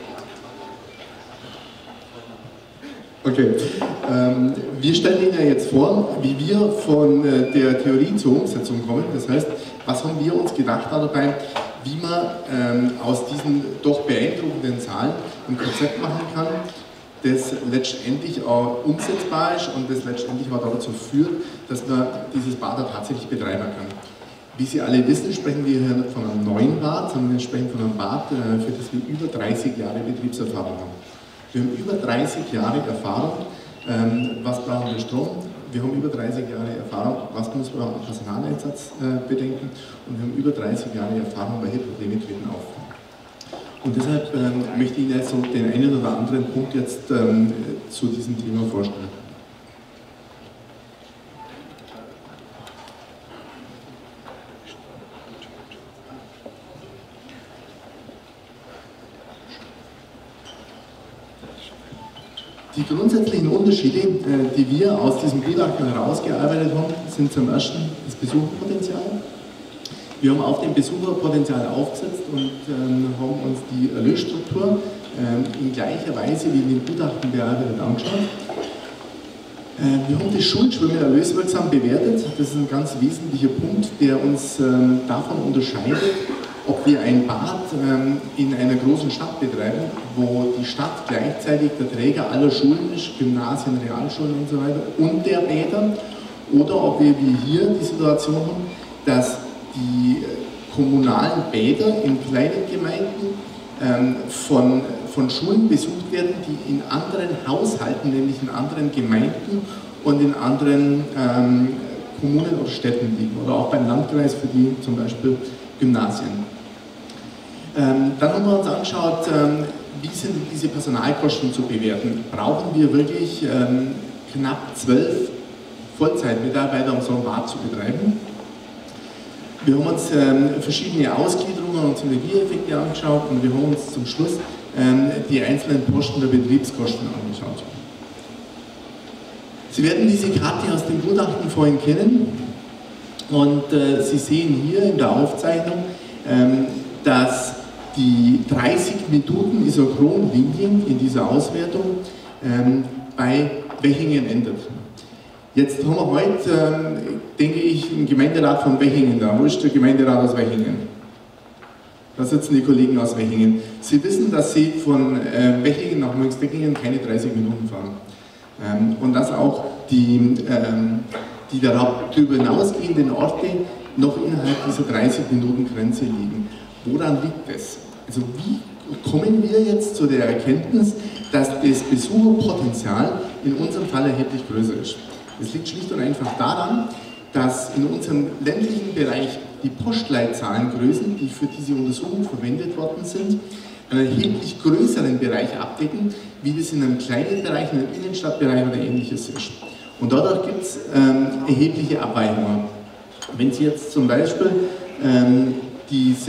Speaker 9: Okay, ähm, wir stellen Ihnen ja jetzt vor, wie wir von äh, der Theorie zur Umsetzung kommen. Das heißt, was haben wir uns gedacht dabei, wie man ähm, aus diesen doch beeindruckenden Zahlen ein Konzept machen kann, das letztendlich auch umsetzbar ist und das letztendlich auch dazu führt, dass man dieses Bad auch tatsächlich betreiben kann. Wie Sie alle wissen, sprechen wir hier von einem neuen Bad, sondern wir sprechen von einem Bad, für das wir über dreißig Jahre Betriebserfahrung haben. Wir haben über dreißig Jahre Erfahrung, ähm, was brauchen wir Strom, wir haben über dreißig Jahre Erfahrung, was muss man am Personaleinsatz äh, bedenken und wir haben über dreißig Jahre Erfahrung, welche Probleme treten auf. Und deshalb ähm, möchte ich Ihnen jetzt so den einen oder anderen Punkt jetzt ähm, zu diesem Thema vorstellen. Die grundsätzlichen Unterschiede, die wir aus diesem Gutachten herausgearbeitet haben, sind zum ersten das Besucherpotenzial. Wir haben auf dem Besucherpotenzial aufgesetzt und ähm, haben uns die Erlösstruktur ähm, in gleicher Weise wie in dem Gutachten bearbeitet angeschaut. Äh, wir haben das Schulschwimmen erlöswirksam bewertet. Das ist ein ganz wesentlicher Punkt, der uns ähm, davon unterscheidet, ob wir ein Bad ähm, in einer großen Stadt betreiben, wo die Stadt gleichzeitig der Träger aller Schulen ist, Gymnasien, Realschulen und so weiter, und der Bäder, oder ob wir wie hier die Situation haben, dass die kommunalen Bäder in kleinen Gemeinden ähm, von, von Schulen besucht werden, die in anderen Haushalten, nämlich in anderen Gemeinden und in anderen ähm, Kommunen oder Städten liegen, oder auch beim Landkreis für die zum Beispiel Gymnasien. Ähm, dann haben wir uns angeschaut, ähm, wie sind diese Personalkosten zu bewerten. Brauchen wir wirklich ähm, knapp zwölf Vollzeitmitarbeiter, um so ein Bad zu betreiben? Wir haben uns ähm, verschiedene Ausgliederungen und Synergieeffekte angeschaut und wir haben uns zum Schluss ähm, die einzelnen Posten der Betriebskosten angeschaut. Sie werden diese Karte aus dem Gutachten vorhin kennen und äh, Sie sehen hier in der Aufzeichnung, ähm, dass die dreißig Minuten Isochronlinien in dieser Auswertung ähm, bei Wechingen endet. Jetzt haben wir heute, ähm, denke ich, einen Gemeinderat von Wechingen da. Wo ist der Gemeinderat aus Wechingen? Da sitzen die Kollegen aus Wechingen. Sie wissen, dass Sie von äh, Wechingen nach Münsterkingen keine dreißig Minuten fahren. Ähm, und dass auch die, ähm, die darüber hinausgehenden Orte noch innerhalb dieser dreißig Minuten Grenze liegen. Woran liegt das? Also wie kommen wir jetzt zu der Erkenntnis, dass das Besucherpotenzial in unserem Fall erheblich größer ist? Das liegt schlicht und einfach daran, dass in unserem ländlichen Bereich die Postleitzahlengrößen, die für diese Untersuchung verwendet worden sind, einen erheblich größeren Bereich abdecken, wie das in einem kleinen Bereich, in einem Innenstadtbereich oder ähnliches ist. Und dadurch gibt es ähm, erhebliche Abweichungen. Wenn Sie jetzt zum Beispiel ähm, diese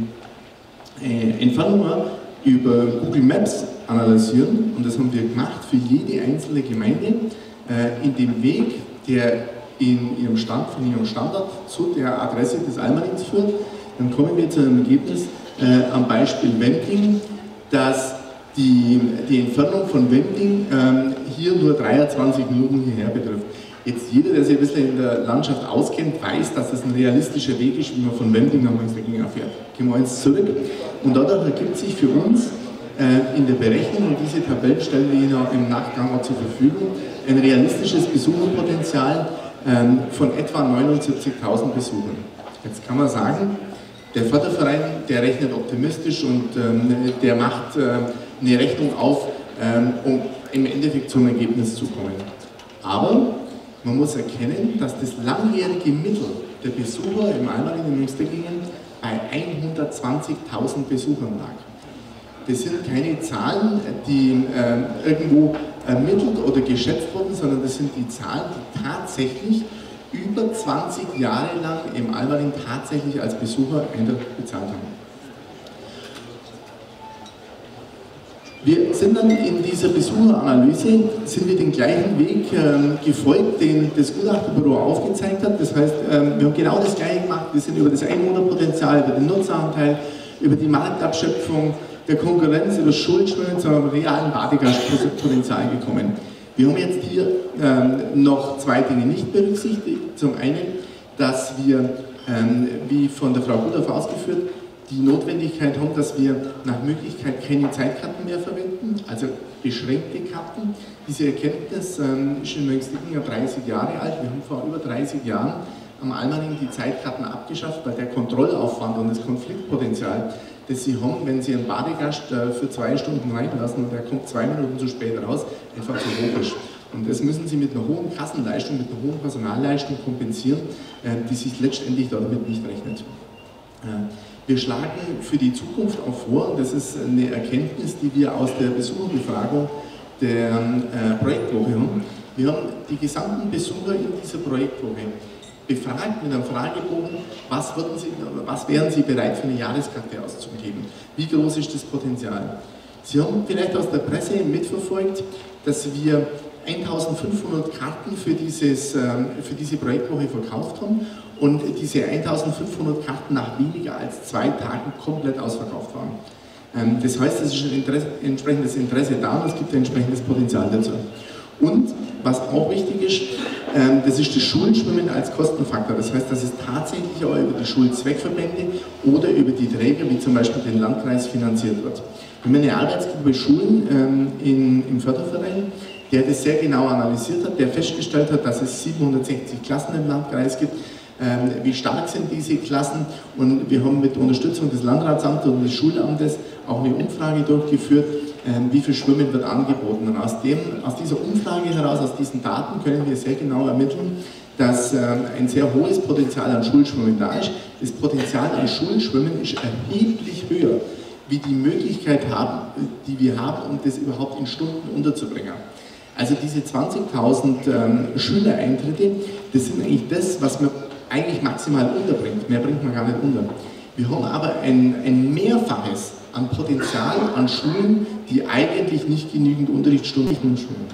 Speaker 9: äh, Entfernungen über Google Maps analysieren, und das haben wir gemacht für jede einzelne Gemeinde, äh, in dem Weg, der in ihrem Stand, von ihrem Standort zu der Adresse des Almanins führt, dann kommen wir zu einem Ergebnis äh, am Beispiel Wendling, dass die, die Entfernung von Wendling ähm, hier nur dreiundzwanzig Minuten hierher betrifft. Jetzt jeder, der sich ein bisschen in der Landschaft auskennt, weiß, dass das ein realistischer Weg ist, wie man von Wendling nach Münsterkingen fährt. Gehen wir eins zurück und dadurch ergibt sich für uns äh, in der Berechnung, und diese Tabellen stellen wir Ihnen im Nachgang auch zur Verfügung, ein realistisches Besucherpotenzial ähm, von etwa neunundsiebzigtausend Besuchern. Jetzt kann man sagen, der Förderverein, der rechnet optimistisch und ähm, der macht äh, eine Rechnung auf, ähm, um im Endeffekt zum Ergebnis zu kommen. Aber man muss erkennen, dass das langjährige Mittel der Besucher im Almaning in Münsterkingen bei hundertzwanzigtausend Besuchern lag. Das sind keine Zahlen, die äh, irgendwo ermittelt oder geschätzt wurden, sondern das sind die Zahlen, die tatsächlich über zwanzig Jahre lang im Almaning tatsächlich als Besucher Eintritt bezahlt haben. Wir sind dann in dieser Besucheranalyse, sind wir den gleichen Weg ähm, gefolgt, den das Gutachterbüro aufgezeigt hat. Das heißt, ähm, wir haben genau das Gleiche gemacht. Wir sind über das Einwohnerpotenzial, über den Nutzeranteil, über die Marktabschöpfung, der Konkurrenz, über Schuldschwimmen zu einem realen Badegastpotenzial gekommen. Wir haben jetzt hier ähm, noch zwei Dinge nicht berücksichtigt. Zum einen, dass wir, ähm, wie von der Frau Gudorf ausgeführt, die Notwendigkeit haben, dass wir nach Möglichkeit keine Zeitkarten mehr verwenden, also beschränkte Karten. Diese Erkenntnis ähm, ist in Münsterkingen dreißig Jahre alt. Wir haben vor über dreißig Jahren am Almaning die Zeitkarten abgeschafft, weil der Kontrollaufwand und das Konfliktpotenzial, das Sie haben, wenn Sie einen Badegast äh, für zwei Stunden reinlassen und der kommt zwei Minuten zu spät raus, einfach zu hoch ist. Und das müssen Sie mit einer hohen Kassenleistung, mit einer hohen Personalleistung kompensieren, äh, die sich letztendlich damit nicht rechnet. Äh, Wir schlagen für die Zukunft auch vor, und das ist eine Erkenntnis, die wir aus der Besucherbefragung der äh, Projektwoche haben. Wir haben die gesamten Besucher in dieser Projektwoche befragt mit einem Fragebogen, was, würden Sie, was wären Sie bereit für eine Jahreskarte auszugeben? Wie groß ist das Potenzial? Sie haben vielleicht aus der Presse mitverfolgt, dass wir eintausendfünfhundert Karten für, dieses, für diese Projektwoche verkauft haben und diese eintausendfünfhundert Karten nach weniger als zwei Tagen komplett ausverkauft waren. Das heißt, es ist ein Interesse, entsprechendes Interesse da und es gibt ein entsprechendes Potenzial dazu. Und was auch wichtig ist, das ist das Schulschwimmen als Kostenfaktor. Das heißt, dass es tatsächlich auch über die Schulzweckverbände oder über die Träger, wie zum Beispiel den Landkreis, finanziert wird. Wir haben eine Arbeitsgruppe Schulen in, im Förderverein, der das sehr genau analysiert hat, der festgestellt hat, dass es siebenhundertsechzig Klassen im Landkreis gibt. Ähm, wie stark sind diese Klassen? Und wir haben mit Unterstützung des Landratsamtes und des Schulamtes auch eine Umfrage durchgeführt, ähm, wie viel Schwimmen wird angeboten. Und aus, dem, aus dieser Umfrage heraus, aus diesen Daten können wir sehr genau ermitteln, dass ähm, ein sehr hohes Potenzial an Schulschwimmen da ist. Das Potenzial an Schulschwimmen ist erheblich höher, wie die Möglichkeit haben, die wir haben, um das überhaupt in Stunden unterzubringen. Also diese zwanzigtausend ähm, Schülereintritte, das sind eigentlich das, was man eigentlich maximal unterbringt. Mehr bringt man gar nicht unter. Wir haben aber ein, ein Mehrfaches an Potenzial an Schulen, die eigentlich nicht genügend Unterrichtsstunden schwimmen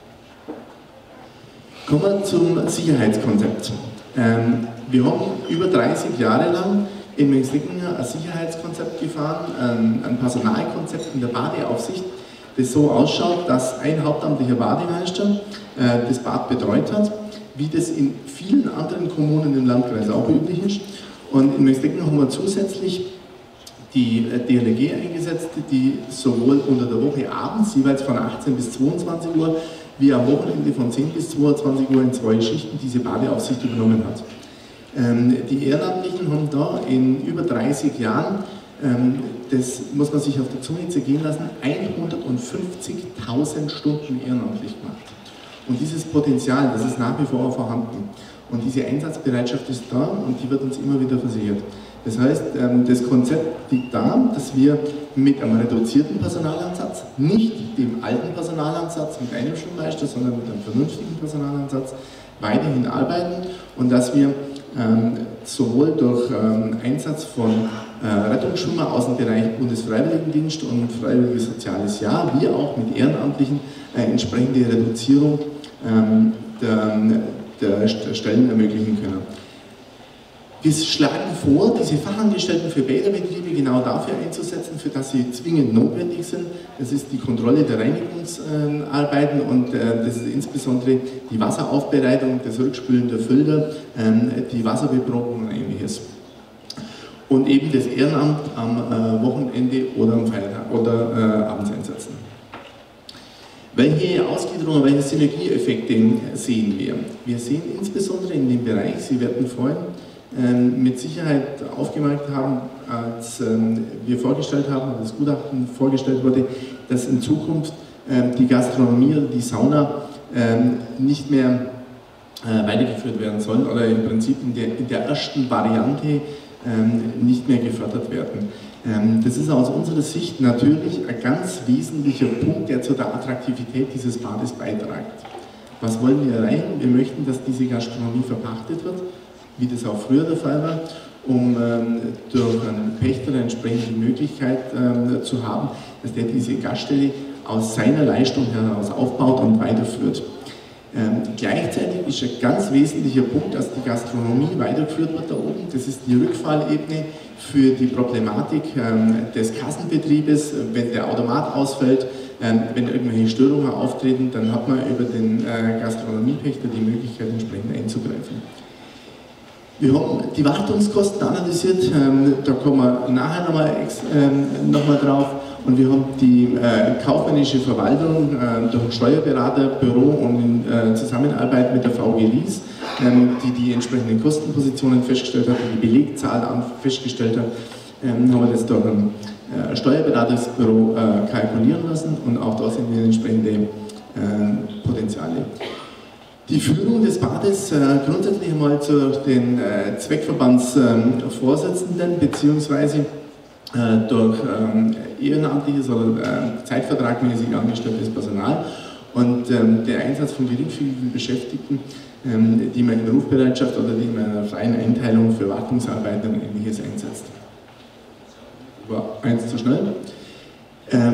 Speaker 9: haben. Kommen wir zum Sicherheitskonzept. Ähm, wir haben über dreißig Jahre lang in Mengslingen ein Sicherheitskonzept gefahren, ein, ein Personalkonzept in der Badeaufsicht, das so ausschaut, dass ein hauptamtlicher Bademeister äh, das Bad betreut hat, wie das in vielen anderen Kommunen im Landkreis auch üblich ist. Und in Mengslingen haben wir zusätzlich die äh, D L G eingesetzt, die sowohl unter der Woche abends, jeweils von achtzehn bis zweiundzwanzig Uhr, wie am Wochenende von zehn bis zweiundzwanzig Uhr in zwei Schichten diese Badeaufsicht übernommen hat. Ähm, die Ehrenamtlichen haben da in über dreißig Jahren, ähm, das muss man sich auf der Zunge zergehen lassen, hundertfünfzigtausend Stunden ehrenamtlich gemacht. Und dieses Potenzial, das ist nach wie vor vorhanden. Und diese Einsatzbereitschaft ist da und die wird uns immer wieder versichert. Das heißt, ähm, das Konzept liegt da, dass wir mit einem reduzierten Personalansatz, nicht dem alten Personalansatz mit einem Schulmeister, sondern mit einem vernünftigen Personalansatz weiterhin arbeiten und dass wir ähm, sowohl durch ähm, Einsatz von äh, Rettungsschwimmer aus dem Bereich Bundesfreiwilligendienst und Freiwilliges Soziales Jahr, wie auch mit Ehrenamtlichen äh, entsprechende Reduzierung ähm, der, der Stellen ermöglichen können. Wir schlagen vor, diese Fachangestellten für Bäderbetriebe genau dafür einzusetzen, für das sie zwingend notwendig sind. Das ist die Kontrolle der Reinigungsarbeiten und äh, das ist insbesondere die Wasseraufbereitung, das Rückspülen der Filter, äh, die Wasserbeprobung und ähnliches. Und eben das Ehrenamt am äh, Wochenende oder am Feiertag oder äh, abends einsetzen. Welche Ausgliederungen, welche Synergieeffekte sehen wir? Wir sehen insbesondere in dem Bereich, Sie werden vorhin ähm, mit Sicherheit aufgemerkt haben, als ähm, wir vorgestellt haben, als das Gutachten vorgestellt wurde, dass in Zukunft ähm, die Gastronomie oder die Sauna ähm, nicht mehr äh, weitergeführt werden sollen oder im Prinzip in der, in der ersten Variante ähm, nicht mehr gefördert werden. Das ist aus unserer Sicht natürlich ein ganz wesentlicher Punkt, der zu der Attraktivität dieses Bades beiträgt. Was wollen wir erreichen? Wir möchten, dass diese Gastronomie verpachtet wird, wie das auch früher der Fall war, um ähm, durch einen Pächter eine entsprechende Möglichkeit ähm, zu haben, dass der diese Gaststätte aus seiner Leistung heraus aufbaut und weiterführt. Ähm, gleichzeitig ist ein ganz wesentlicher Punkt, dass die Gastronomie weitergeführt wird da oben. Das ist die Rückfallebene für die Problematik ähm, des Kassenbetriebes. Wenn der Automat ausfällt, ähm, wenn irgendwelche Störungen auftreten, dann hat man über den äh, Gastronomiepächter die Möglichkeit, entsprechend einzugreifen. Wir haben die Wartungskosten analysiert, ähm, da kommen wir nachher nochmal ähm, noch mal drauf. Und wir haben die äh, kaufmännische Verwaltung äh, durch ein Steuerberaterbüro und in äh, Zusammenarbeit mit der V G Lies, ähm, die die entsprechenden Kostenpositionen festgestellt hat, die Belegzahl festgestellt hat, ähm, haben wir das durch ein äh, Steuerberaterbüro äh, kalkulieren lassen und auch da sind wir entsprechende äh, Potenziale. Die Führung des Bades äh, grundsätzlich einmal zu den äh, Zweckverbandsvorsitzenden äh, beziehungsweise äh, durch ähm, ehrenamtliches oder äh, zeitvertragmäßig angestelltes Personal und ähm, der Einsatz von geringfügigen Beschäftigten, ähm, die man in Rufbereitschaft oder die man in einer freien Einteilung für Wartungsarbeiten und ähnliches einsetzt. War eins zu schnell. Ähm,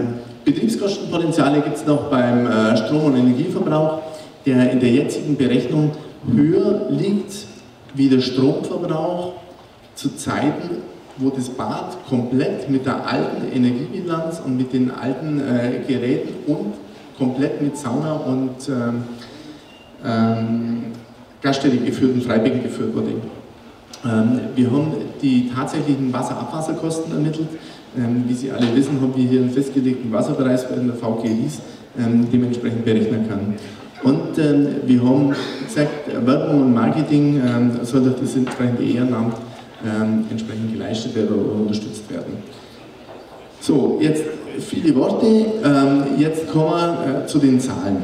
Speaker 9: Betriebskostenpotenziale gibt es noch beim äh, Strom- und Energieverbrauch, der in der jetzigen Berechnung höher liegt wie der Stromverbrauch zu Zeiten, wo das Bad komplett mit der alten Energiebilanz und mit den alten äh, Geräten und komplett mit Sauna und ähm, ähm, Gaststätte geführt und Freibäder geführt wurde. Ähm, wir haben die tatsächlichen Wasserabwasserkosten ermittelt. Ähm, wie Sie alle wissen, haben wir hier einen festgelegten Wasserpreis, bei der V G Ries ähm, dementsprechend berechnen kann. Und ähm, wir haben gesagt, Werbung und Marketing ähm, soll durch das entsprechende Ehrenamt ähm, entsprechend geleistet werden oder unterstützt werden. So, jetzt viele Worte, ähm, jetzt kommen wir äh, zu den Zahlen.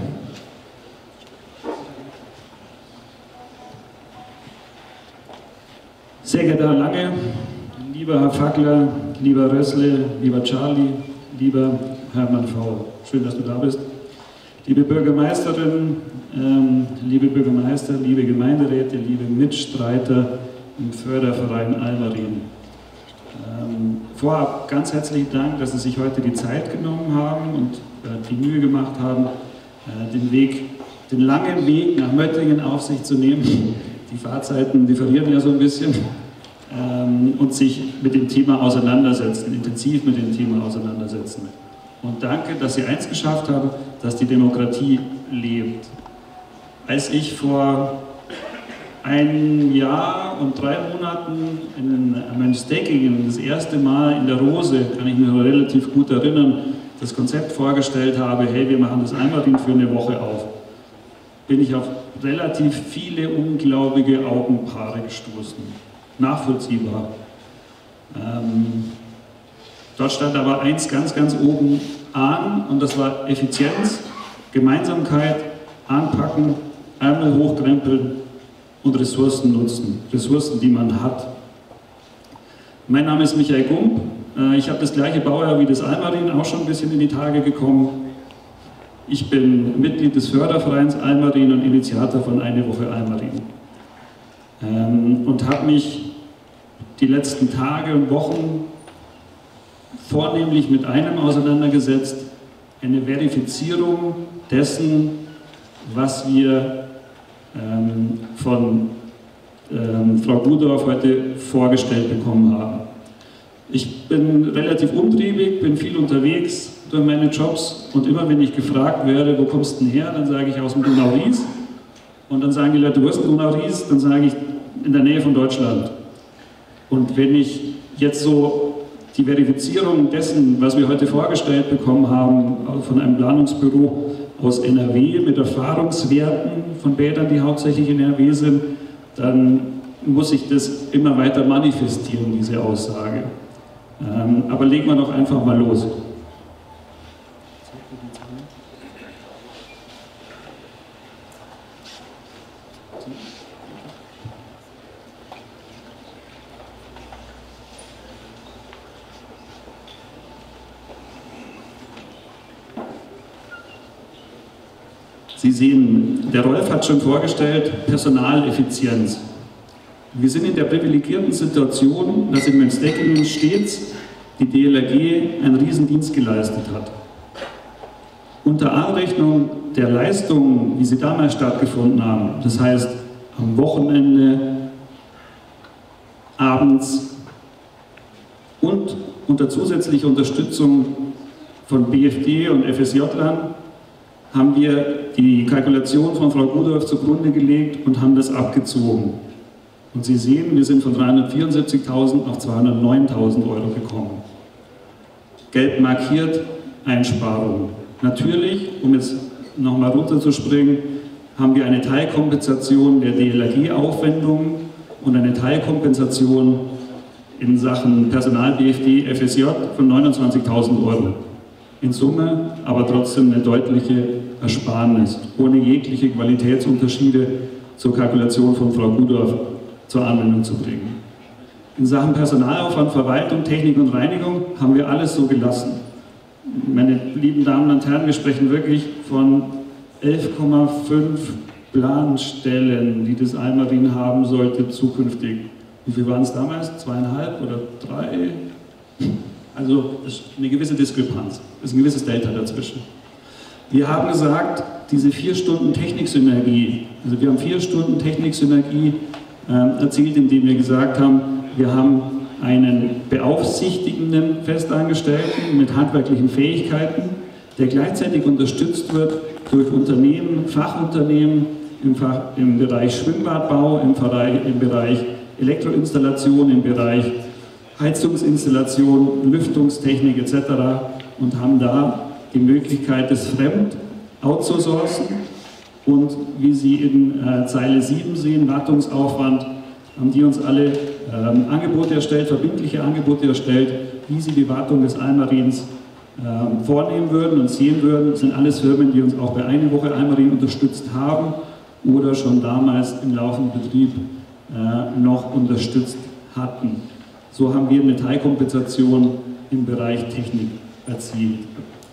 Speaker 10: Sehr geehrter Herr Lange, lieber Herr Fackler, lieber Rössle, lieber Charlie, lieber Hermann Faul, schön, dass du da bist. Liebe Bürgermeisterin, ähm, liebe Bürgermeister, liebe Gemeinderäte, liebe Mitstreiter im Förderverein Almarin. Ähm, vorab ganz herzlichen Dank, dass Sie sich heute die Zeit genommen haben und äh, die Mühe gemacht haben, äh, den Weg, den langen Weg nach Möttingen auf sich zu nehmen. Die Fahrzeiten differieren ja so ein bisschen ähm, und sich mit dem Thema auseinandersetzen, intensiv mit dem Thema auseinandersetzen. Und danke, dass Sie eins geschafft haben, dass die Demokratie lebt. Als ich vor ein Jahr und drei Monaten in Mönchsdeckingen das erste Mal in der Rose, kann ich mich noch relativ gut erinnern, das Konzept vorgestellt habe, hey, wir machen das Almarin für eine Woche auf, bin ich auf relativ viele ungläubige Augenpaare gestoßen. Nachvollziehbar. Ähm, dort stand aber eins ganz, ganz oben an und das war Effizienz, Gemeinsamkeit, anpacken, Ärmel hochkrempeln und Ressourcen nutzen. Ressourcen, die man hat. Mein Name ist Michael Gump. Ich habe das gleiche Baujahr wie das Almarin, auch schon ein bisschen in die Tage gekommen. Ich bin Mitglied des Fördervereins Almarin und Initiator von Eine Woche Almarin. Ähm, und habe mich die letzten Tage und Wochen vornehmlich mit einem auseinandergesetzt, eine Verifizierung dessen, was wir ähm, von ähm, Frau Gudorf heute vorgestellt bekommen haben. Ich bin relativ umtriebig, bin viel unterwegs durch meine Jobs und immer wenn ich gefragt werde, wo kommst du denn her, dann sage ich aus dem Donau-Ries und dann sagen die Leute, wo ist denn Donau-Ries? Dann sage ich in der Nähe von Deutschland. Und wenn ich jetzt so die Verifizierung dessen, was wir heute vorgestellt bekommen haben, von einem Planungsbüro aus N R W mit Erfahrungswerten von Bädern, die hauptsächlich in N R W sind, dann muss ich das immer weiter manifestieren, diese Aussage. Ähm, aber legen wir doch einfach mal los. Sie sehen, der Rolf hat schon vorgestellt, Personaleffizienz. Wir sind in der privilegierten Situation, dass in Mönchsdeckingen stets die D L R G einen Riesendienst geleistet hat. Unter Anrechnung der Leistungen, wie sie damals stattgefunden haben, das heißt am Wochenende, abends und unter zusätzlicher Unterstützung von B F D und F S J-Lern, haben wir die Kalkulation von Frau Gudorf zugrunde gelegt und haben das abgezogen. Und Sie sehen, wir sind von dreihundertvierundsiebzigtausend auf zweihundertneuntausend Euro gekommen. Gelb markiert, Einsparungen. Natürlich, um jetzt nochmal runterzuspringen, haben wir eine Teilkompensation der D L R G-Aufwendungen und eine Teilkompensation in Sachen Personal B F D, F S J von neunundzwanzigtausend Euro. In Summe aber trotzdem eine deutliche Ersparnis, ohne jegliche Qualitätsunterschiede zur Kalkulation von Frau Gudorf zur Anwendung zu bringen. In Sachen Personalaufwand, Verwaltung, Technik und Reinigung haben wir alles so gelassen. Meine lieben Damen und Herren, wir sprechen wirklich von elf Komma fünf Planstellen, die das Almarin haben sollte zukünftig. Wie viel waren es damals? Zweieinhalb oder drei? Also das ist eine gewisse Diskrepanz, das ist ein gewisses Delta dazwischen. Wir haben gesagt, diese vier Stunden Techniksynergie, also wir haben vier Stunden Techniksynergie äh, erzielt, indem wir gesagt haben, wir haben einen beaufsichtigenden Festangestellten mit handwerklichen Fähigkeiten, der gleichzeitig unterstützt wird durch Unternehmen, Fachunternehmen im, Fach, im Bereich Schwimmbadbau, im Bereich, im Bereich Elektroinstallation, im Bereich Heizungsinstallation, Lüftungstechnik et cetera und haben da die Möglichkeit des Fremd outzusourcen und wie Sie in äh, Zeile sieben sehen, Wartungsaufwand, haben die uns alle ähm, Angebote erstellt, verbindliche Angebote erstellt, wie sie die Wartung des Almarins ähm, vornehmen würden und sehen würden. Das sind alles Firmen, die uns auch bei Eine Woche Almarin unterstützt haben oder schon damals im laufenden Betrieb äh, noch unterstützt hatten. So haben wir eine Teilkompensation im Bereich Technik erzielt.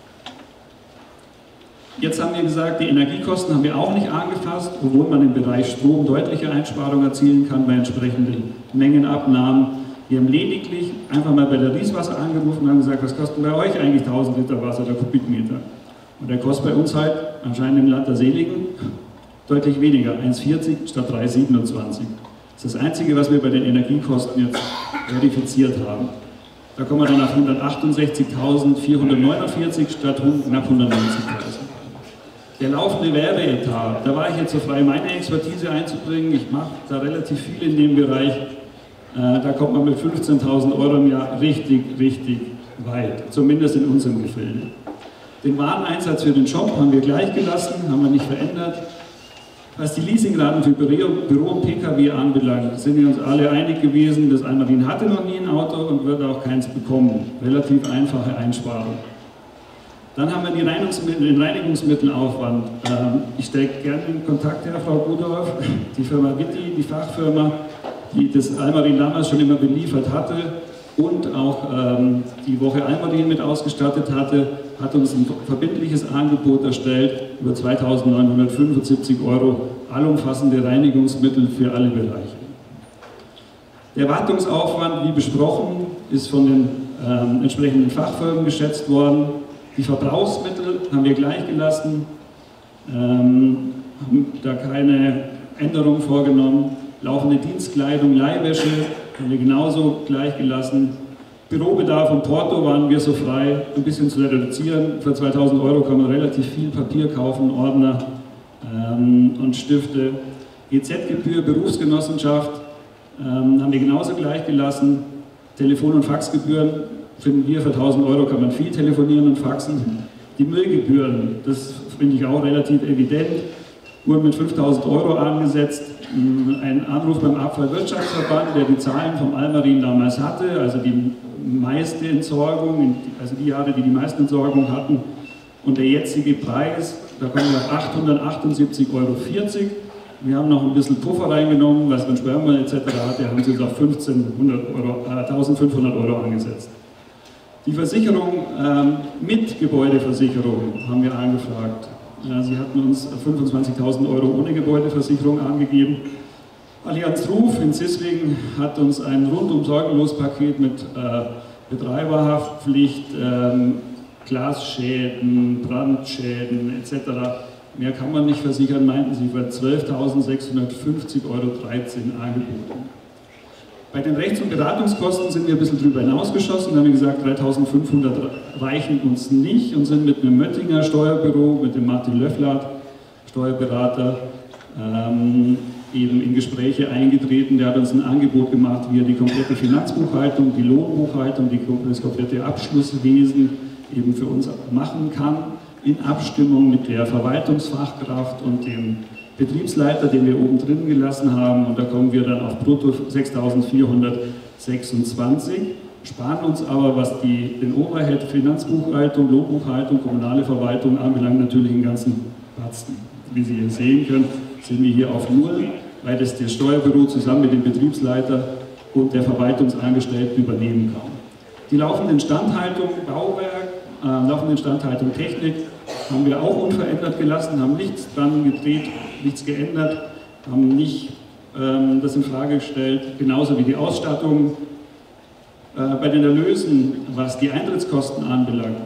Speaker 10: Jetzt haben wir gesagt, die Energiekosten haben wir auch nicht angefasst, obwohl man im Bereich Strom deutliche Einsparungen erzielen kann bei entsprechenden Mengenabnahmen. Wir haben lediglich einfach mal bei der Rieswasser angerufen und haben gesagt, was kostet bei euch eigentlich tausend Liter Wasser der Kubikmeter? Und der kostet bei uns halt anscheinend im Land der Seligen deutlich weniger, eins vierzig statt drei siebenundzwanzig. Das ist das Einzige, was wir bei den Energiekosten jetzt verifiziert haben. Da kommen wir dann auf hundertachtundsechzigtausendvierhundertneunundvierzig statt knapp hundertneunzigtausend. Der laufende Werbeetat, da war ich jetzt so frei, meine Expertise einzubringen. Ich mache da relativ viel in dem Bereich. Äh, da kommt man mit fünfzehntausend Euro im Jahr richtig, richtig weit, zumindest in unserem Gefilde. Den Wareneinsatz für den Shop haben wir gleich gelassen, haben wir nicht verändert. Was die Leasingraten für Büro und P K W anbelangt, sind wir uns alle einig gewesen, das Almarin hatte noch nie ein Auto und wird auch keins bekommen. Relativ einfache Einsparung. Dann haben wir die Reinigungsmittel, den Reinigungsmittelaufwand. Ich stelle gerne in Kontakt her, Frau Gudorf, die Firma Witti, die Fachfirma, die das Almarin damals schon immer beliefert hatte und auch ähm, die Woche Almarin mit ausgestattet hatte, hat uns ein verbindliches Angebot erstellt über zweitausendneunhundertfünfundsiebzig Euro, allumfassende Reinigungsmittel für alle Bereiche. Der Wartungsaufwand, wie besprochen, ist von den ähm, entsprechenden Fachfirmen geschätzt worden. Die Verbrauchsmittel haben wir gleich gelassen, ähm, haben da keine Änderung vorgenommen. Laufende Dienstkleidung, Leihwäsche haben wir genauso gleich gelassen. Bürobedarf und Porto waren wir so frei, ein bisschen zu reduzieren. Für zweitausend Euro kann man relativ viel Papier kaufen, Ordner ähm, und Stifte. G Z-Gebühr, Berufsgenossenschaft ähm, haben wir genauso gleich gelassen. Telefon- und Faxgebühren finden wir, für tausend Euro kann man viel telefonieren und faxen. Die Müllgebühren, das finde ich auch relativ evident, wurden mit fünftausend Euro angesetzt. Ein Anruf beim Abfallwirtschaftsverband, der die Zahlen vom Almarin damals hatte, also die meiste Entsorgung, also die Jahre, die die meiste Entsorgung hatten. Und der jetzige Preis, da kommen wir auf achthundertachtundsiebzig Euro vierzig. Wir haben noch ein bisschen Puffer reingenommen, was man Sperrmüll et cetera hatte, haben sie uns auf eintausendfünfhundert Euro angesetzt. Die Versicherung ähm, mit Gebäudeversicherung haben wir angefragt. Ja, sie hatten uns fünfundzwanzigtausend Euro ohne Gebäudeversicherung angegeben. Allianz Ruf in Sisling hat uns ein rundum sorgenlos Paket mit äh, Betreiberhaftpflicht, ähm, Glasschäden, Brandschäden et cetera. Mehr kann man nicht versichern, meinten sie, für zwölftausendsechshundertfünfzig Euro dreizehn angeboten. Bei den Rechts- und Beratungskosten sind wir ein bisschen drüber hinausgeschossen. Da haben wir gesagt, dreitausendfünfhundert reichen uns nicht und sind mit einem Möttinger Steuerbüro, mit dem Martin Löfflert, Steuerberater, ähm, eben in Gespräche eingetreten. Der hat uns ein Angebot gemacht, wie er die komplette Finanzbuchhaltung, die Lohnbuchhaltung, die, das komplette Abschlusswesen eben für uns machen kann, in Abstimmung mit der Verwaltungsfachkraft und dem Betriebsleiter, den wir oben drin gelassen haben, und da kommen wir dann auf brutto sechstausendvierhundertsechsundzwanzig, sparen uns aber, was die, den Overhead, Finanzbuchhaltung, Lohnbuchhaltung, kommunale Verwaltung anbelangt, natürlich einen ganzen Batzen. Wie Sie hier sehen können, sind wir hier auf Null, weil das das Steuerbüro zusammen mit dem Betriebsleiter und der Verwaltungsangestellten übernehmen kann. Die laufende Instandhaltung, Bauwerk, äh, laufende Instandhaltung, Technik, haben wir auch unverändert gelassen, haben nichts dran gedreht, nichts geändert, haben nicht ähm, das in Frage gestellt, genauso wie die Ausstattung. Äh, bei den Erlösen, was die Eintrittskosten anbelangt,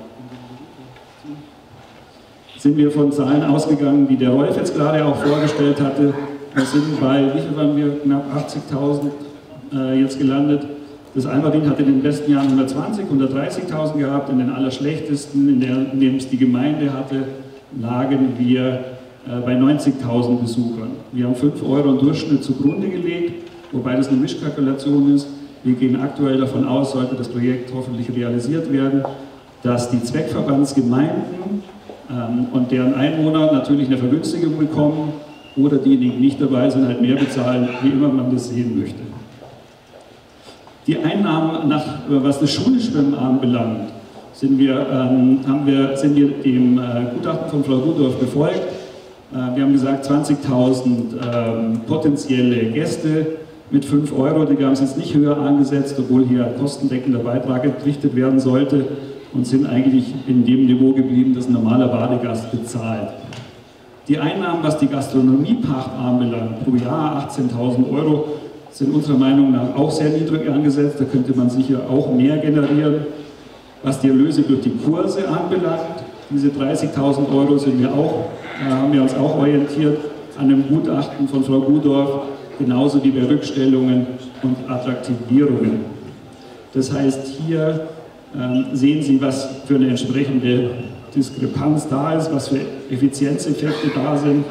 Speaker 10: sind wir von Zahlen ausgegangen, die der Rolf jetzt gerade auch vorgestellt hatte. Wir sind bei, wie viel waren wir, knapp achtzigtausend äh, jetzt gelandet. Das Almerding hat in den besten Jahren hundertzwanzig, hundertdreißigtausend gehabt, in den allerschlechtesten, in, der, in dem es die Gemeinde hatte, lagen wir äh, bei neunzigtausend Besuchern. Wir haben fünf Euro im Durchschnitt zugrunde gelegt, wobei das eine Mischkalkulation ist. Wir gehen aktuell davon aus, sollte das Projekt hoffentlich realisiert werden, dass die Zweckverbandsgemeinden ähm, und deren Einwohner natürlich eine Vergünstigung bekommen oder diejenigen, die nicht dabei sind, halt mehr bezahlen, wie immer man das sehen möchte. Die Einnahmen, nach, was das Schulschwimmen anbelangt, sind wir, ähm, haben wir, sind wir dem äh, Gutachten von Frau Rudolph gefolgt. Äh, wir haben gesagt, zwanzigtausend ähm, potenzielle Gäste mit fünf Euro, die haben es jetzt nicht höher angesetzt, obwohl hier ein kostendeckender Beitrag entrichtet werden sollte, und sind eigentlich in dem Niveau geblieben, das ein normaler Badegast bezahlt. Die Einnahmen, was die Gastronomiepacht anbelangt, pro Jahr achtzehntausend Euro, sind unserer Meinung nach auch sehr niedrig angesetzt. Da könnte man sicher auch mehr generieren. Was die Erlöse durch die Kurse anbelangt, diese dreißigtausend Euro sind wir auch, äh, haben wir uns auch orientiert an dem Gutachten von Frau Rudolph, genauso wie bei Rückstellungen und Attraktivierungen. Das heißt, hier ähm, sehen Sie, was für eine entsprechende Diskrepanz da ist, was für Effizienzeffekte da sind.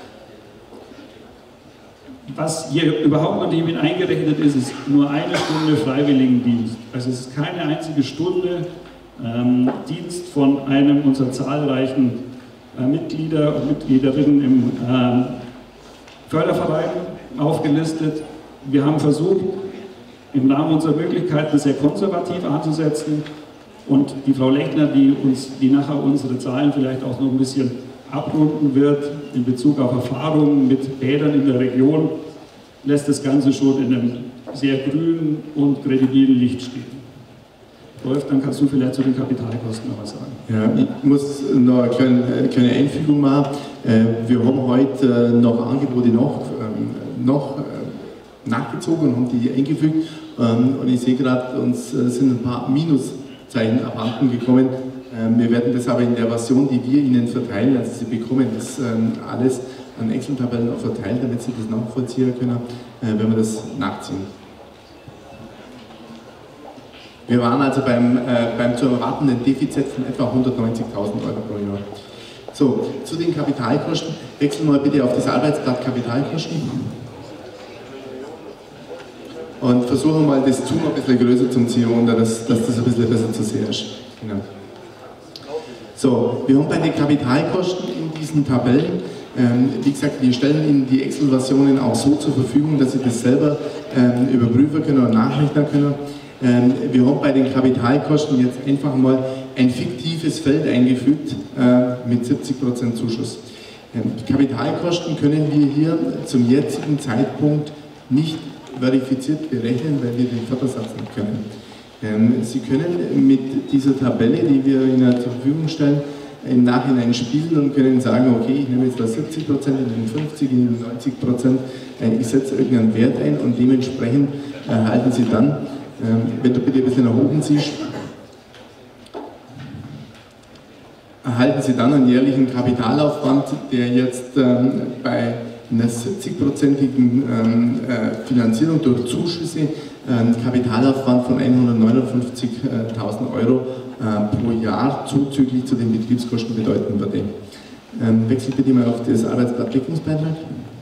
Speaker 10: Was hier überhaupt noch nicht mit eingerechnet ist, ist nur eine Stunde Freiwilligendienst. Also es ist keine einzige Stunde ähm, Dienst von einem unserer zahlreichen äh, Mitglieder und Mitgliederinnen im äh, Förderverein aufgelistet. Wir haben versucht, im Rahmen unserer Möglichkeiten sehr konservativ anzusetzen, und die Frau Lechner, die, uns, die nachher unsere Zahlen vielleicht auch noch ein bisschen abrunden wird, in Bezug auf Erfahrungen mit Bädern in der Region, lässt das Ganze schon in einem sehr grünen und kredibilen Licht stehen. Rolf, dann kannst du vielleicht zu den Kapitalkosten noch was sagen.
Speaker 9: Ja, ich muss noch eine kleine, eine kleine Einfügung machen. Wir haben heute noch Angebote noch, noch nachgezogen und haben die eingefügt. Und ich sehe gerade, uns sind ein paar Minuszeichen abhanden gekommen. Wir werden das aber in der Version, die wir Ihnen verteilen, also Sie bekommen das alles an Excel-Tabellen auch verteilt, damit Sie das nachvollziehen können, wenn wir das nachziehen. Wir waren also beim, äh, beim zu erwartenden Defizit von etwa hundertneunzigtausend Euro pro Jahr. So, zu den Kapitalkosten. Wechseln wir bitte auf das Arbeitsblatt Kapitalkosten. Und versuchen mal das Zoom ein bisschen größer zu ziehen, dass, dass das ein bisschen besser zu sehen ist. Genau. So, wir haben bei den Kapitalkosten in diesen Tabellen, ähm, wie gesagt, wir stellen Ihnen die Excel-Versionen auch so zur Verfügung, dass Sie das selber ähm, überprüfen können und nachrechnen können. Ähm, wir haben bei den Kapitalkosten jetzt einfach mal ein fiktives Feld eingefügt äh, mit siebzig Prozent Zuschuss. Ähm, die Kapitalkosten können wir hier zum jetzigen Zeitpunkt nicht verifiziert berechnen, weil wir den Fördersatz nicht können. Ähm, Sie können mit dieser Tabelle, die wir Ihnen zur Verfügung stellen, im Nachhinein spielen und können sagen, okay, ich nehme jetzt da siebzig Prozent, ich nehme fünfzig, ich nehme neunzig Prozent, äh, ich setze irgendeinen Wert ein und dementsprechend erhalten Sie dann, ähm, wenn du bitte ein bisschen nach oben siehst, erhalten Sie dann einen jährlichen Kapitalaufwand, der jetzt ähm, bei einer siebzig-prozentigen ähm, äh, Finanzierung durch Zuschüsse einen Kapitalaufwand von hundertneunundfünfzigtausend Euro äh, pro Jahr zuzüglich zu den Betriebskosten bedeuten würde. Ähm, wechselt bitte mal auf das Arbeitsblatt Deckungsbeitrag.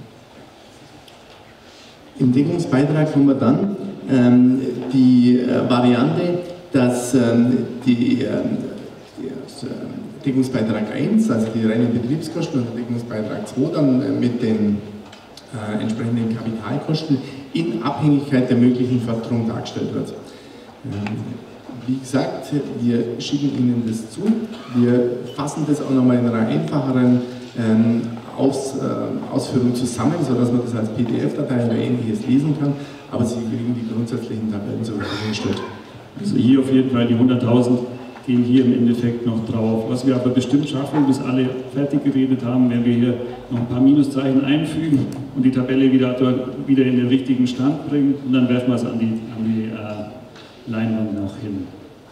Speaker 9: Im Deckungsbeitrag haben wir dann ähm, die äh, Variante, dass ähm, die, ähm, die äh, Deckungsbeitrag eins, also die reinen Betriebskosten, und Deckungsbeitrag zwei dann äh, mit den äh, entsprechenden Kapitalkosten in Abhängigkeit der möglichen Förderung dargestellt wird. Ähm, wie gesagt, wir schicken Ihnen das zu, wir fassen das auch nochmal in einer einfacheren ähm, Aus, äh, Ausführung zusammen, sodass man das als P D F-Datei oder ähnliches lesen kann, aber Sie kriegen die grundsätzlichen Tabellen zur Verfügung gestellt.
Speaker 10: Also hier auf jeden Fall die hunderttausend gehen hier im Endeffekt noch drauf. Was wir aber bestimmt schaffen, bis alle fertig geredet haben, werden wir hier noch ein paar Minuszeichen einfügen und die Tabelle wieder, wieder in den richtigen Stand bringen, und dann werfen wir es an die, an die äh, Leinwand noch hin.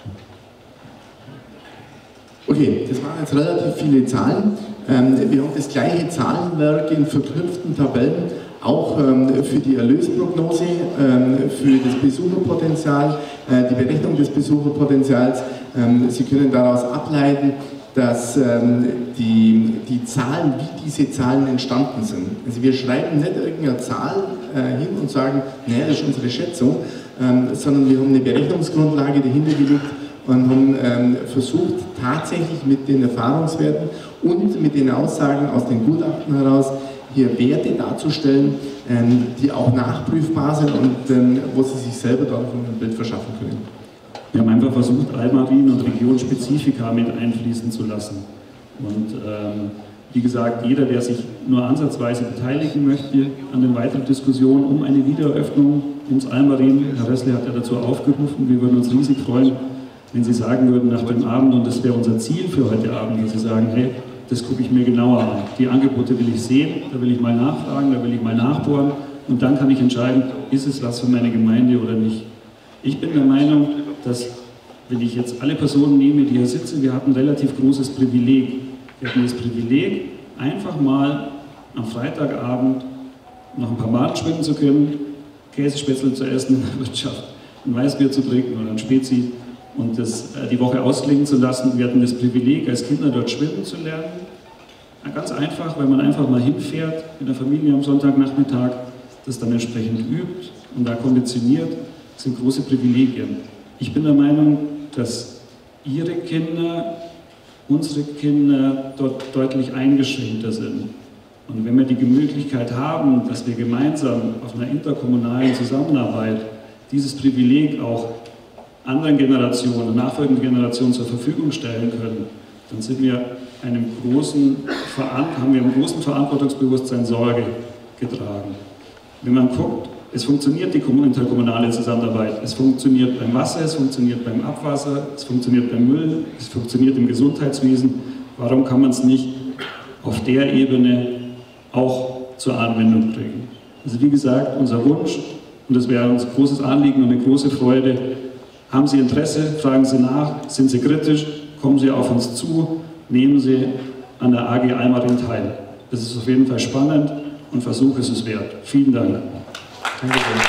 Speaker 9: Okay, das waren jetzt relativ viele Zahlen. Ähm, wir haben das gleiche Zahlenwerk in verknüpften Tabellen, auch ähm, für die Erlösprognose, ähm, für das Besucherpotenzial, äh, die Berechnung des Besucherpotenzials. Ähm, Sie können daraus ableiten, dass ähm, die, die Zahlen, wie diese Zahlen entstanden sind. Also wir schreiben nicht irgendeine Zahl äh, hin und sagen, naja, das ist unsere Schätzung, ähm, sondern wir haben eine Berechnungsgrundlage dahinter gelegt und haben ähm, versucht, tatsächlich mit den Erfahrungswerten und mit den Aussagen aus den Gutachten heraus hier Werte darzustellen, ähm, die auch nachprüfbar sind und ähm, wo Sie sich selber davon ein Bild verschaffen können.
Speaker 10: Wir haben einfach versucht, Almarin und Regionspezifika mit einfließen zu lassen. Und ähm, wie gesagt, jeder, der sich nur ansatzweise beteiligen möchte an den weiteren Diskussionen um eine Wiedereröffnung ums Almarin, Herr Rössle hat ja dazu aufgerufen, wir würden uns riesig freuen, wenn Sie sagen würden nach dem Abend, und das wäre unser Ziel für heute Abend, dass Sie sagen, hey, das gucke ich mir genauer an. Die Angebote will ich sehen, da will ich mal nachfragen, da will ich mal nachbohren und dann kann ich entscheiden, ist es was für meine Gemeinde oder nicht. Ich bin der Meinung, dass, wenn ich jetzt alle Personen nehme, die hier sitzen, wir hatten ein relativ großes Privileg. Wir hatten das Privileg, einfach mal am Freitagabend noch ein paar Bahnen schwimmen zu können, Käsespätzle zu essen in der Wirtschaft, ein Weißbier zu trinken oder ein Spezi und das äh, die Woche ausklingen zu lassen. Wir hatten das Privileg, als Kinder dort schwimmen zu lernen. Ja, ganz einfach, weil man einfach mal hinfährt mit der Familie am Sonntagnachmittag, das dann entsprechend übt und da konditioniert. Das sind große Privilegien. Ich bin der Meinung, dass Ihre Kinder, unsere Kinder dort deutlich eingeschränkter sind. Und wenn wir die Möglichkeit haben, dass wir gemeinsam auf einer interkommunalen Zusammenarbeit dieses Privileg auch anderen Generationen, nachfolgenden Generationen zur Verfügung stellen können, dann sind wir einem großen, haben wir einem großen Verantwortungsbewusstsein Sorge getragen. Wenn man guckt, es funktioniert die interkommunale Zusammenarbeit, es funktioniert beim Wasser, es funktioniert beim Abwasser, es funktioniert beim Müll, es funktioniert im Gesundheitswesen. Warum kann man es nicht auf der Ebene auch zur Anwendung bringen? Also wie gesagt, unser Wunsch, und das wäre uns ein großes Anliegen und eine große Freude, haben Sie Interesse, fragen Sie nach, sind Sie kritisch, kommen Sie auf uns zu, nehmen Sie an der A G Almarin teil. Das ist auf jeden Fall spannend und Versuch ist es wert. Vielen Dank. Danke sehr.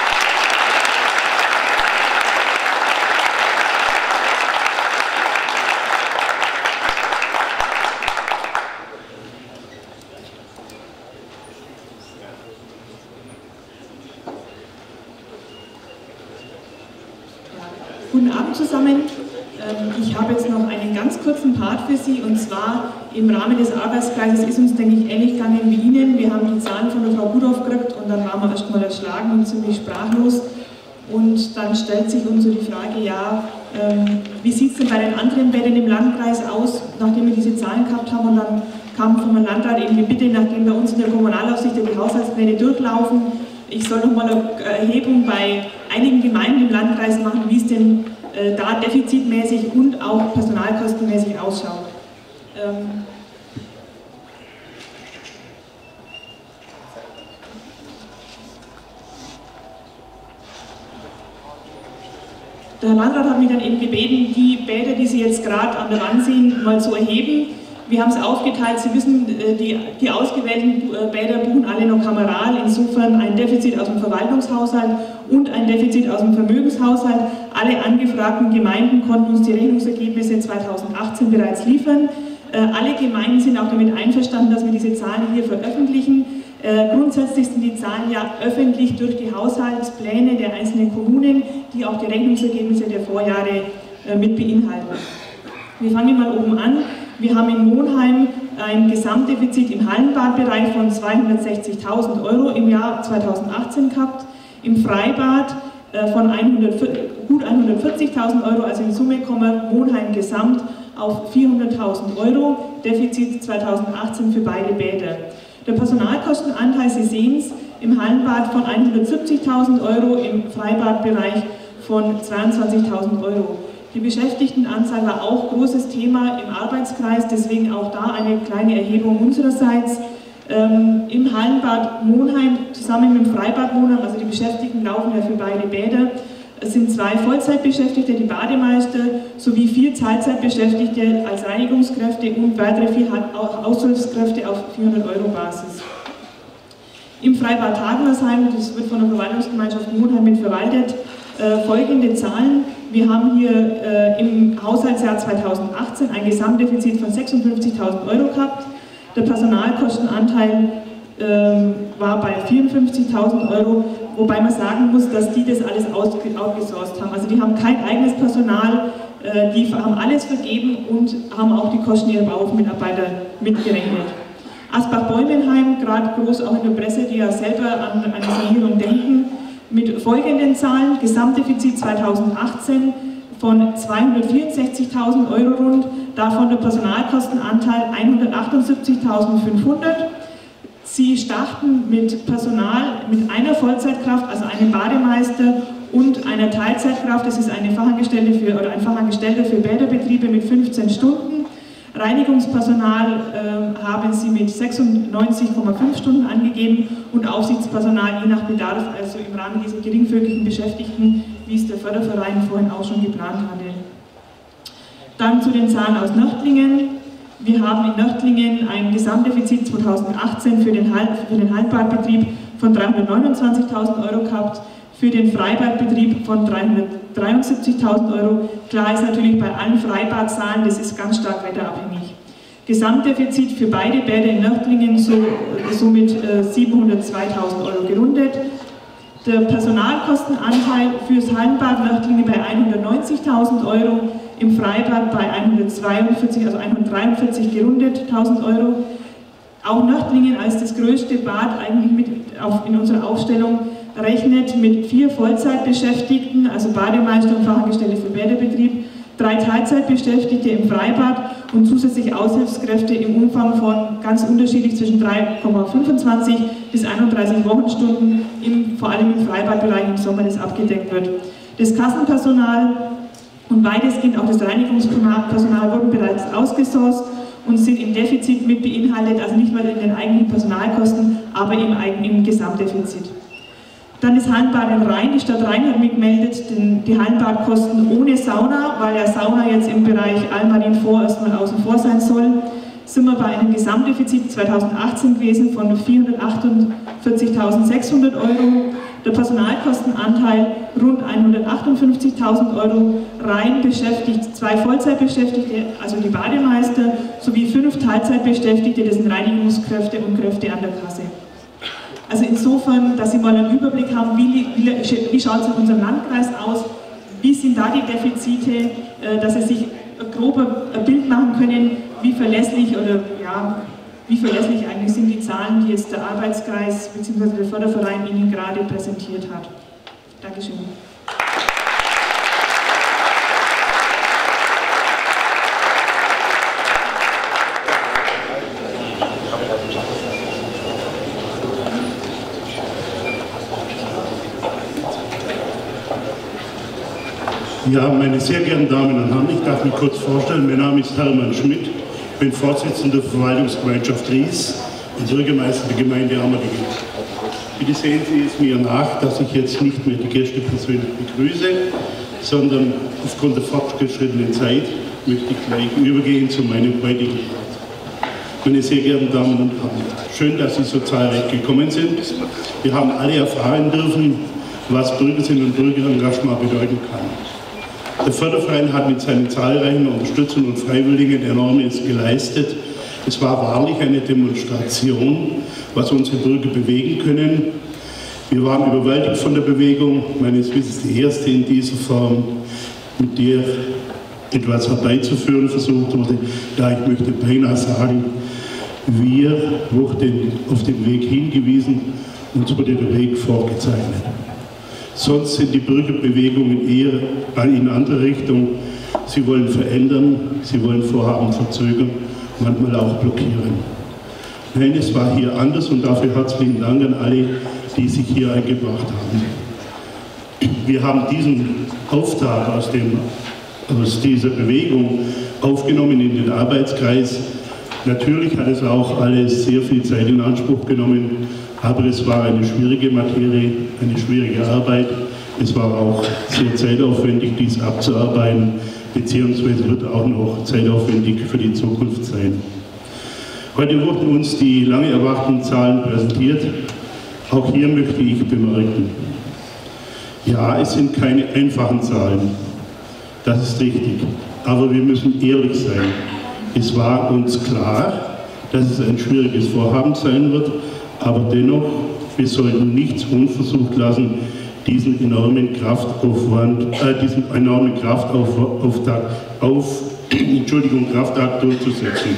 Speaker 11: Guten Abend zusammen. Ich habe jetzt noch einen ganz kurzen Part für Sie, und zwar im Rahmen des Arbeitskreises ist uns, denke ich, ähnlich gegangen wie Ihnen. Wir haben die Zahlen von der Frau Guthoff gekriegt und dann waren wir erstmal erschlagen und ziemlich sprachlos. Und dann stellt sich uns so die Frage, ja, ähm, wie sieht es denn bei den anderen Bädern im Landkreis aus, nachdem wir diese Zahlen gehabt haben? Und dann kam vom Landrat eben die Bitte, nachdem wir uns in der Kommunalaufsicht die Haushaltspläne durchlaufen, ich soll nochmal eine Erhebung bei einigen Gemeinden im Landkreis machen, wie es denn äh, da defizitmäßig und auch personalkostenmäßig ausschaut. Ähm Der Herr Landrat hat mich dann eben gebeten, die Bäder, die Sie jetzt gerade an der Wand sehen, mal zu erheben. Wir haben es aufgeteilt, Sie wissen, die, die ausgewählten Bäder buchen alle noch kameral, insofern ein Defizit aus dem Verwaltungshaushalt und ein Defizit aus dem Vermögenshaushalt. Alle angefragten Gemeinden konnten uns die Rechnungsergebnisse zweitausendachtzehn bereits liefern. Alle Gemeinden sind auch damit einverstanden, dass wir diese Zahlen hier veröffentlichen. Grundsätzlich sind die Zahlen ja öffentlich durch die Haushaltspläne der einzelnen Kommunen, die auch die Rechnungsergebnisse der Vorjahre mit beinhalten. Wir fangen mal oben an. Wir haben in Monheim ein Gesamtdefizit im Hallenbadbereich von zweihundertsechzigtausend Euro im Jahr zweitausendachtzehn gehabt, im Freibad von gut hundertvierzigtausend Euro, also in Summe kommen Monheim gesamt auf vierhunderttausend Euro, Defizit zweitausendachtzehn für beide Bäder. Der Personalkostenanteil, Sie sehen es, im Hallenbad von hundertsiebzigtausend Euro, im Freibadbereich von zweiundzwanzigtausend Euro. Die Beschäftigtenanzahl war auch großes Thema im Arbeitskreis, deswegen auch da eine kleine Erhebung unsererseits. Ähm, Im Hallenbad Monheim zusammen mit dem Freibad Monheim, also die Beschäftigten laufen ja für beide Bäder, Es sind zwei Vollzeitbeschäftigte, die Bademeister, sowie vier Teilzeitbeschäftigte als Reinigungskräfte und weitere vier Aushilfskräfte auf vierhundert Euro Basis. Im Freibad Tagenersheim, das wird von der Verwaltungsgemeinschaft Monheim mit verwaltet, äh, folgende Zahlen. Wir haben hier äh, im Haushaltsjahr zweitausendachtzehn ein Gesamtdefizit von sechsundfünfzigtausend Euro gehabt. Der Personalkostenanteil äh, war bei vierundfünfzigtausend Euro, wobei man sagen muss, dass die das alles outgesourced haben. Also die haben kein eigenes Personal, äh, die haben alles vergeben und haben auch die Kosten ihrer Baumitarbeiter mitgerechnet. Asbach-Bäumenheim, gerade groß auch in der Presse, die ja selber an eine Sanierung denken, mit folgenden Zahlen: Gesamtdefizit zweitausendachtzehn von zweihundertvierundsechzigtausend Euro rund, davon der Personalkostenanteil hundertachtundsiebzigtausendfünfhundert. Sie starten mit Personal, mit einer Vollzeitkraft, also einem Bademeister und einer Teilzeitkraft, das ist eine Fachangestellte für, oder ein Fachangestellter für Bäderbetriebe mit fünfzehn Stunden. Reinigungspersonal äh, haben Sie mit sechsundneunzig Komma fünf Stunden angegeben und Aufsichtspersonal je nach Bedarf, also im Rahmen dieser geringfügigen Beschäftigten, wie es der Förderverein vorhin auch schon geplant hatte. Dann zu den Zahlen aus Nördlingen. Wir haben in Nördlingen ein Gesamtdefizit zweitausendachtzehn für den, Halb, für den Hallenbadbetrieb von dreihundertneunundzwanzigtausend Euro gehabt, für den Freibadbetrieb von dreihundertdreiundsiebzigtausend Euro. Klar ist natürlich bei allen Freibadzahlen, das ist ganz stark wetterabhängig. Gesamtdefizit für beide Bäder in Nördlingen so, somit äh, siebenhundertzweitausend Euro gerundet. Der Personalkostenanteil fürs Hallenbad Nördlingen bei hundertneunzigtausend Euro, im Freibad bei hundertzweiundvierzig, also hundertdreiundvierzig gerundet, tausend Euro. Auch Nördlingen als das größte Bad eigentlich mit auf, in unserer Aufstellung rechnet mit vier Vollzeitbeschäftigten, also Bademeister und Fachangestellte für Bäderbetrieb, drei Teilzeitbeschäftigte im Freibad und zusätzlich Aushilfskräfte im Umfang von ganz unterschiedlich zwischen drei Komma fünfundzwanzig bis einunddreißig Wochenstunden, im, vor allem im Freibadbereich im Sommer, das abgedeckt wird. Das Kassenpersonal und weitestgehend auch das Reinigungspersonal wurden bereits ausgesourced und sind im Defizit mit beinhaltet, also nicht nur in den eigenen Personalkosten, aber im, eigenen, im Gesamtdefizit. Dann das Hallenbad in Rhein. Die Stadt Rhein hat mir gemeldet, den, die Hallenbadkosten ohne Sauna, weil ja Sauna jetzt im Bereich Almarin vor erstmal außen vor sein soll, sind wir bei einem Gesamtdefizit zweitausendachtzehn gewesen von vierhundertachtundvierzigtausendsechshundert Euro. Der Personalkostenanteil rund hundertachtundfünfzigtausend Euro, rein beschäftigt zwei Vollzeitbeschäftigte, also die Bademeister, sowie fünf Teilzeitbeschäftigte, das sind Reinigungskräfte und Kräfte an der Kasse. Also insofern, dass Sie mal einen Überblick haben, wie, wie, wie schaut es in unserem Landkreis aus, wie sind da die Defizite, dass Sie sich ein grobes Bild machen können, wie verlässlich oder ja, wie verlässlich eigentlich sind die Zahlen, die jetzt der Arbeitskreis bzw. der Förderverein Ihnen gerade präsentiert hat. Dankeschön.
Speaker 12: Ja, meine sehr geehrten Damen und Herren, ich darf mich kurz vorstellen. Mein Name ist Hermann Schmidt, ich bin Vorsitzender der Verwaltungsgemeinschaft Ries und Bürgermeister der Gemeinde Ammerlingen. Bitte sehen Sie es mir nach, dass ich jetzt nicht mehr die Gäste persönlich begrüße, sondern aufgrund der fortgeschrittenen Zeit möchte ich gleich übergehen zu meinem heutigen Rat. Meine sehr geehrten Damen und Herren, schön, dass Sie so zahlreich gekommen sind. Wir haben alle erfahren dürfen, was Bürgersinn und Bürgerengagement bedeuten kann. Der Förderverein hat mit seinen zahlreichen Unterstützern und Freiwilligen enormes geleistet. Es war wahrlich eine Demonstration, was unsere Bürger bewegen können. Wir waren überwältigt von der Bewegung, meines Wissens die erste in dieser Form, mit der etwas herbeizuführen versucht wurde. Da ich möchte beinahe sagen, wir wurden auf den Weg hingewiesen, uns wurde der Weg vorgezeichnet. Sonst sind die Bürgerbewegungen eher in andere Richtung. Sie wollen verändern, sie wollen Vorhaben verzögern, manchmal auch blockieren. Nein, es war hier anders und dafür herzlichen Dank an alle, die sich hier eingebracht haben. Wir haben diesen Auftrag aus, dem, aus dieser Bewegung aufgenommen in den Arbeitskreis. Natürlich hat es auch alles sehr viel Zeit in Anspruch genommen. Aber es war eine schwierige Materie, eine schwierige Arbeit. Es war auch sehr zeitaufwendig, dies abzuarbeiten, beziehungsweise wird auch noch zeitaufwendig für die Zukunft sein. Heute wurden uns die lange erwarteten Zahlen präsentiert. Auch hier möchte ich bemerken, ja, es sind keine einfachen Zahlen, das ist richtig, aber wir müssen ehrlich sein. Es war uns klar, dass es ein schwieriges Vorhaben sein wird, aber dennoch, wir sollten nichts unversucht lassen, diesen enormen Kraftaufwand, äh, diesen enormen Kraftaufwand auf, Entschuldigung, Kraftakt durchzusetzen.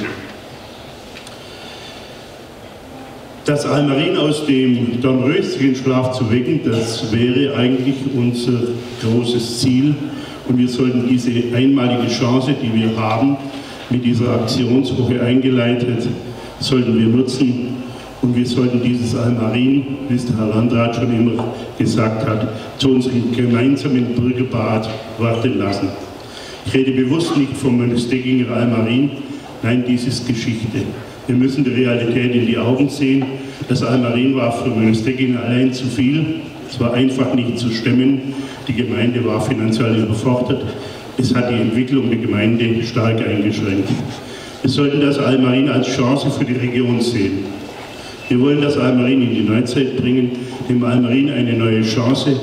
Speaker 12: Das Almarin aus dem dornröstigen Schlaf zu wecken, das wäre eigentlich unser großes Ziel. Und wir sollten diese einmalige Chance, die wir haben, mit dieser Aktionswoche eingeleitet, sollten wir nutzen. Und wir sollten dieses Almarin, wie es der Herr Landrat schon immer gesagt hat, zu unserem gemeinsamen Bürgerbad warten lassen. Ich rede bewusst nicht vom Mönchstegginger Almarin, nein, dies ist Geschichte. Wir müssen die Realität in die Augen sehen. Das Almarin war für Mönchsteggen allein zu viel. Es war einfach nicht zu stemmen. Die Gemeinde war finanziell überfordert. Es hat die Entwicklung der Gemeinde stark eingeschränkt. Wir sollten das Almarin als Chance für die Region sehen. Wir wollen das Almarin in die Neuzeit bringen, dem Almarin eine neue Chance,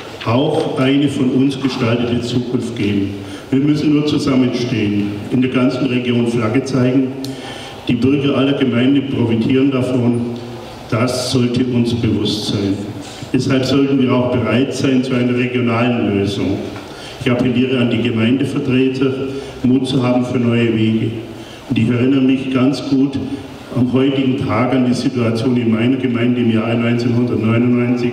Speaker 12: auch eine von uns gestaltete Zukunft geben. Wir müssen nur zusammenstehen, in der ganzen Region Flagge zeigen. Die Bürger aller Gemeinden profitieren davon. Das sollte uns bewusst sein. Deshalb sollten wir auch bereit sein zu einer regionalen Lösung. Ich appelliere an die Gemeindevertreter, Mut zu haben für neue Wege. Und ich erinnere mich ganz gut am heutigen Tag an die Situation in meiner Gemeinde im Jahr neunzehnhundertneunundneunzig.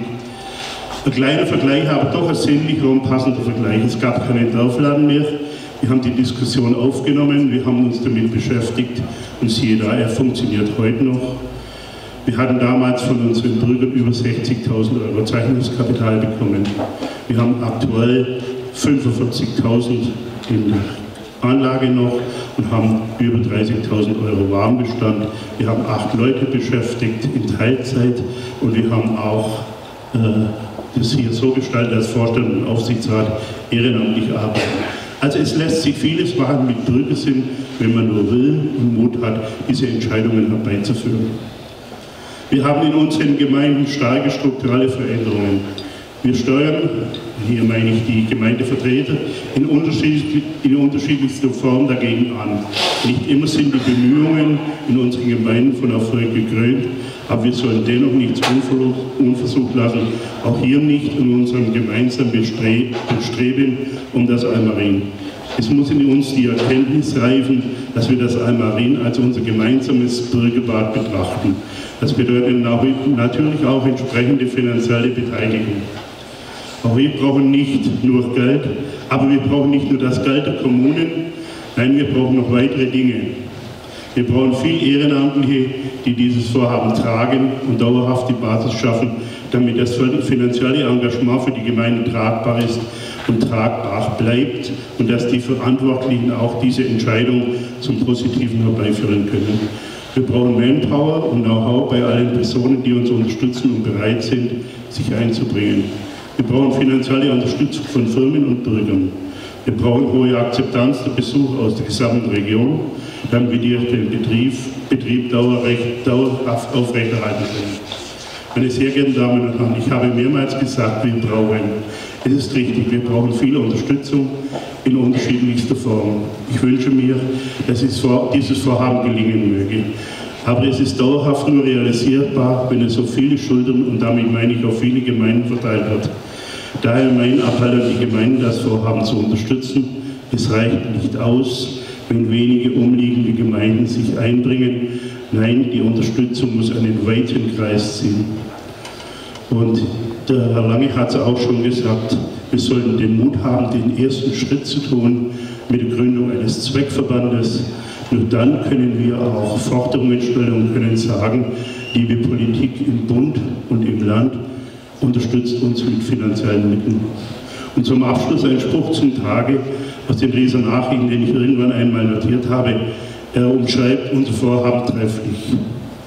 Speaker 12: Ein kleiner Vergleich, aber doch ein sinnlicher und passender Vergleich. Es gab keinen Dorfladen mehr. Wir haben die Diskussion aufgenommen, wir haben uns damit beschäftigt und siehe da, er funktioniert heute noch. Wir hatten damals von unseren Bürgern über sechzigtausend Euro Zeichnungskapital bekommen. Wir haben aktuell fünfundvierzigtausend in der Anlage noch und haben über dreißigtausend Euro Warenbestand. Wir haben acht Leute beschäftigt in Teilzeit und wir haben auch äh, das hier so gestaltet, als Vorstand und Aufsichtsrat ehrenamtlich arbeiten. Also es lässt sich vieles machen mit Bürgersinn, wenn man nur will und Mut hat, diese Entscheidungen herbeizuführen. Wir haben in unseren Gemeinden starke strukturelle Veränderungen. Wir steuern, hier meine ich die Gemeindevertreter, in, unterschiedlich, in unterschiedlichster Form dagegen an. Nicht immer sind die Bemühungen in unseren Gemeinden von Erfolg gekrönt, aber wir sollen dennoch nichts unversucht lassen, auch hier nicht in unserem gemeinsamen Bestreben um das Almarin. Es muss in uns die Erkenntnis reifen, dass wir das Almarin als unser gemeinsames Bürgerbad betrachten. Das bedeutet natürlich auch entsprechende finanzielle Beteiligung. Auch wir brauchen nicht nur Geld, aber wir brauchen nicht nur das Geld der Kommunen, nein, wir brauchen noch weitere Dinge. Wir brauchen viel Ehrenamtliche, die dieses Vorhaben tragen und dauerhaft die Basis schaffen, damit das finanzielle Engagement für die Gemeinde tragbar ist und tragbar bleibt und dass die Verantwortlichen auch diese Entscheidung zum Positiven herbeiführen können. Wir brauchen Manpower und Know-how bei allen Personen, die uns unterstützen und bereit sind, sich einzubringen. Wir brauchen finanzielle Unterstützung von Firmen und Bürgern. Wir brauchen hohe Akzeptanz der Besucher aus der gesamten Region, damit wir den Betrieb, Betrieb dauerhaft aufrechterhalten können. Meine sehr geehrten Damen und Herren, ich habe mehrmals gesagt, wir brauchen, es ist richtig, wir brauchen viel Unterstützung in unterschiedlichster Form. Ich wünsche mir, dass dieses Vorhaben gelingen möge. Aber es ist dauerhaft nur realisierbar, wenn es auf viele Schultern und damit meine ich auf viele Gemeinden verteilt wird. Daher mein Appell an die Gemeinden, das Vorhaben zu unterstützen. Es reicht nicht aus, wenn wenige umliegende Gemeinden sich einbringen. Nein, die Unterstützung muss einen weiten Kreis ziehen. Und der Herr Lange hat es auch schon gesagt, wir sollten den Mut haben, den ersten Schritt zu tun mit der Gründung eines Zweckverbandes. Nur dann können wir auch Forderungen stellen und können sagen, liebe Politik im Bund und im Land, unterstützt uns mit finanziellen Mitteln. Und zum Abschluss ein Spruch zum Tage aus den Rieser Nachrichten, den ich irgendwann einmal notiert habe. Er umschreibt unser Vorhaben trefflich.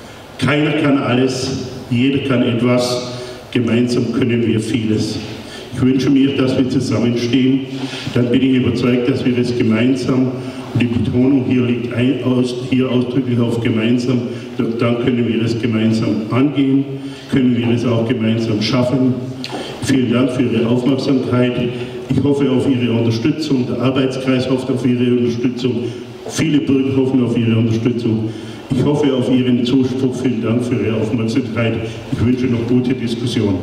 Speaker 12: Keiner kann alles, jeder kann etwas, gemeinsam können wir vieles. Ich wünsche mir, dass wir zusammenstehen. Dann bin ich überzeugt, dass wir es gemeinsam, und die Betonung hier liegt ein, aus, hier ausdrücklich auf gemeinsam, dann können wir es gemeinsam angehen, können wir es auch gemeinsam schaffen. Vielen Dank für Ihre Aufmerksamkeit. Ich hoffe auf Ihre Unterstützung. Der Arbeitskreis hofft auf Ihre Unterstützung. Viele Bürger hoffen auf Ihre Unterstützung. Ich hoffe auf Ihren Zuspruch. Vielen Dank für Ihre Aufmerksamkeit. Ich wünsche noch gute Diskussion.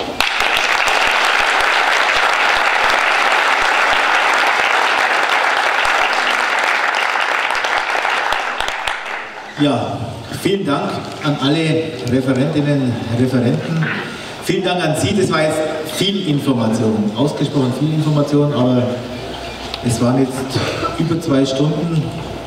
Speaker 2: Ja, vielen Dank an alle Referentinnen und Referenten. Vielen Dank an Sie, das war jetzt viel Information, ausgesprochen viel Information, aber es waren jetzt über zwei Stunden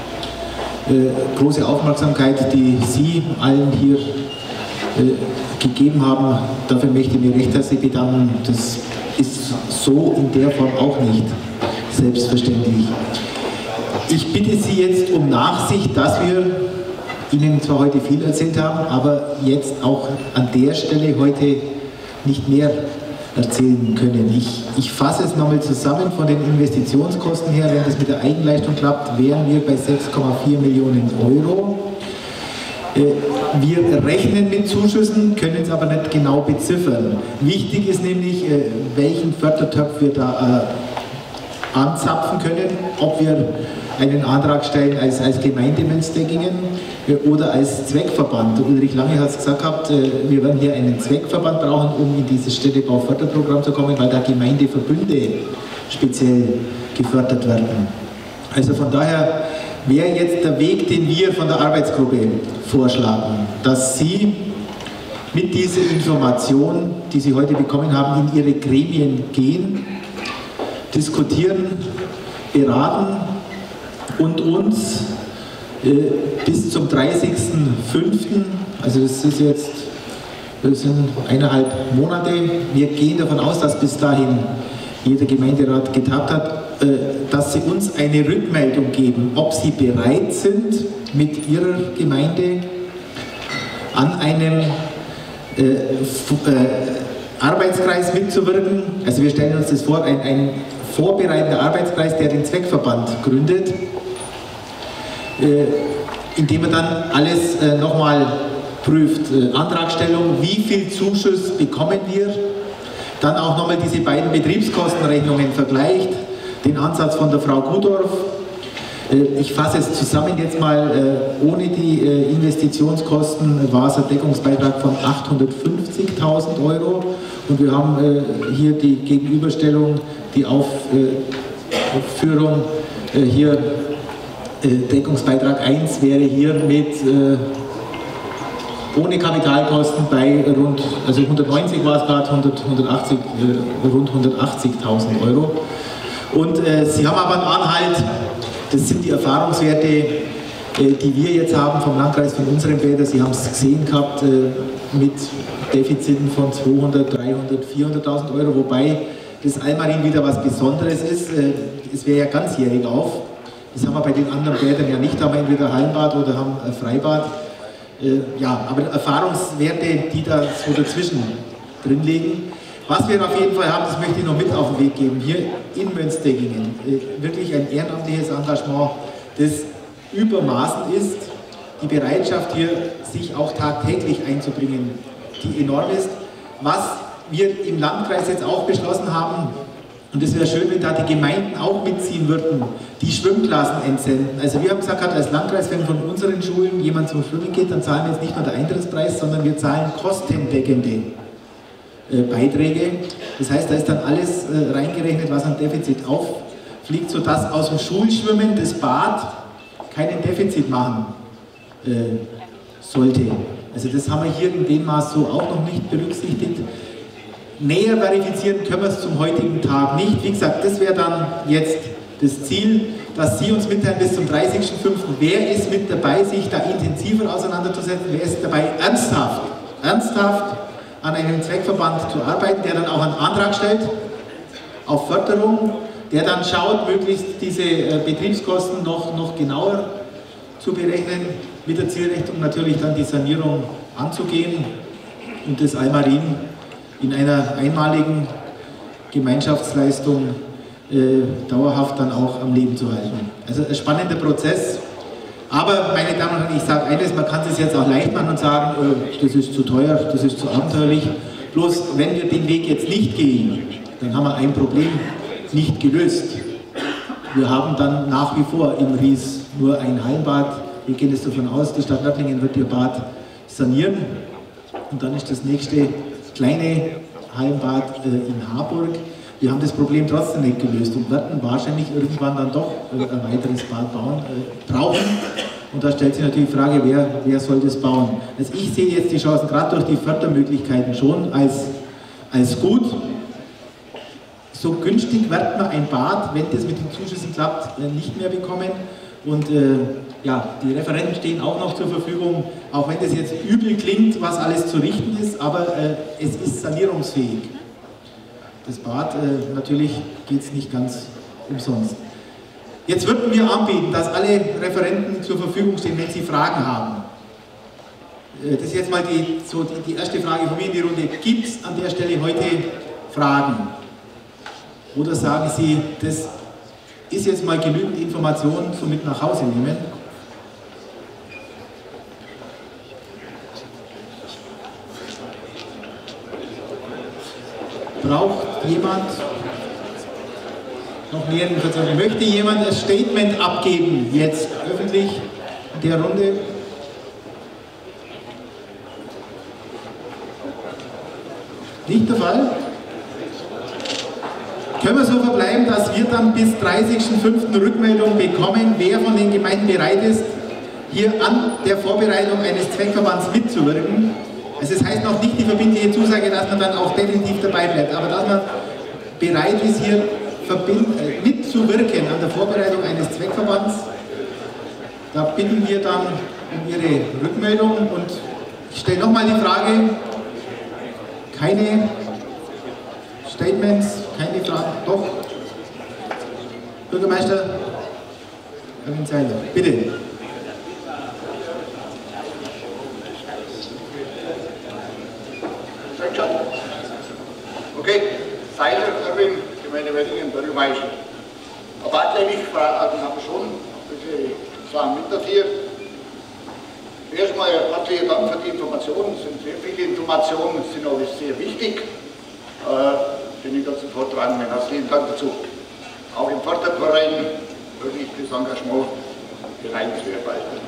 Speaker 2: äh, große Aufmerksamkeit, die Sie allen hier äh, gegeben haben. Dafür möchte ich mich recht herzlich bedanken. Das ist so in der Form auch nicht selbstverständlich. Ich bitte Sie jetzt um Nachsicht, dass wir Ihnen zwar heute viel erzählt haben, aber jetzt auch an der Stelle heute nicht mehr erzählen können. Ich, ich fasse es nochmal zusammen von den Investitionskosten her. Wenn das mit der Eigenleistung klappt, wären wir bei sechs Komma vier Millionen Euro. Äh, wir rechnen mit Zuschüssen, können es aber nicht genau beziffern. Wichtig ist nämlich, äh, welchen Fördertopf wir da äh, anzapfen können, ob wir einen Antrag stellen als, als Gemeinde Münsteggingen oder als Zweckverband. Ulrich Lange hat es gesagt gehabt, wir werden hier einen Zweckverband brauchen, um in dieses Städtebauförderprogramm zu kommen, weil da Gemeindeverbünde speziell gefördert werden. Also von daher wäre jetzt der Weg, den wir von der Arbeitsgruppe vorschlagen, dass Sie mit dieser Information, die Sie heute bekommen haben, in Ihre Gremien gehen, diskutieren, beraten und uns äh, bis zum dreißigsten fünften, also das ist jetzt, das sind eineinhalb Monate, wir gehen davon aus, dass bis dahin jeder Gemeinderat getagt hat, äh, dass sie uns eine Rückmeldung geben, ob sie bereit sind, mit ihrer Gemeinde an einem äh, äh, Arbeitskreis mitzuwirken. Also wir stellen uns das vor, ein, ein vorbereitender Arbeitskreis, der den Zweckverband gründet, indem man dann alles äh, nochmal prüft. Äh, Antragstellung, wie viel Zuschuss bekommen wir, dann auch nochmal diese beiden Betriebskostenrechnungen vergleicht, den Ansatz von der Frau Gudorf. Äh, ich fasse es zusammen jetzt mal, äh, ohne die äh, Investitionskosten war es ein Deckungsbeitrag von achthundertfünfzigtausend Euro und wir haben äh, hier die Gegenüberstellung, die Aufführung äh, hier. Deckungsbeitrag eins wäre hier mit äh, ohne Kapitalkosten bei rund, also hundertneunzig war es gerade, hundertachtzig, äh, rund hundertachtzigtausend Euro. Und äh, Sie haben aber einen Anhalt, das sind die Erfahrungswerte, äh, die wir jetzt haben vom Landkreis, von unseren Bädern. Sie haben es gesehen gehabt, äh, mit Defiziten von zweihundert, dreihundert, vierhunderttausend Euro, wobei das Almarin wieder was Besonderes ist. Äh, es wäre ja ganzjährig auf. Das haben wir bei den anderen Bädern ja nicht, da haben wir entweder Hallenbad oder haben ein Freibad. Äh, ja, aber Erfahrungswerte, die da so dazwischen drin liegen. Was wir auf jeden Fall haben, das möchte ich noch mit auf den Weg geben, hier in Münsteggingen, äh, wirklich ein ehrenamtliches Engagement, das übermaßen ist, die Bereitschaft hier, sich auch tagtäglich einzubringen, die enorm ist. Was wir im Landkreis jetzt auch beschlossen haben, und es wäre schön, wenn da die Gemeinden auch mitziehen würden, die Schwimmklassen entsenden. Also wir haben gesagt, als Landkreis, wenn von unseren Schulen jemand zum Schwimmen geht, dann zahlen wir jetzt nicht nur den Eintrittspreis, sondern wir zahlen kostendeckende äh, Beiträge. Das heißt, da ist dann alles äh, reingerechnet, was an Defizit auffliegt, sodass aus dem Schulschwimmen das Bad keinen Defizit machen äh, sollte. Also das haben wir hier in dem Maß so auch noch nicht berücksichtigt. Näher verifizieren können wir es zum heutigen Tag nicht. Wie gesagt, das wäre dann jetzt das Ziel, dass Sie uns mitteilen bis zum dreißigsten fünften Wer ist mit dabei, sich da intensiver auseinanderzusetzen? Wer ist dabei, ernsthaft, ernsthaft an einem Zweckverband zu arbeiten, der dann auch einen Antrag stellt auf Förderung, der dann schaut, möglichst diese Betriebskosten noch, noch genauer zu berechnen, mit der Zielrichtung natürlich dann die Sanierung anzugehen und das Almarin in einer einmaligen Gemeinschaftsleistung äh, dauerhaft dann auch am Leben zu halten. Also ein spannender Prozess. Aber, meine Damen und Herren, ich sage eines, man kann es jetzt auch leicht machen und sagen, äh, das ist zu teuer, das ist zu abenteuerlich. Bloß, wenn wir den Weg jetzt nicht gehen, dann haben wir ein Problem nicht gelöst. Wir haben dann nach wie vor im Ries nur ein Hallenbad. Wir gehen jetzt davon aus, die Stadt Nördlingen wird ihr Bad sanieren. Und dann ist das nächste kleine Hallenbad äh, in Harburg. Wir haben das Problem trotzdem nicht gelöst und werden wahrscheinlich irgendwann dann doch äh, ein weiteres Bad bauen, äh, brauchen. Und da stellt sich natürlich die Frage, wer, wer soll das bauen? Also ich sehe jetzt die Chancen gerade durch die Fördermöglichkeiten schon als, als gut. So günstig wird man ein Bad, wenn das mit den Zuschüssen klappt, nicht mehr bekommen. Und äh, ja, die Referenten stehen auch noch zur Verfügung, auch wenn das jetzt übel klingt, was alles zu richten ist, aber äh, es ist sanierungsfähig. Das Bad, äh, natürlich geht es nicht ganz umsonst. Jetzt würden wir anbieten, dass alle Referenten zur Verfügung stehen, wenn sie Fragen haben. Äh, das ist jetzt mal die, so die, die erste Frage von mir in die Runde. Gibt es an der Stelle heute Fragen? Oder sagen Sie, das ist jetzt mal genügend Informationen zum mit nach Hause nehmen? Braucht jemand noch mehr Informationen? Möchte jemand ein Statement abgeben, jetzt öffentlich in der Runde? Nicht der Fall? Können wir so verbleiben, dass wir dann bis dreißigsten fünften Rückmeldung bekommen, wer von den Gemeinden bereit ist, hier an der Vorbereitung eines Zweckverbands mitzuwirken? Also das heißt noch nicht die verbindliche Zusage, dass man dann auch definitiv dabei bleibt, aber dass man bereit ist, hier mitzuwirken an der Vorbereitung eines Zweckverbands. Da bitten wir dann um Ihre Rückmeldung und ich stelle nochmal die Frage, keine Statements, keine Fragen, doch. Bürgermeister Erwin Seiler, bitte.
Speaker 13: Okay, Seiler, Erwin, Gemeinde Weddingen, Bürgermeister. Ein paar kleine Fragen haben wir schon, bitte sagen mit dafür. Erstmal herzlichen Dank für die Informationen, es sind sehr viele Informationen, sind auch sehr wichtig. Äh, den ganzen Vortragenden, herzlichen Dank dazu. Auch im Förderverein wirklich das Engagement beneidenswert weiter.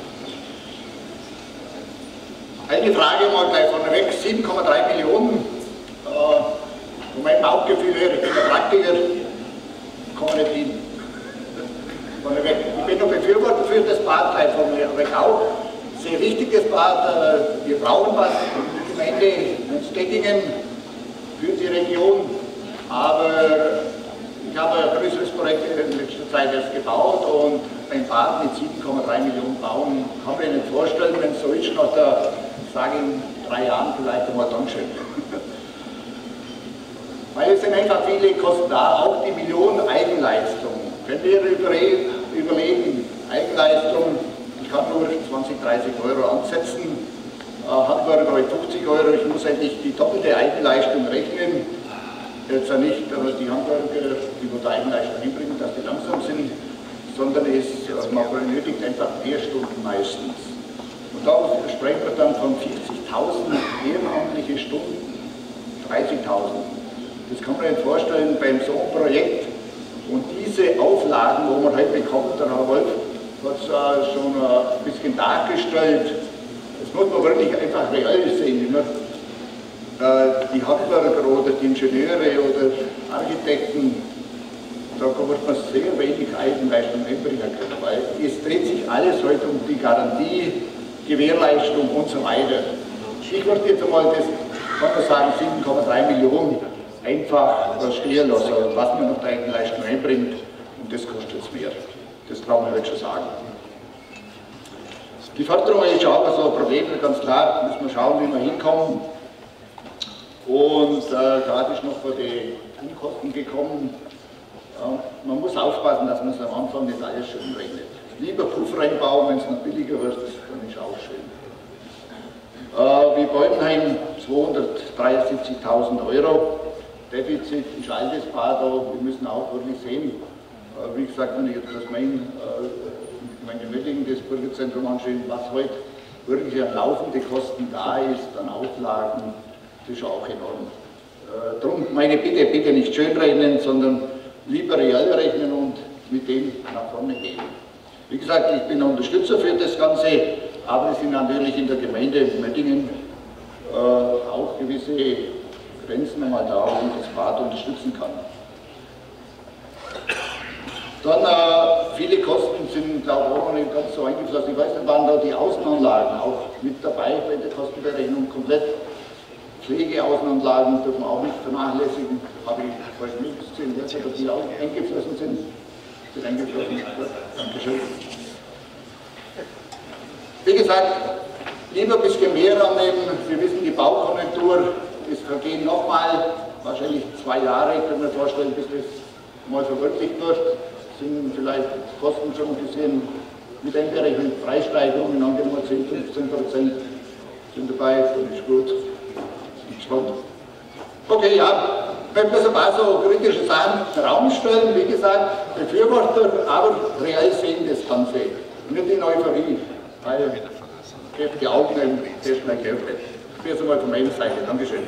Speaker 13: Eine Frage mal gleich vorneweg, sieben Komma drei Millionen. Äh, von meinem Bauchgefühl her, ich bin ein Praktiker, komme nicht hin. Vorneweg. Ich bin noch Befürworter für das Bad, gleich von mir weg auch. Sehr wichtiges Bad, äh, wir brauchen was. Die Gemeinde Münstettingen für die Region. Aber ich habe ein größeres Projekt in letzter Zeit erst gebaut und ein Bad mit sieben Komma drei Millionen bauen, kann man nicht vorstellen, wenn es so ist, nach der, sage ich in drei Jahren vielleicht einmal Dankeschön. Weil es sind einfach viele Kosten da, auch die Millionen Eigenleistung. Wenn wir überlegen, Eigenleistung, ich kann nur zwanzig, dreißig Euro ansetzen, Handwerker fünfzig Euro, ich muss eigentlich die doppelte Eigenleistung rechnen. Jetzt ja nicht, aber die Handwerker, die die Eigenleistung hinbringen, dass die langsam sind, sondern es, man benötigt einfach mehr Stunden meistens. Und da sprechen wir dann von vierzigtausend ehrenamtliche Stunden, dreißigtausend. Das kann man sich vorstellen beim so einem Projekt. Und diese Auflagen, wo man halt bekommt, der Herr Wolf hat es uh, schon uh, ein bisschen dargestellt, das muss man wirklich einfach real sehen. Wie man, uh, die Handwerker oder die Ingenieure oder Architekten, da wird man sehr wenig Eigenleistung einbringen können, weil es dreht sich alles heute um die Garantie, Gewährleistung und so weiter. Ich würde jetzt einmal das, kann man sagen, sieben Komma drei Millionen einfach stehen lassen, was man noch der Eigenleistung einbringt, und das kostet es mehr. Das kann man heute schon sagen. Die Förderung ist auch so ein Problem, ganz klar, müssen wir schauen, wie wir hinkommen. Und äh, gerade ist noch vor die Unkosten gekommen. Ja, man muss aufpassen, dass man es am Anfang nicht alles schön rechnet. Lieber Puff reinbauen, wenn es noch billiger wird, dann ist auch schön. Äh, wie Beutenheim zweihundertdreiundsiebzigtausend Euro. Defizit ist altes Bad, aber wir müssen auch wirklich sehen, wie gesagt, wenn ich jetzt das mein, meine Meldung des Bürgerzentrums anschaue, was heute wirklich an laufende Kosten da ist, an Auflagen, das ist auch enorm. Äh, Darum meine Bitte, bitte nicht schönrechnen, sondern lieber real rechnen und mit dem nach vorne gehen. Wie gesagt, ich bin Unterstützer für das Ganze, aber es sind natürlich in der Gemeinde Möttingen äh, auch gewisse Grenzen einmal da, wo man das Bad unterstützen kann. Dann äh, viele Kosten sind da auch noch nicht ganz so eingeflossen. Ich weiß nicht, waren da die Außenanlagen auch mit dabei bei der Kostenberechnung komplett. Pflegeaußenanlagen dürfen auch nicht vernachlässigen. Habe ich heute nicht gesehen, jetzt, ob die auch eingeflossen sind. Sind eingeflossen. Gut, Dankeschön. Wie gesagt, lieber ein bisschen mehr annehmen. Wir wissen, die Baukonjunktur ist vergehen nochmal, wahrscheinlich zwei Jahre, können wir vorstellen, bis das mal verwirklicht wird. Sind vielleicht Kosten schon ein bisschen mit einberechnet, Preissteigerungen, angenommen zehn, fünfzehn Prozent sind dabei, finde ich gut. Spannend. Okay, ja, wenn wir so ein paar so kritische Sachen in den Raum stellen, wie gesagt, Befürworter, aber real sehen das Ganze. Nicht in Euphorie, weil die Augen im Test mein Geld. Das wäre mal von meiner Seite. Dankeschön.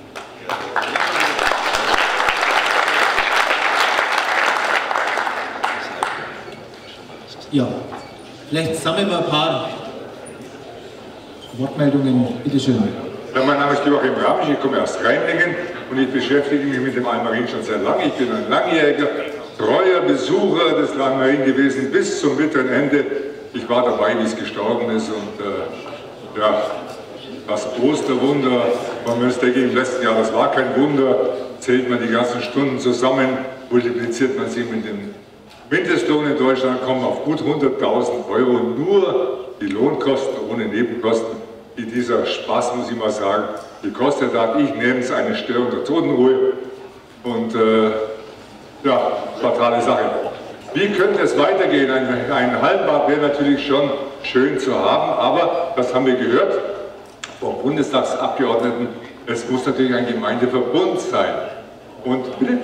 Speaker 2: Ja, vielleicht sammeln wir ein paar Wortmeldungen. Bitte schön.
Speaker 14: Ja, mein Name ist Joachim Ramisch, ich komme aus Rheinlingen und ich beschäftige mich mit dem Almarin schon sehr lange. Ich bin ein langjähriger, treuer Besucher des Almarin gewesen bis zum bitteren Ende. Ich war dabei, wie es gestorben ist und äh, ja, das Osterwunder von Münsteregging im letzten Jahr, das war kein Wunder. Zählt man die ganzen Stunden zusammen, multipliziert man sie mit dem Mindestlohn in Deutschland, kommen auf gut hunderttausend Euro, nur die Lohnkosten ohne Nebenkosten, die dieser Spaß, muss ich mal sagen, gekostet hat. Ich nenne es eine Störung der Totenruhe und äh, ja, fatale Sache. Wie könnte es weitergehen? Ein, ein Hallenbad wäre natürlich schon schön zu haben, aber, das haben wir gehört vom Bundestagsabgeordneten, es muss natürlich ein Gemeindeverbund sein. Und bitte?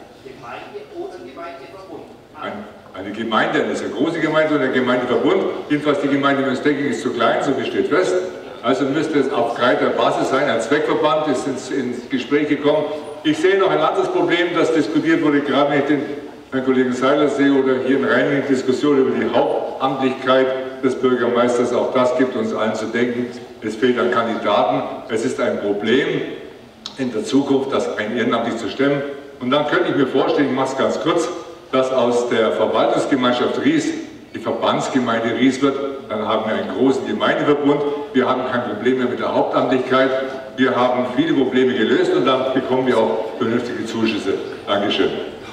Speaker 14: Ein, eine Gemeinde, eine sehr große Gemeinde und ein Gemeindeverbund. Jedenfalls die Gemeinde Münsteregging ist zu klein, so viel steht fest. Also müsste es auf breiter Basis sein. Ein Zweckverband ist ins, ins Gespräch gekommen. Ich sehe noch ein anderes Problem, das diskutiert wurde, gerade wenn ich den Herrn Kollegen Seiler sehe oder hier in Rheinlingen Diskussion über die Hauptamtlichkeit des Bürgermeisters. Auch das gibt uns allen zu denken. Es fehlt an Kandidaten. Es ist ein Problem in der Zukunft, das ein ehrenamtlich zu stemmen. Und dann könnte ich mir vorstellen, ich mache es ganz kurz, dass aus der Verwaltungsgemeinschaft Ries die Verbandsgemeinde Ries wird, dann haben wir einen großen Gemeindeverbund, wir haben kein Problem mehr mit der Hauptamtlichkeit, wir haben viele Probleme gelöst und dann bekommen wir auch vernünftige Zuschüsse. Dankeschön.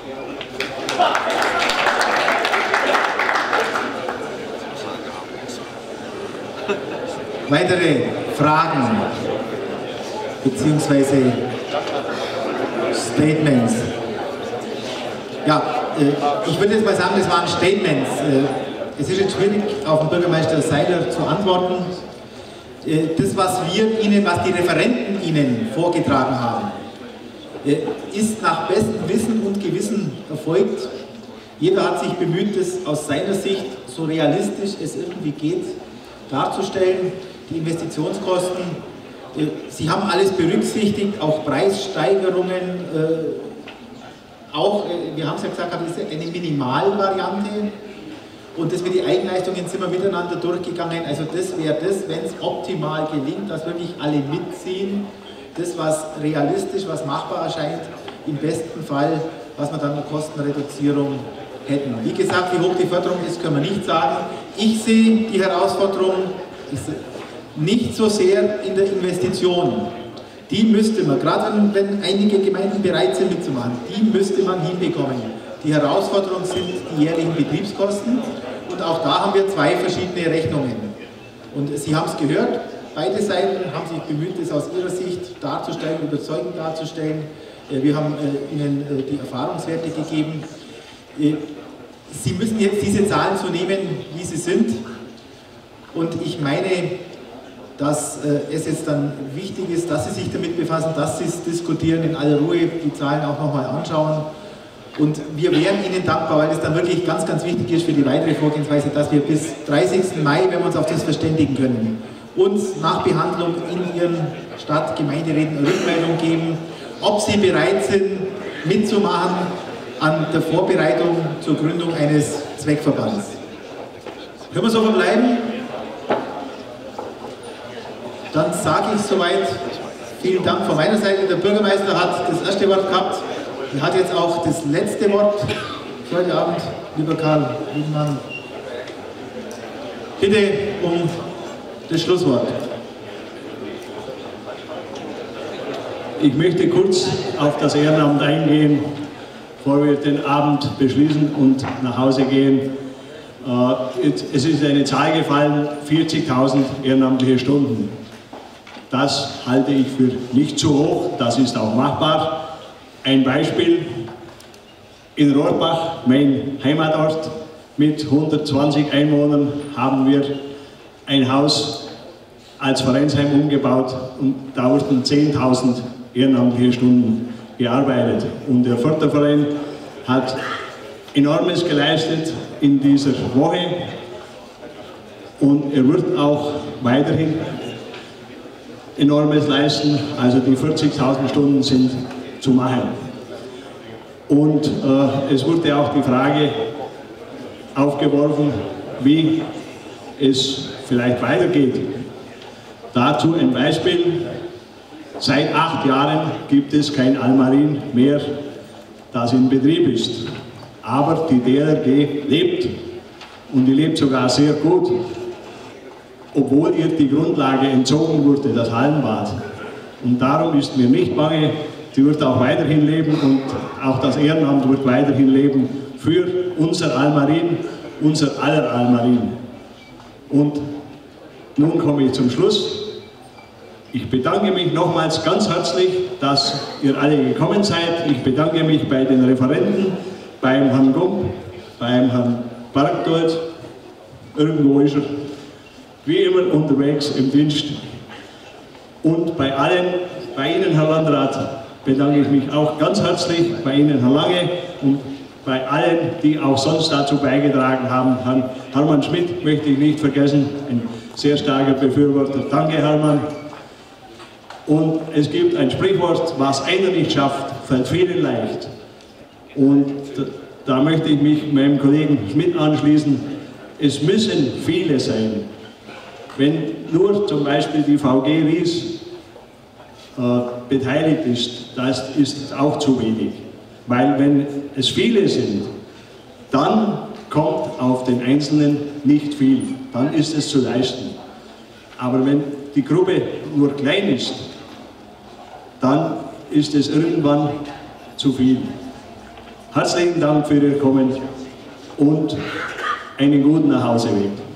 Speaker 2: Weitere Fragen bzw. Statements? Ja, äh, ich würde jetzt mal sagen, das waren Statements. Äh, es ist jetzt schwierig, auf den Bürgermeister Seiler zu antworten. Äh, das, was wir Ihnen, was die Referenten Ihnen vorgetragen haben, äh, ist nach bestem Wissen und Gewissen erfolgt. Jeder hat sich bemüht, das aus seiner Sicht so realistisch es irgendwie geht darzustellen. Die Investitionskosten, äh, Sie haben alles berücksichtigt, auch Preissteigerungen, äh, auch, wir haben es ja gesagt, das ist eine Minimalvariante und das mit den Eigenleistungen sind wir miteinander durchgegangen. Also das wäre das, wenn es optimal gelingt, dass wirklich alle mitziehen, das was realistisch, was machbar erscheint, im besten Fall, was wir dann eine Kostenreduzierung hätten. Wie gesagt, wie hoch die Förderung ist, können wir nicht sagen. Ich sehe die Herausforderung nicht so sehr in der Investition. Die müsste man, gerade wenn, wenn einige Gemeinden bereit sind mitzumachen, die müsste man hinbekommen. Die Herausforderung sind die jährlichen Betriebskosten und auch da haben wir zwei verschiedene Rechnungen. Und Sie haben es gehört, beide Seiten haben sich bemüht, das aus ihrer Sicht darzustellen, überzeugend darzustellen. Wir haben Ihnen die Erfahrungswerte gegeben. Sie müssen jetzt diese Zahlen so nehmen, wie sie sind. Und ich meine, dass äh, es jetzt dann wichtig ist, dass Sie sich damit befassen, dass Sie es diskutieren, in aller Ruhe die Zahlen auch nochmal anschauen. Und wir wären Ihnen dankbar, weil es dann wirklich ganz, ganz wichtig ist für die weitere Vorgehensweise, dass wir bis dreißigsten Mai, wenn wir uns auf das verständigen können, uns nach Behandlung in Ihren Stadt-, Gemeinderäten eine Rückmeldung geben, ob Sie bereit sind, mitzumachen an der Vorbereitung zur Gründung eines Zweckverbands. Können wir so verbleiben? Dann sage ich soweit vielen Dank von meiner Seite. Der Bürgermeister hat das erste Wort gehabt. Er hat jetzt auch das letzte Wort für heute Abend. Lieber Karl Wiedmann, bitte um das Schlusswort.
Speaker 1: Ich möchte kurz auf das Ehrenamt eingehen, bevor wir den Abend beschließen und nach Hause gehen. Es ist eine Zahl gefallen, vierzigtausend ehrenamtliche Stunden. Das halte ich für nicht zu hoch, das ist auch machbar. Ein Beispiel: in Rohrbach, mein Heimatort, mit hundertzwanzig Einwohnern haben wir ein Haus als Vereinsheim umgebaut und da wurden zehntausend ehrenamtliche Stunden gearbeitet. Und der Förderverein hat Enormes geleistet in dieser Woche und er wird auch weiterhin Enormes leisten, also die vierzigtausend Stunden sind zu machen. Und äh, es wurde auch die Frage aufgeworfen, wie es vielleicht weitergeht. Dazu ein Beispiel: Seit acht Jahren gibt es kein Almarin mehr, das in Betrieb ist. Aber die D L R G lebt und die lebt sogar sehr gut, obwohl ihr die Grundlage entzogen wurde, das Hallenbad. Und darum ist mir nicht bange, sie wird auch weiterhin leben und auch das Ehrenamt wird weiterhin leben für unser Almarin, unser aller Almarin. Und nun komme ich zum Schluss. Ich bedanke mich nochmals ganz herzlich, dass ihr alle gekommen seid. Ich bedanke mich bei den Referenten, beim Herrn Gump, beim Herrn Bargdold, irgendwo ist er, wie immer unterwegs im Dienst. Und bei allen, bei Ihnen, Herr Landrat, bedanke ich mich auch ganz herzlich, bei Ihnen, Herr Lange, und bei allen, die auch sonst dazu beigetragen haben. Herrn Hermann Schmidt möchte ich nicht vergessen, ein sehr starker Befürworter. Danke, Hermann. Und es gibt ein Sprichwort: Was einer nicht schafft, fällt vielen leicht. Und da möchte ich mich meinem Kollegen Schmidt anschließen. Es müssen viele sein. Wenn nur zum Beispiel die V G Ries äh, beteiligt ist, das ist auch zu wenig. Weil wenn es viele sind, dann kommt auf den Einzelnen nicht viel. Dann ist es zu leisten. Aber wenn die Gruppe nur klein ist, dann ist es irgendwann zu viel. Herzlichen Dank für Ihr Kommen und einen guten Nachhauseweg.